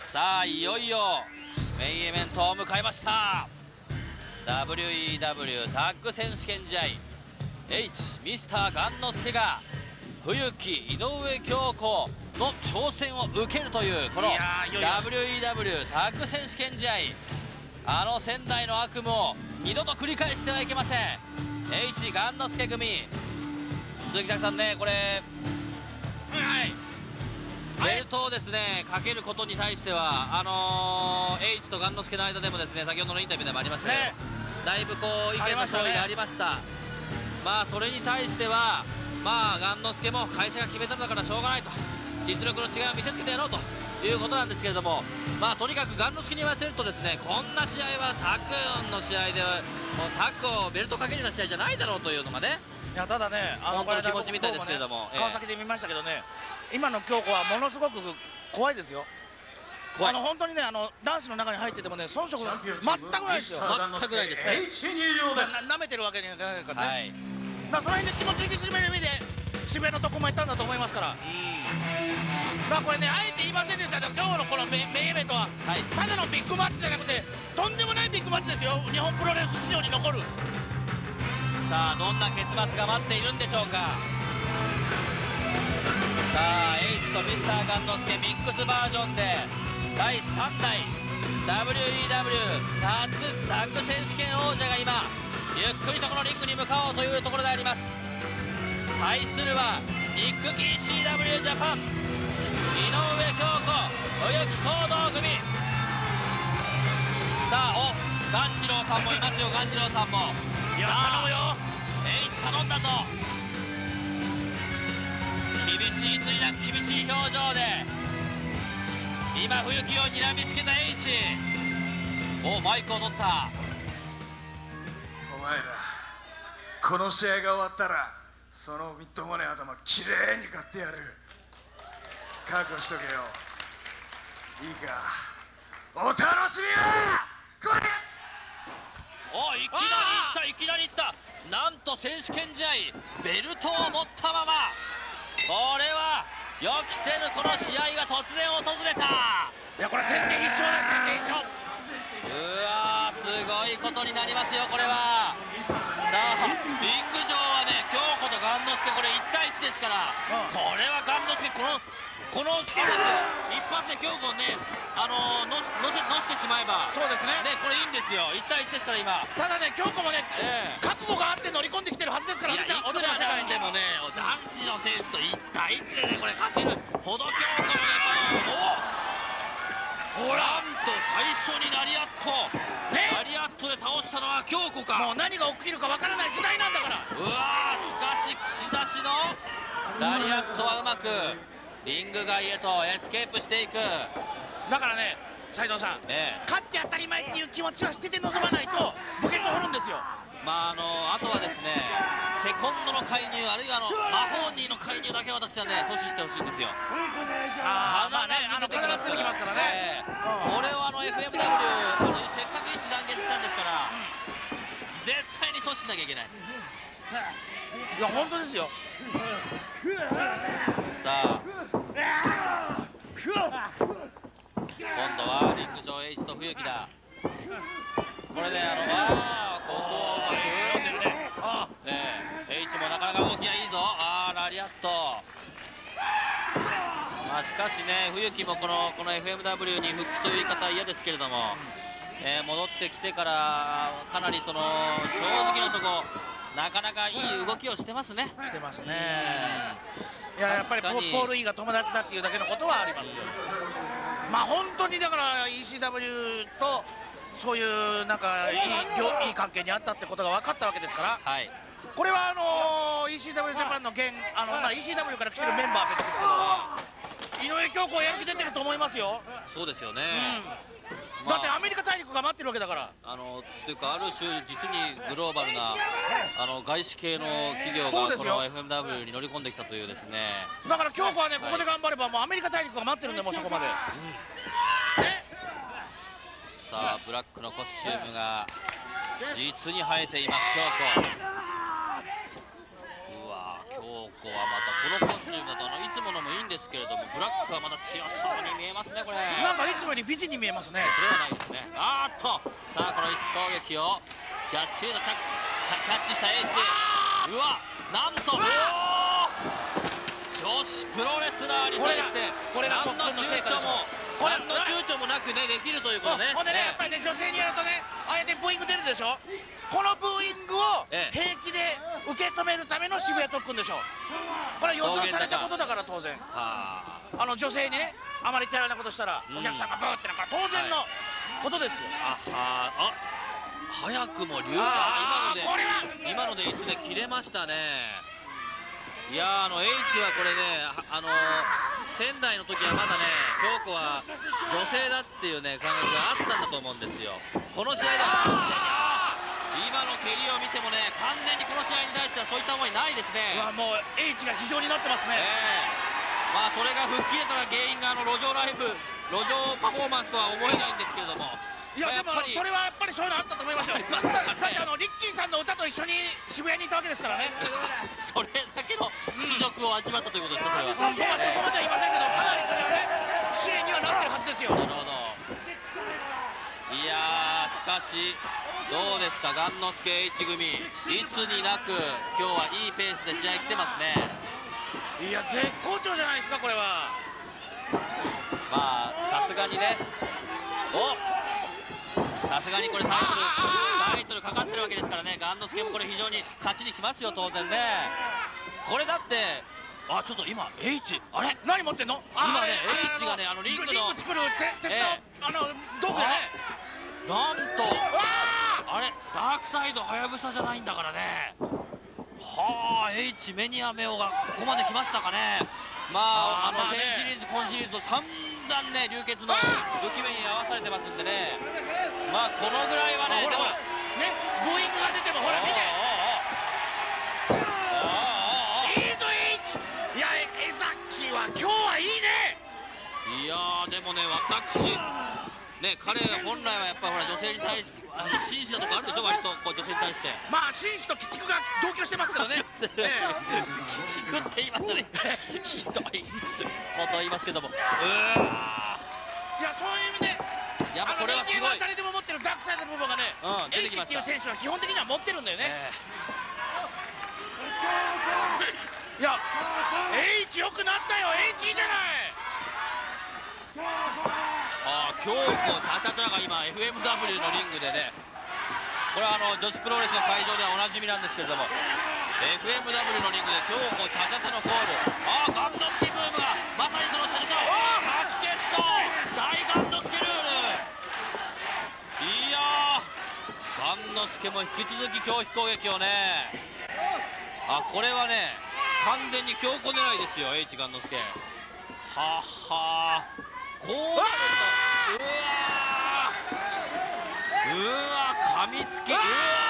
さあいよいよメインイベントを迎えました。 ダブリューイーダブリュー タッグ選手権試合 H ミスターガンノスケが冬木井上京子の挑戦を受けるというこの ダブリューイーダブリュー タッグ選手権試合あの仙台の悪夢を二度と繰り返してはいけません。 H ガンノスケ組鈴木拓さんねこれベルトをですねかけることに対してはあのー、H とガンノスケの間でもですね先ほどのインタビューでもありましたけど、ね、だいぶこう意見の相違がありました。まあそれに対してはまあガンノスケも会社が決めたんだからしょうがないと実力の違いを見せつけてやろうということなんですけれどもまあとにかくガンノスケに言わせるとですねこんな試合はタッグの試合でもうタッグをベルトかけるような試合じゃないだろうというのがねいやただねあの本当の気持ちみたいですけれども、 ね、川崎で見ましたけどね今の京子はものすごく怖いですよ。あの本当にねあの男子の中に入っててもね遜色が全くないですよ。 全くないですね。 なめてるわけにはいかないからね、はい、だからその辺で気持ち引き締める意味で渋谷のとこも行ったんだと思いますから、まあこれねあえて言いませんでしたけど今日のこのメインイベントは、はい、ただのビッグマッチじゃなくてとんでもないビッグマッチですよ。日本プロレス史上に残る。 さあどんな結末が待っているんでしょうか。さあ H とミスターガンノスケミックスバージョンでだいさんだい ダブリューイーダブリュー タッグタッグ選手権王者が今ゆっくりとこのリングに向かおうというところであります。対するはニックキー シーダブリュー ジャパン井上京子冬木行動組さあお鴈治郎さんもいますよ。鴈治郎さんもいや頼むよ。 エイス頼んだぞ。厳しい釣りだ厳しい表情で今冬木を睨みつけた H おマイクを取った。 お前らこの試合が終わったらそのみっともねえ頭きれいに買ってやる。覚悟しとけよ。いいかお楽しみはこれ。 おいきなりいったいきなりいった。なんと選手権試合ベルトを持ったままこれは予期せぬこの試合が突然訪れた。 いやこれ先手必勝だ先手必勝。 うわーすごいことになりますよこれは。さあリング上はね京子とガンノスケこれいちたいいちですから、うん、これはガンノスケこのこのあれですよ一発で京子をねあのー、ののせのせてしまえばそうですねねこれいいんですよいちたいいちですから今。 ただね京子もね、えー、覚悟があって乗り込んできてるはずですからね。 いやいくらなんでもね男子の選手といちたいいちでねこれ勝てるほど京子のねおおなんと最初にラリアットラリアットで倒したのは京子か。 もう何が起きるかわからない時代なんだから。 うわーしかし串刺しのラリアットはうまくリング外へとエスケープしていく。 だからね斉藤さん、ええ、勝って当たり前っていう気持ちは捨てて臨まないと墓穴を掘るんですよ。 まああのあとはですねセコンドの介入あるいはあのマホーニーの介入だけは私はね阻止してほしいんですよ。 あ必ず出てきますからね。 これをあの エフエムダブリュー あのせっかく一致団結したんですから、うん、絶対に阻止しなきゃいけない。 いや本当ですよ。 さあ今度はリング上 H と冬木だ。これであのあーここをうまく、えー、H もなかなか動きがいいぞ。あーラリアットあしかしね、冬木もこのこの エフエムダブリュー に復帰という言い方は嫌ですけれども、えー、戻ってきてからかなりその正直なとこなかなかいい動きをしてますね。 してますね。いや、やっぱりポール・イーが友達だっていうだけのことはありますよ。まあ本当にだから イーシーダブリュー とそういうなんかいいいい関係にあったってことが分かったわけですから、 はい、 これはあの イーシーダブリュー ジャパンの現あの、まあ、イーシーダブリュー から来てるメンバーは別ですけど、井上京子やる気出てると思いますよ。 そうですよね、 うん、だってアメリカ大陸が待ってるわけだから。 あのというかある種実にグローバルなあの外資系の企業がこの エフエムダブリュー に乗り込んできたというですね。 だから京子はね、ここで頑張ればもうアメリカ大陸が待ってるんで、もうそこまで、うん、ね。 さあブラックのコスチュームが実に映えています京子。うわ京子はまたこのコスチュームだとあのいつものもいいんですけれども、ブラックはまた強そうに見えますね。これなんかいつもより美人に見えますね。 それはないですね。あーっとさあこの椅子攻撃をキャッチの着キャッチした H。 うわなんと女子プロレスラーに対して何の躊躇も何の躊躇もなくねできるということね。 ほんでね、やっぱりね女性にやるとね、あえてブーイング出るでしょ。このブーイングを平気で受け止めるための渋谷特訓でしょ。これは予想されたことだから当然。あの女性にねあまり手荒なことしたらお客さんがブーってなんか当然のことですよ。 あはあ早くも龍が今ので今ので椅子で切れましたね。いやーあの H はこれねあの仙台の時はまだね京子は女性だっていうね感覚があったんだと思うんですよ。この試合では今の蹴りを見てもね完全にこの試合に対してはそういった思いないですね。 うわもう H が非常になってますね。 えー、まあそれが吹っ切れたら原因があの路上ライブ路上パフォーマンスとは思えないんですけれども。 いやでもそれはやっぱりそういうのあったと思いますよ。だってあのリッキーさんの歌と一緒に渋谷にいたわけですからね。 それだけの屈辱を味わったということですか、それは。 僕はそこまでは言いませんけど、かなりそれはね試練にはなってるはずですよ。 なるほど。いやーしかしどうですか雁之助 H 組、いつになく今日はいいペースで試合来てますね。 いや絶好調じゃないですかこれは。 まあさすがにね、おさすがにこれタイトルタイトルかかってるわけですからね、雁之助もこれ非常に勝ちにきますよ当然ね。これだってあちょっと今 H あれ何持ってんの？ 今ね H がねあのリングのリング作る鉄の、えー、あの道具だね。 なんとあれダークサイドはやぶさじゃないんだからね。はあ H 目には目をがここまで来ましたかね。まああの先シリーズ今シリーズと散々ね流血の浮き目に合わされてますんでね、まあこのぐらいはねでもねブーイングが出てもほら見ていいぞ H。 いや江崎は今日はいいね。 いやーでもね私ね彼本来はやっぱりほら女性に対してあの紳士なとこあるでしょ割とこう女性に対して。 まあ紳士と鬼畜が同居してますけどね。 鬼畜って言いますね。ひどいこと言いますけども、うわいやそういう意味でやっぱこれはすごい。 あの人間は誰でも持ってるダークサイドの部分がね、 うん、出てきました。 H っていう選手は基本的には持ってるんだよね、えー、いや H 良くなったよ。 H いいじゃない。 ああ京子チャチャチャが今 エフエムダブリュー のリングでね、これはあの女子プロレスの会場ではおなじみなんですけれども エフエムダブリュー のリングで京子チャチャチャのコール、ああガンドスキブームがまさにそのチャチャチャをかき消すと大ガンドスケルール。いやーガンノスケも引き続き強飛攻撃をね、あこれはね完全に強固狙いですよ H ガンノスケ。ははこうなるとうわーうわ噛みつき、うわ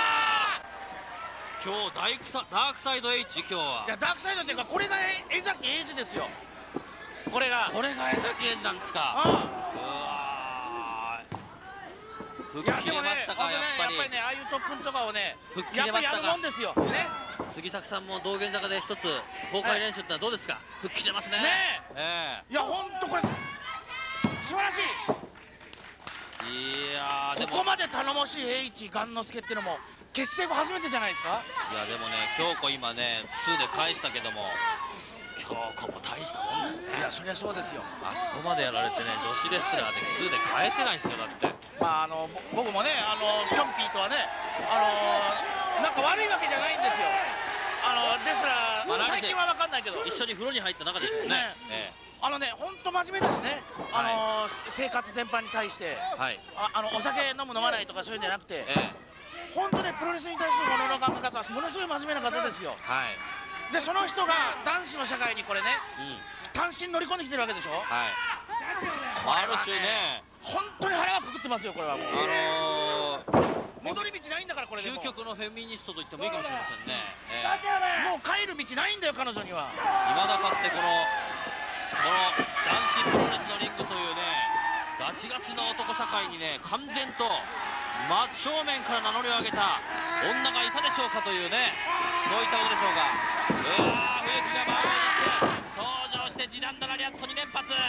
ー今日ダイクサダークサイド H 今日は。 いやダークサイドっていうかこれが江崎英二ですよ。これがこれが江崎英二なんですか。ああうわー吹っ切れましたか。やっぱりやっぱりねああいう特訓とかをね吹っ切れましたか。 やっぱりやるもんですよね。 杉崎さんも道玄坂で一つ公開練習ってのはどうですか。吹っ切れますね。ねええいや本当これ素晴らしい。 いやでもここまで頼もしい H ガンノスケっていうのも結成後初めてじゃないですか。 いやでもね京子今ねツーで返したけども京子も大したもんですね。 いやそりゃそうですよ。 あそこまでやられてね、女子レスラーで普通で返せないんですよ。だってまああの僕もね、あのキョンピーとはね、あのなんか悪いわけじゃないんですよ。あのレスラー、まあ、最近は分かんないけど一緒に風呂に入った中ですもんね。ねえあのね、本当真面目だしね、あの、はい、生活全般に対して、はい、ああのお酒飲む飲まないとかそういうんじゃなくて、ええ、本当ねプロレスに対するものの考え方はものすごい真面目な方ですよ。はい、でその人が男子の社会にこれね、うん、単身乗り込んできてるわけでしょ。はい、 ある種ね、 本当に腹がくくってますよこれはもう。あのー戻り道ないんだからこれでも究極のフェミニストと言ってもいいかもしれませんね、えー、もう帰る道ないんだよ彼女には。 未だかってこのこの男子プロレスのリングというねガチガチの男社会にね完全と真正面から名乗りを上げた女がいたでしょうかというね、そういったことでしょうか。うわー、冬木が前にして登場してジダンダラリアットに連発。い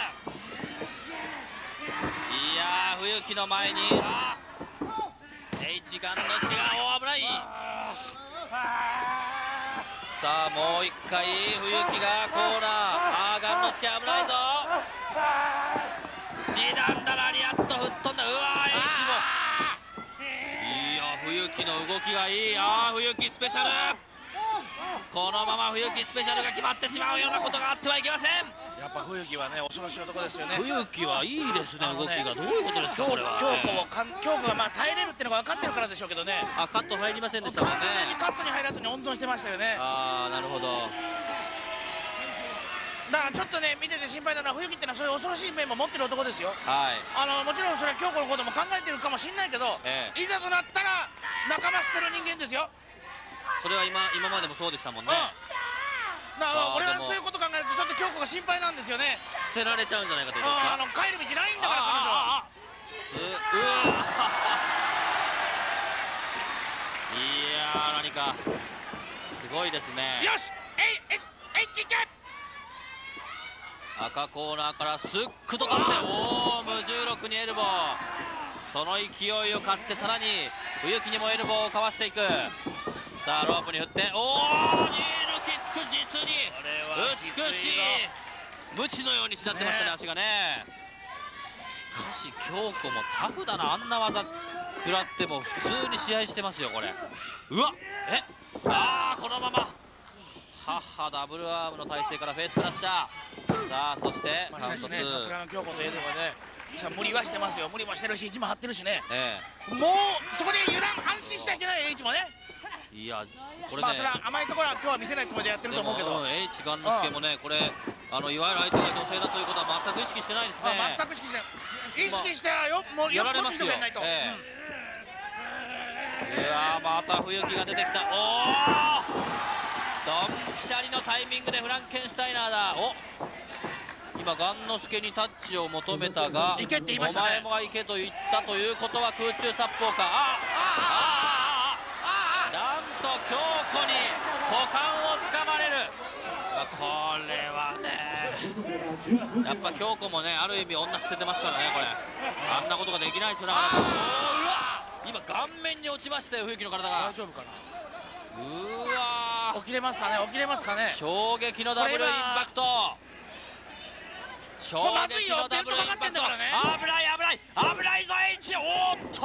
やー、冬木の前にあH ガンの手が大危ない。さあもう一回冬木がコーナー、あーガンの助危ないぞ。ジダンダラリアット吹っ飛んだ。うわー H もいや冬木の動きがいい。あー冬木スペシャル、このまま冬木スペシャルが決まってしまうようなことがあってはいけません。 やっぱ冬木はね恐ろしい男ですよね。 冬木はいいですね、動きが。どういうことですかこれは。 京子を京子がまあ耐えれるっていうのが分かってるからでしょうけどね。 あ、カット入りませんでしたもんね。 完全にカットに入らずに温存してましたよね。 ああ、なるほど。 だからちょっとね見てて心配なのは冬木ってのはそういう恐ろしい面も持ってる男ですよ。はい。あのもちろんそれは京子のことも考えてるかもしれないけど、ええ、いざとなったら仲間捨てる人間ですよ。 それは今今までもそうでしたもんね。 だから俺はそういうこと考えるとちょっと京子が心配なんですよね。 捨てられちゃうんじゃないかということですか。 あの帰る道ないんだから彼女は。 すうわいやー何かすごいですね。 よし エイチケ赤コーナーからスックと勝って、おお無重力にエルボー、その勢いを買ってさらに冬木にもエルボーをかわしていく。さあロープに振って、おおニールキック、実に美しい、無知のようにしなってましたね、足がね。しかし京子もタフだな、あんな技食らっても普通に試合してますよこれ。うわえああこのままはっはダブルアームの体勢からフェイスクラッシャー。さあそしてまあしかしね、さすがの京子といえどもね、無理はしてますよ。無理もしてるし、位置も張ってるしね、ええ、もうそこで油断安心しちゃいけない H もね。 いやこれね、 まあそれは甘いところは今日は見せないつもりでやってると思うけど、 うん、H ガンノスケもね、これあのいわゆる相手が女性だということは全く意識してないですね。 全く意識してない、意識してはよ、もうよっぽど人がやらないと。 いやまた冬木が出てきた。おおドンピシャリのタイミングでフランケンシュタイナーだ。お今ガンノスケにタッチを求めたが、 行けって言いましたね。 お前も行けと言ったということは空中殺法か。あああなんと京子に股間をつかまれる。これはねやっぱ京子もねある意味女捨ててますからねこれ。あんなことができないですよなかなか。うわ今顔面に落ちましたよ冬木の体が。 大丈夫かな。 うわ起きれますかね、起きれますかね。 衝撃のダブルインパクト、衝撃のダブルインパクト、危ない危ない危ないぞ H。 おっと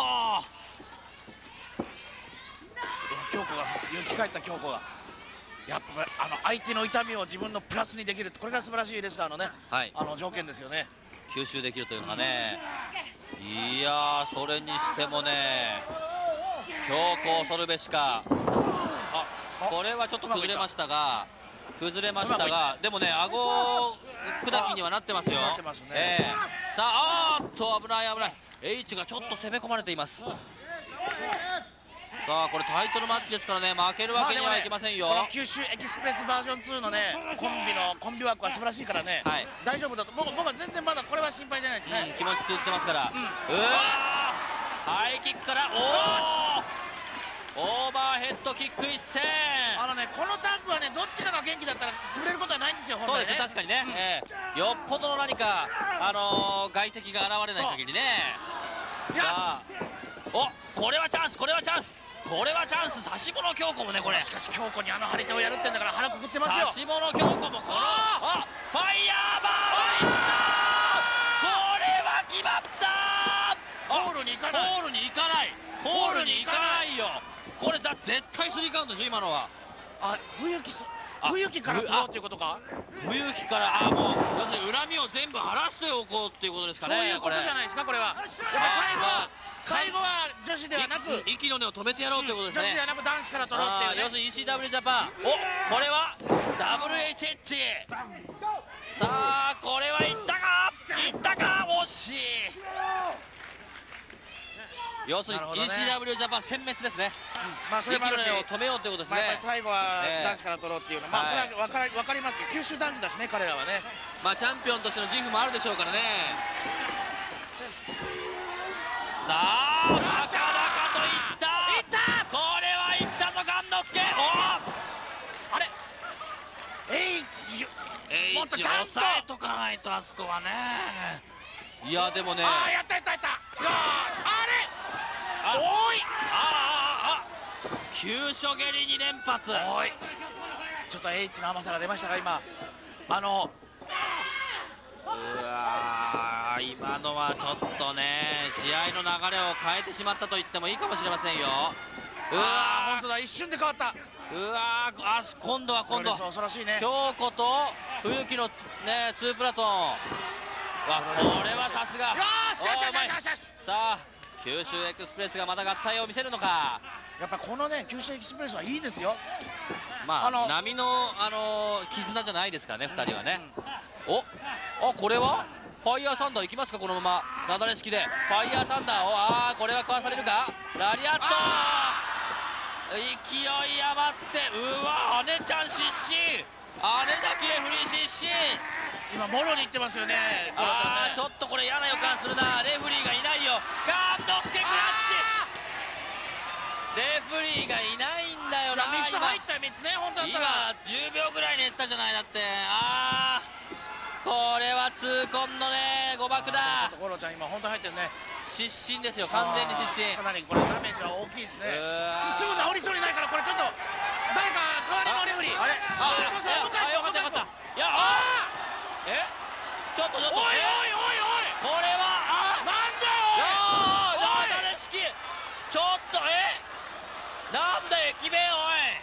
京子が生き返った京子がやっぱあの相手の痛みを自分のプラスにできる、これが素晴らしいレスラーのね、はい、あの条件ですよね。 吸収できるというのがね、いやーそれにしてもね京子恐るべしか。あこれはちょっと崩れましたが崩れましたがでもね顎砕きにはなってますよ。 なってますね、 えー、さああーっと危ない危ない H がちょっと攻め込まれています。さあこれタイトルマッチですからね負けるわけにはいきませんよ。 まあね、この九州エキスプレスバージョンツーのねコンビのコンビ枠は素晴らしいからね、はい、大丈夫だと僕僕は全然まだこれは心配じゃないですね、 うん、気持ち通じてますから、うん、うわハイキックからおおオーバーヘッドキック一戦。 あのねこのタッグはねどっちかが元気だったら潰れることはないんですよ。 そうですね確かにね、うんえー、よっぽどの何かあのー、外敵が現れない限りね。さあおこれはチャンスこれはチャンスこれはチャンス差し物京子もねこれ。 しかし京子にあの張り手をやるってんだから腹くくってますよ。 差し物京子もこのあファイヤーバーに行かないよ。これだ絶対スリーカウントでしょ今のは。 あ、冬木冬木から取ろうっていうことか。 冬木からあもう要するに恨みを全部晴らしておこうっていうことですかね。 そういうことじゃないですかこれは。やっぱ最後は最後は女子ではなく息の根を止めてやろうということですね。 女子ではなく男子から取ろうっていうね。 要するに イーシーダブリュー ジャパン。おこれは ダブリューエイチエイチ。さあこれはいったかいったか惜しい。要するに イーシーダブリュー ジャパン殲滅ですね。 まあそれもあるし息の根を止めようということですね。 最後は男子から取ろうっていうのまあこれは分かり分かりますよ。九州男児だしね彼らはね。 まあチャンピオンとしての自負もあるでしょうからね。さあ高々といったいったこれはいったぞガンノスケ。おあれ H H 抑えとかないとあそこはね。いやでもねああやったやったやった。よーしあれおいあああ急所蹴りに連発。 おいちょっと H の甘さが出ましたが今あのうわー今のはちょっとね試合の流れを変えてしまったと言ってもいいかもしれませんよ。 うわー本当だ一瞬で変わった。 うわーあ今度は今度恐ろしいね。 京子と冬木のねツープラトンわこれはさすが。 よしよしよしよしよし。 さあ九州エクスプレスがまた合体を見せるのか。 やっぱこのね九州エクスプレスはいいですよ。 まあ波のあの絆じゃないですからねふたりはね。おあこれはファイヤーサンダーいきますかこのままなだれ式でファイヤーサンダーをああこれはかわされるかラリアット勢い余ってうわ姉ちゃん失神姉崎レフリー失神今もろにいってますよね。 ああちょっとこれ嫌な予感するな。レフリーがいないよ。ガンドスケクラッチレフリーがいないんだよな。 みっつ入ったよみっつね本当だったら今じゅうびょうぐらい寝たじゃないだって。ああこれは痛恨のね誤爆だ。 ちょっと五郎ちゃん今本当入ってるね。 失神ですよ完全に失神。 かなりこれダメージは大きいですね。すぐ治りそうにないからこれちょっと誰か代わりのレフリー。 あれあそうそう向井君向井君。 いやあえちょっとちょっとおいおいおいおいこれはあなんだよおいなだれ式ちょっとえなんだよ駅弁おい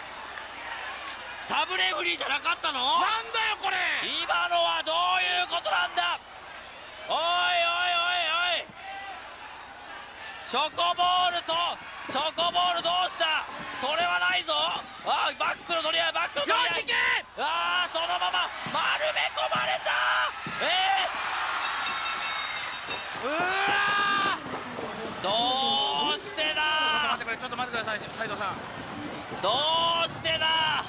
サブレフリーじゃなかったの。 なんだよこれ今のはどういうことなんだ。おいおいおいおいチョコボールとチョコボールどうしたそれはないぞ。ああバックの取り合いバックの取り合い。 よし行けああそのまま丸め込まれた。えー、うわどうしてだ。 ちょっと待ってくれちょっと待ってください斉藤さん。 どうしてだ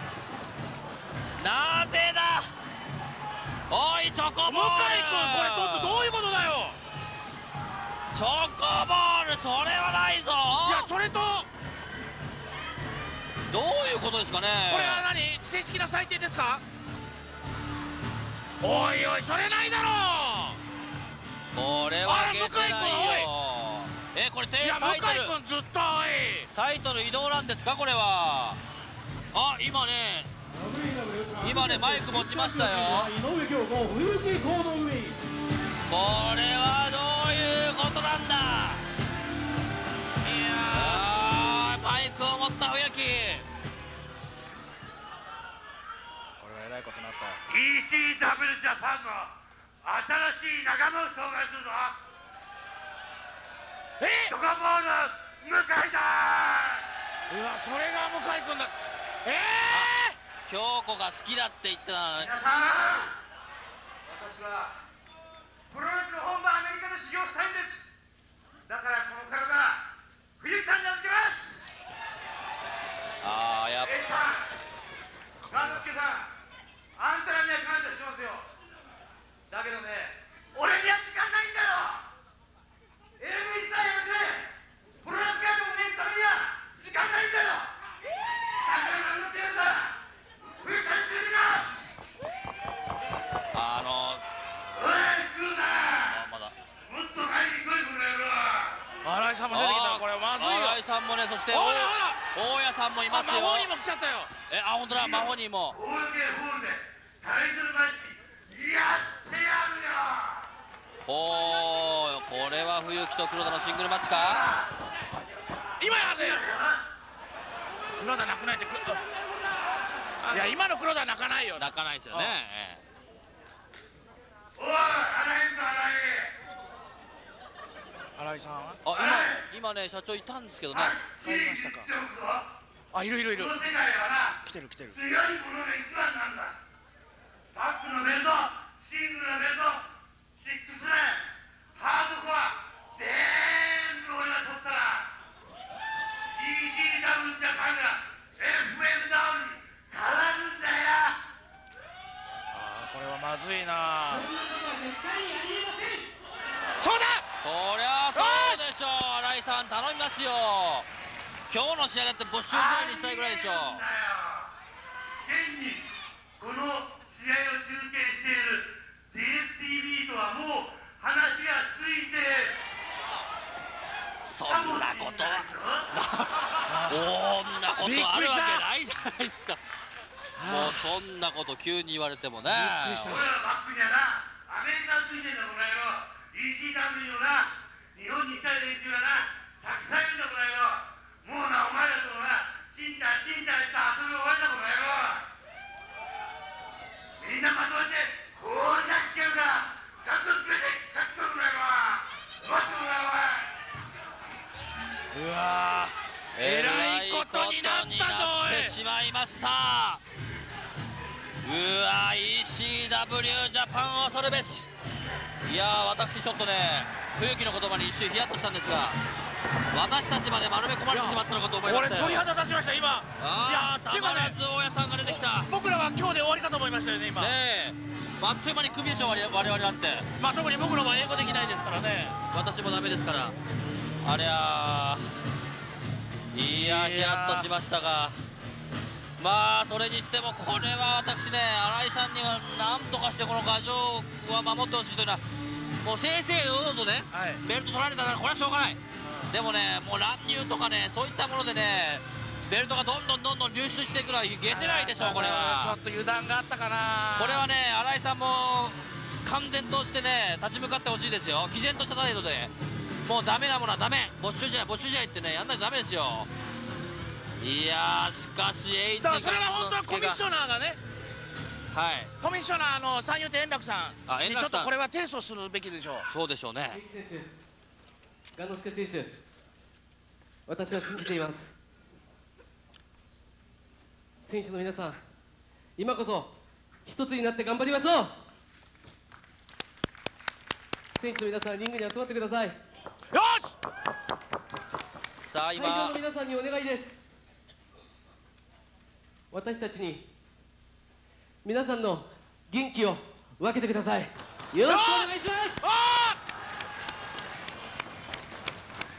なぜだおいチョコボール向井君これちょっとどういうことだよ。 チョコボールそれはないぞ。 いやそれとどういうことですかね。 これは何正式な裁定ですか。おいおいそれないだろこれは消せないよ。えこれタイトル向井君ずっとおいタイトル移動なんですかこれは。あ今ね今ねマイク持ちましたよ。これはどういうことなんだ。いやマイクを持った冬木これはえらいことになったよ。 イーシーダブリュー ジャパンの新しい仲間を紹介するぞ。 えチョコボール向井だ。 うわそれが向井君だ。ええー、京子が好きだって言ってた。 皆さん私はプロレスの本場アメリカで修行したいんです。だからこの体冬木さんに預けます。 ああやっぱガンノスケさんあんたらには感謝してますよ。だけどね俺には時間ないんだよ。 エーブイ さえやめてプロレス界でもねえためには時間ないんだよ。だから何だってやるんだ。冬木さんに連れてきます。 あのおい来るな。 まだもっと前に来いこの野郎。 新井さんも出てきた。これまずいよ。 新井さんもねそしてほらほら大家さんもいますよ。 マホニーも来ちゃったよ。 えあ本当だマホニーも。 大江ホールでタイトルマッチやってやるよ。 おーこれは冬木と黒田のシングルマッチか。 今やで黒田泣くないってくいや今の黒田泣かないよ。 泣かないですよね。 おい、新井さん、 新井さんはあ、今今ね社長いたんですけどね。 帰りましたか。あ、いるいるいる。 この世界はな、 来てる来てる。 強いものが一番なんだ。タッグのベルト、シングルのベルト、シックスライン、ハードコア、全部俺が取ったら イーシーダブリュー ジャパンが エフエムダブリュー に変わるんだよ。 ああ、これはまずいな。そうだ。 そりゃそうでしょう。新井さん頼みますよ。今日の試合だって没収試合にしたいぐらいでしょう。 現にこの試合を中継している ディーエスティービー とはもう話がついてそんなことはそんなことあるわけないじゃないですか。もうそんなこと急に言われてもね。 俺らバックにはなアメリカついてんだこの野郎。 イーシーダブリュー のな日本に来たい連中がなたくさんいるんだこの野郎。もうなお前らとなちんたんちんたんした遊び終わりだこの野郎。みんなまとめてこうなってるかちゃんとつけて勝っとるの野郎。待ってもらおい。 うわー、えらいことになったぞ。 ってしまいました。うわー、 イーシーダブリュー ジャパン恐るべし。いやー、私ちょっとね冬木の言葉に一瞬ヒヤッとしたんですが、私たちまで丸め込まれてしまったのかと思いましたよ。 俺鳥肌立ちました今。 ああ、たまらず大家さんが出てきた。 僕らは今日で終わりかと思いましたよね今。 ねえ、あっという間にクビでしょ我々だって。 まあ特に僕らは英語できないですからね。 私もダメですから。ありゃー、いやヒヤッとしましたが、まあそれにしてもこれは私ね、新井さんには何とかしてこの牙城は守ってほしいというのは、もう正々堂々とね、はい、ベルト取られたからこれはしょうがない、うん、でもねもう乱入とかねそういったものでねベルトがどんどんどんどん流出していくのは消せないでしょう。これはちょっと油断があったかな。 これはね新井さんも完全としてね立ち向かってほしいですよ。毅然とした態度で、もうダメなものはダメ、没収試合没収試合ってねやんないとダメですよ。いやー、しかし H だからそれが本当はコミッショナーがね、 はい、 コミッショナーの三遊亭円楽さんにちょっとこれは提訴するべきでしょう。 そうでしょうね。 雁之助選手、私は信じています。選手の皆さん、今こそ一つになって頑張りましょう。選手の皆さん、リングに集まってください。よし。 さあ今、 会場の皆さんにお願いです。私たちに皆さんの元気を分けてください。よろしくお願いします。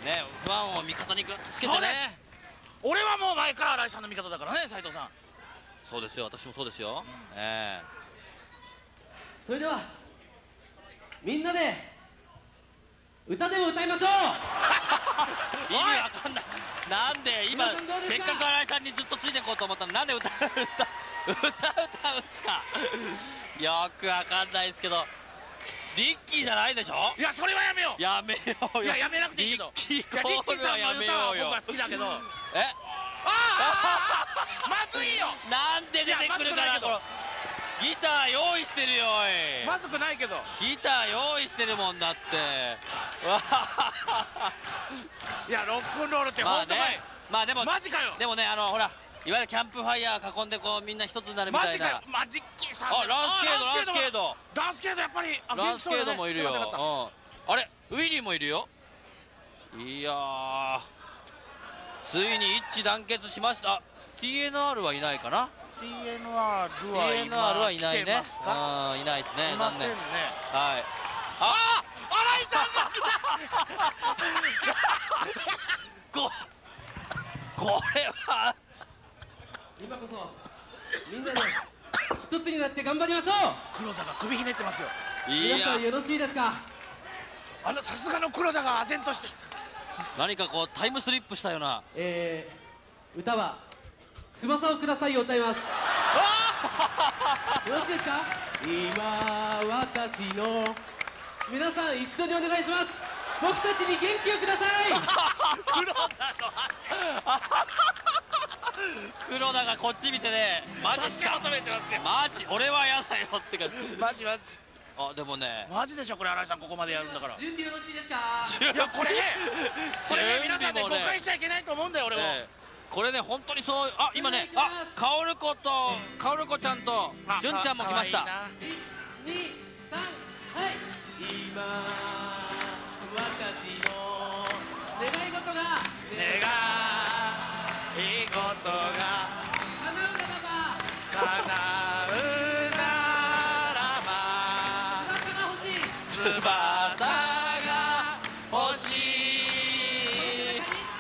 ね、不安を味方につけてね。 俺はもう前から新井さんの味方だからね、斉藤さん。 そうですよ、私もそうですよ。うん、えー、それではみんなで歌でも歌いましょう。 意味わかんない。なんで今せっかく新井さんにずっとついていこうと思ったのなんで歌歌歌歌うんですか。よくわかんないですけど、リッキーじゃないでしょ。 いやそれはやめよう。 やめようよ。 いややめなくていいけど。 リッキーコールはやめようよ。 僕は好きだけど。 え？ ああまずいよ。 なんで出てくるかなこのギター用意してるよおい。 まずくないけど。 ギター用意してるもんだって。 いやロックンロールって本当かい。 まあでもマジかよ。 でもねあのほらいわゆるキャンプファイヤー囲んでこうみんな一つになるみたいな。 マジかよ。まあリッキーさん。 あランスケードランスケード。 ランスケードやっぱり。 ランスケードもいるよ。うん。あれウィリーもいるよ。いやーついに一致団結しました。 ティーエヌアール はいないかな。 ティーエヌアール はティーエヌアール はいないね。ああいないですね。 いませんね。 はい。 あ新井さんが来た。ここれは今こそみんなで一つになって頑張りましょう。 黒田が首ひねってますよ。 皆さんよろしいですか。 あのさすがの黒田が唖然として何かこうタイムスリップしたような、 えー、歌は翼をくださいを歌います。よろしいですか。今私の皆さん一緒にお願いします。 僕たちに元気をください。 黒田がこっち見てね、マジっすか、マジ俺はやだよってか、 マジマジ。 あ、でもね、 マジでしょこれ、新井さんここまでやるんだから。 準備よろしいですか。 いやこれね、これね皆さんね誤解しちゃいけないと思うんだよ俺も。 これね本当にそう、あ今ね、あカオル子とカオル子ちゃんと純ちゃんも来ました。 いち、に、さん、はい。今私の願い事が願い事が叶うならば叶うならば翼が欲しい。 翼が欲しい。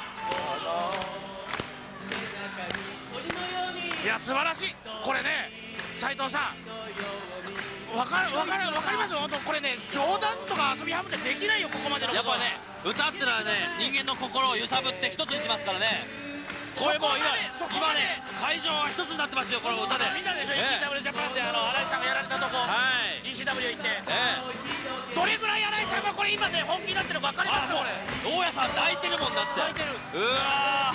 いや素晴らしい。これね斉藤さん、わかるわかるわかりますよ。本当これね冗談とか遊び半分でできないよここまでのこと。 やっぱね歌ってのはね人間の心を揺さぶって一つにしますからね。これもう今今ね会場は一つになってますよこの歌で。 みんなでしょ イーシーダブリュー ジャパンであの新井さんがやられたとこ イーシーダブリュー 行ってどれぐらい新井さんがこれ今ね本気になってるか分かりますかこれ。 大家さん泣いてるもんだって。 泣いてる。 うわ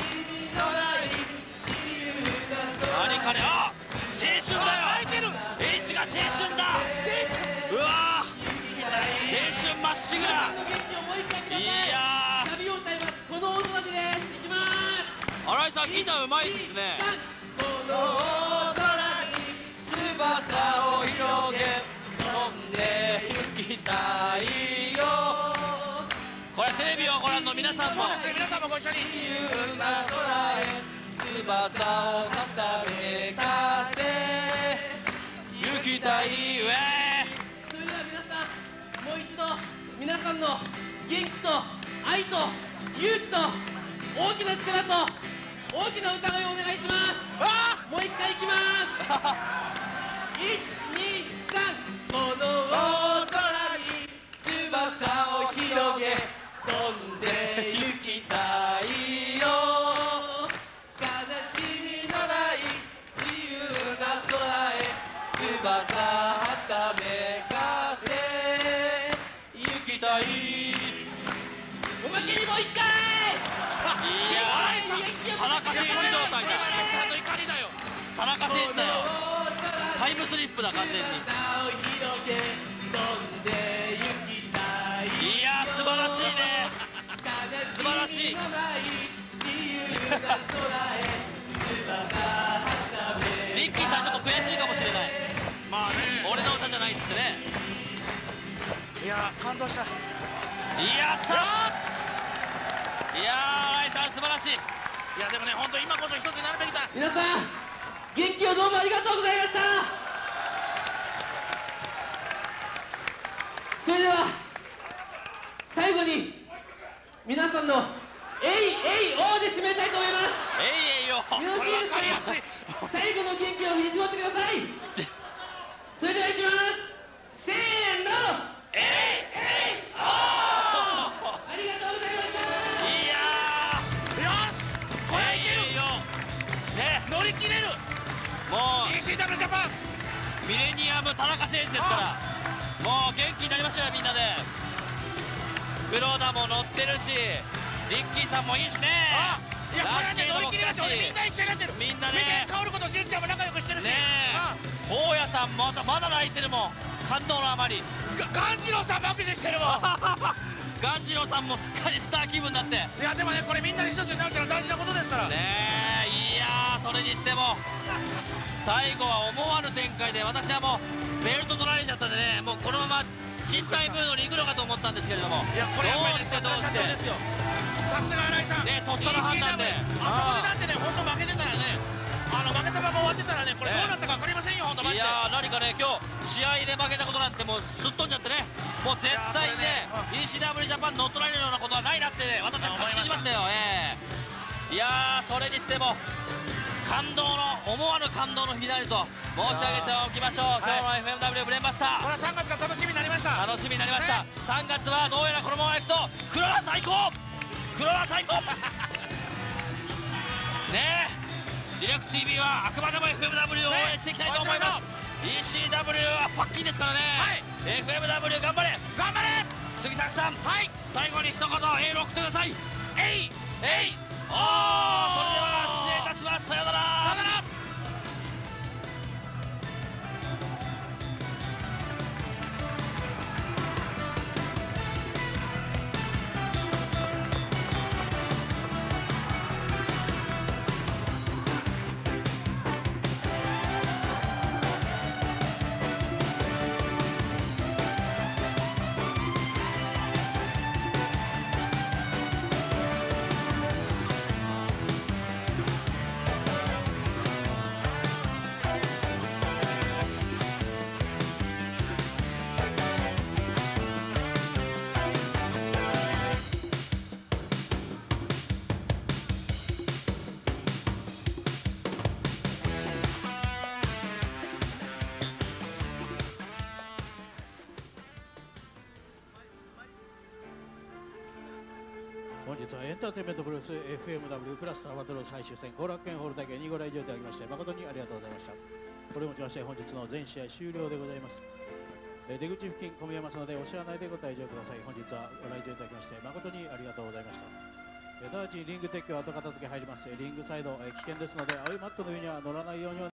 何かね、あ青春だよ。 泣いてる。 H が青春だ。 青春。 うわ青春まっしぐら。いやーサビを歌います。この音だけです。いきます。 新井さんギターうまいですね。 この空に翼を広げ飛んで行きたいよ。 これテレビをご覧の皆さんもそうですね皆さんもご一緒に。 自由な空へ翼を傾かせ行きたい。 上それでは皆さんもう一度皆さんの元気と愛と勇気と大きな力と大きな歌声をお願いします。もう一回いきますいち、に、さん。この大空に翼を広げ飛んで行きたいよ。悲しみのない自由な空へ翼はためかせ行きたい。おまけにもう一回。 いやー田中選手状態だ。田中選手だよ。タイムスリップだ完全に。いやー素晴らしいね。素晴らしい。リッキーさんちょっと悔しいかもしれない。 まあね俺の歌じゃないっつってね。 いや感動した。 やったー。いやー新井さん素晴らしい。 いやでもね本当今こそ一つになるべきだ。 皆さん元気をどうもありがとうございました。それでは最後に皆さんの「エイエイオー」で締めたいと思います。 えいえいよ。 よろしいですか。最後の元気を振り絞ってください。それではいきます。せーのエイエイオー。ありがとうございました。 いやよしこれいけるね乗り切れる。 もうイーシーダブリュー ジャパンミレニアム田中選手ですからもう元気になりましたよみんなで。黒田も乗ってるしリッキーさんもいいしね。 いやこれね乗り切れるしみんな一緒になってる。 みんなねカオル子と純ちゃんも仲良くしてるしねえ大家さんまだまだ泣いてるもん感動のあまり。 鴈治郎さんも握手してるもん鴈治郎さんもすっかりスター気分になって。 いやでもねこれみんなで一つになるってのは大事なことですからねえ。いやーそれにしても最後は思わぬ展開で私はもうベルト取られちゃったんでねもうこのまま賃貸ムードに行くのかと思ったんですけれども。 いやこれやっぱりねどうしてどうしてですよ。さすが新井さんねとっさの判断であそこでだってね本当負けてたらねあの負けたまま終わってたらねこれどうなったか分かりませんよ本当マジで。 いやー何かね今日試合で負けたことなんてもうすっ飛んじゃってねもう絶対ね イーシーダブリュー ジャパン乗っ取られるようなことはないなってね私は確信しましたよ。ええいやーそれにしても感動の思わぬ感動のフィナーレと申し上げておきましょう。今日の エフエムダブリュー ブレーンバスターこれはさんがつが楽しみになりました。 楽しみになりました、ね、さんがつはどうやらこのままいくと黒田最高黒田最高ねえディレク ティーブイ はあくまでも エフエムダブリュー を応援していきたいと思います、ね、イーシーダブリュー はパッキンですからね、はい、エフエムダブリュー 頑張れ頑張れ杉崎さん、はい、最後に一言エールを送ってください。えいえいおー、それでは失礼いたします。さようなら。さようなら。 本日はエンターテインメントプロレス エフエムダブリュー クラスターバトル最終戦後楽園ホール大会にご来場いただきまして誠にありがとうございました。これをもちまして本日の全試合終了でございます。え出口付近混み合いますのでお知らないでご退場ください。本日はご来場いただきまして誠にありがとうございました。え直ちにリング撤去後片付け入ります。リングサイドえ危険ですので青いマットの上には乗らないようにお願い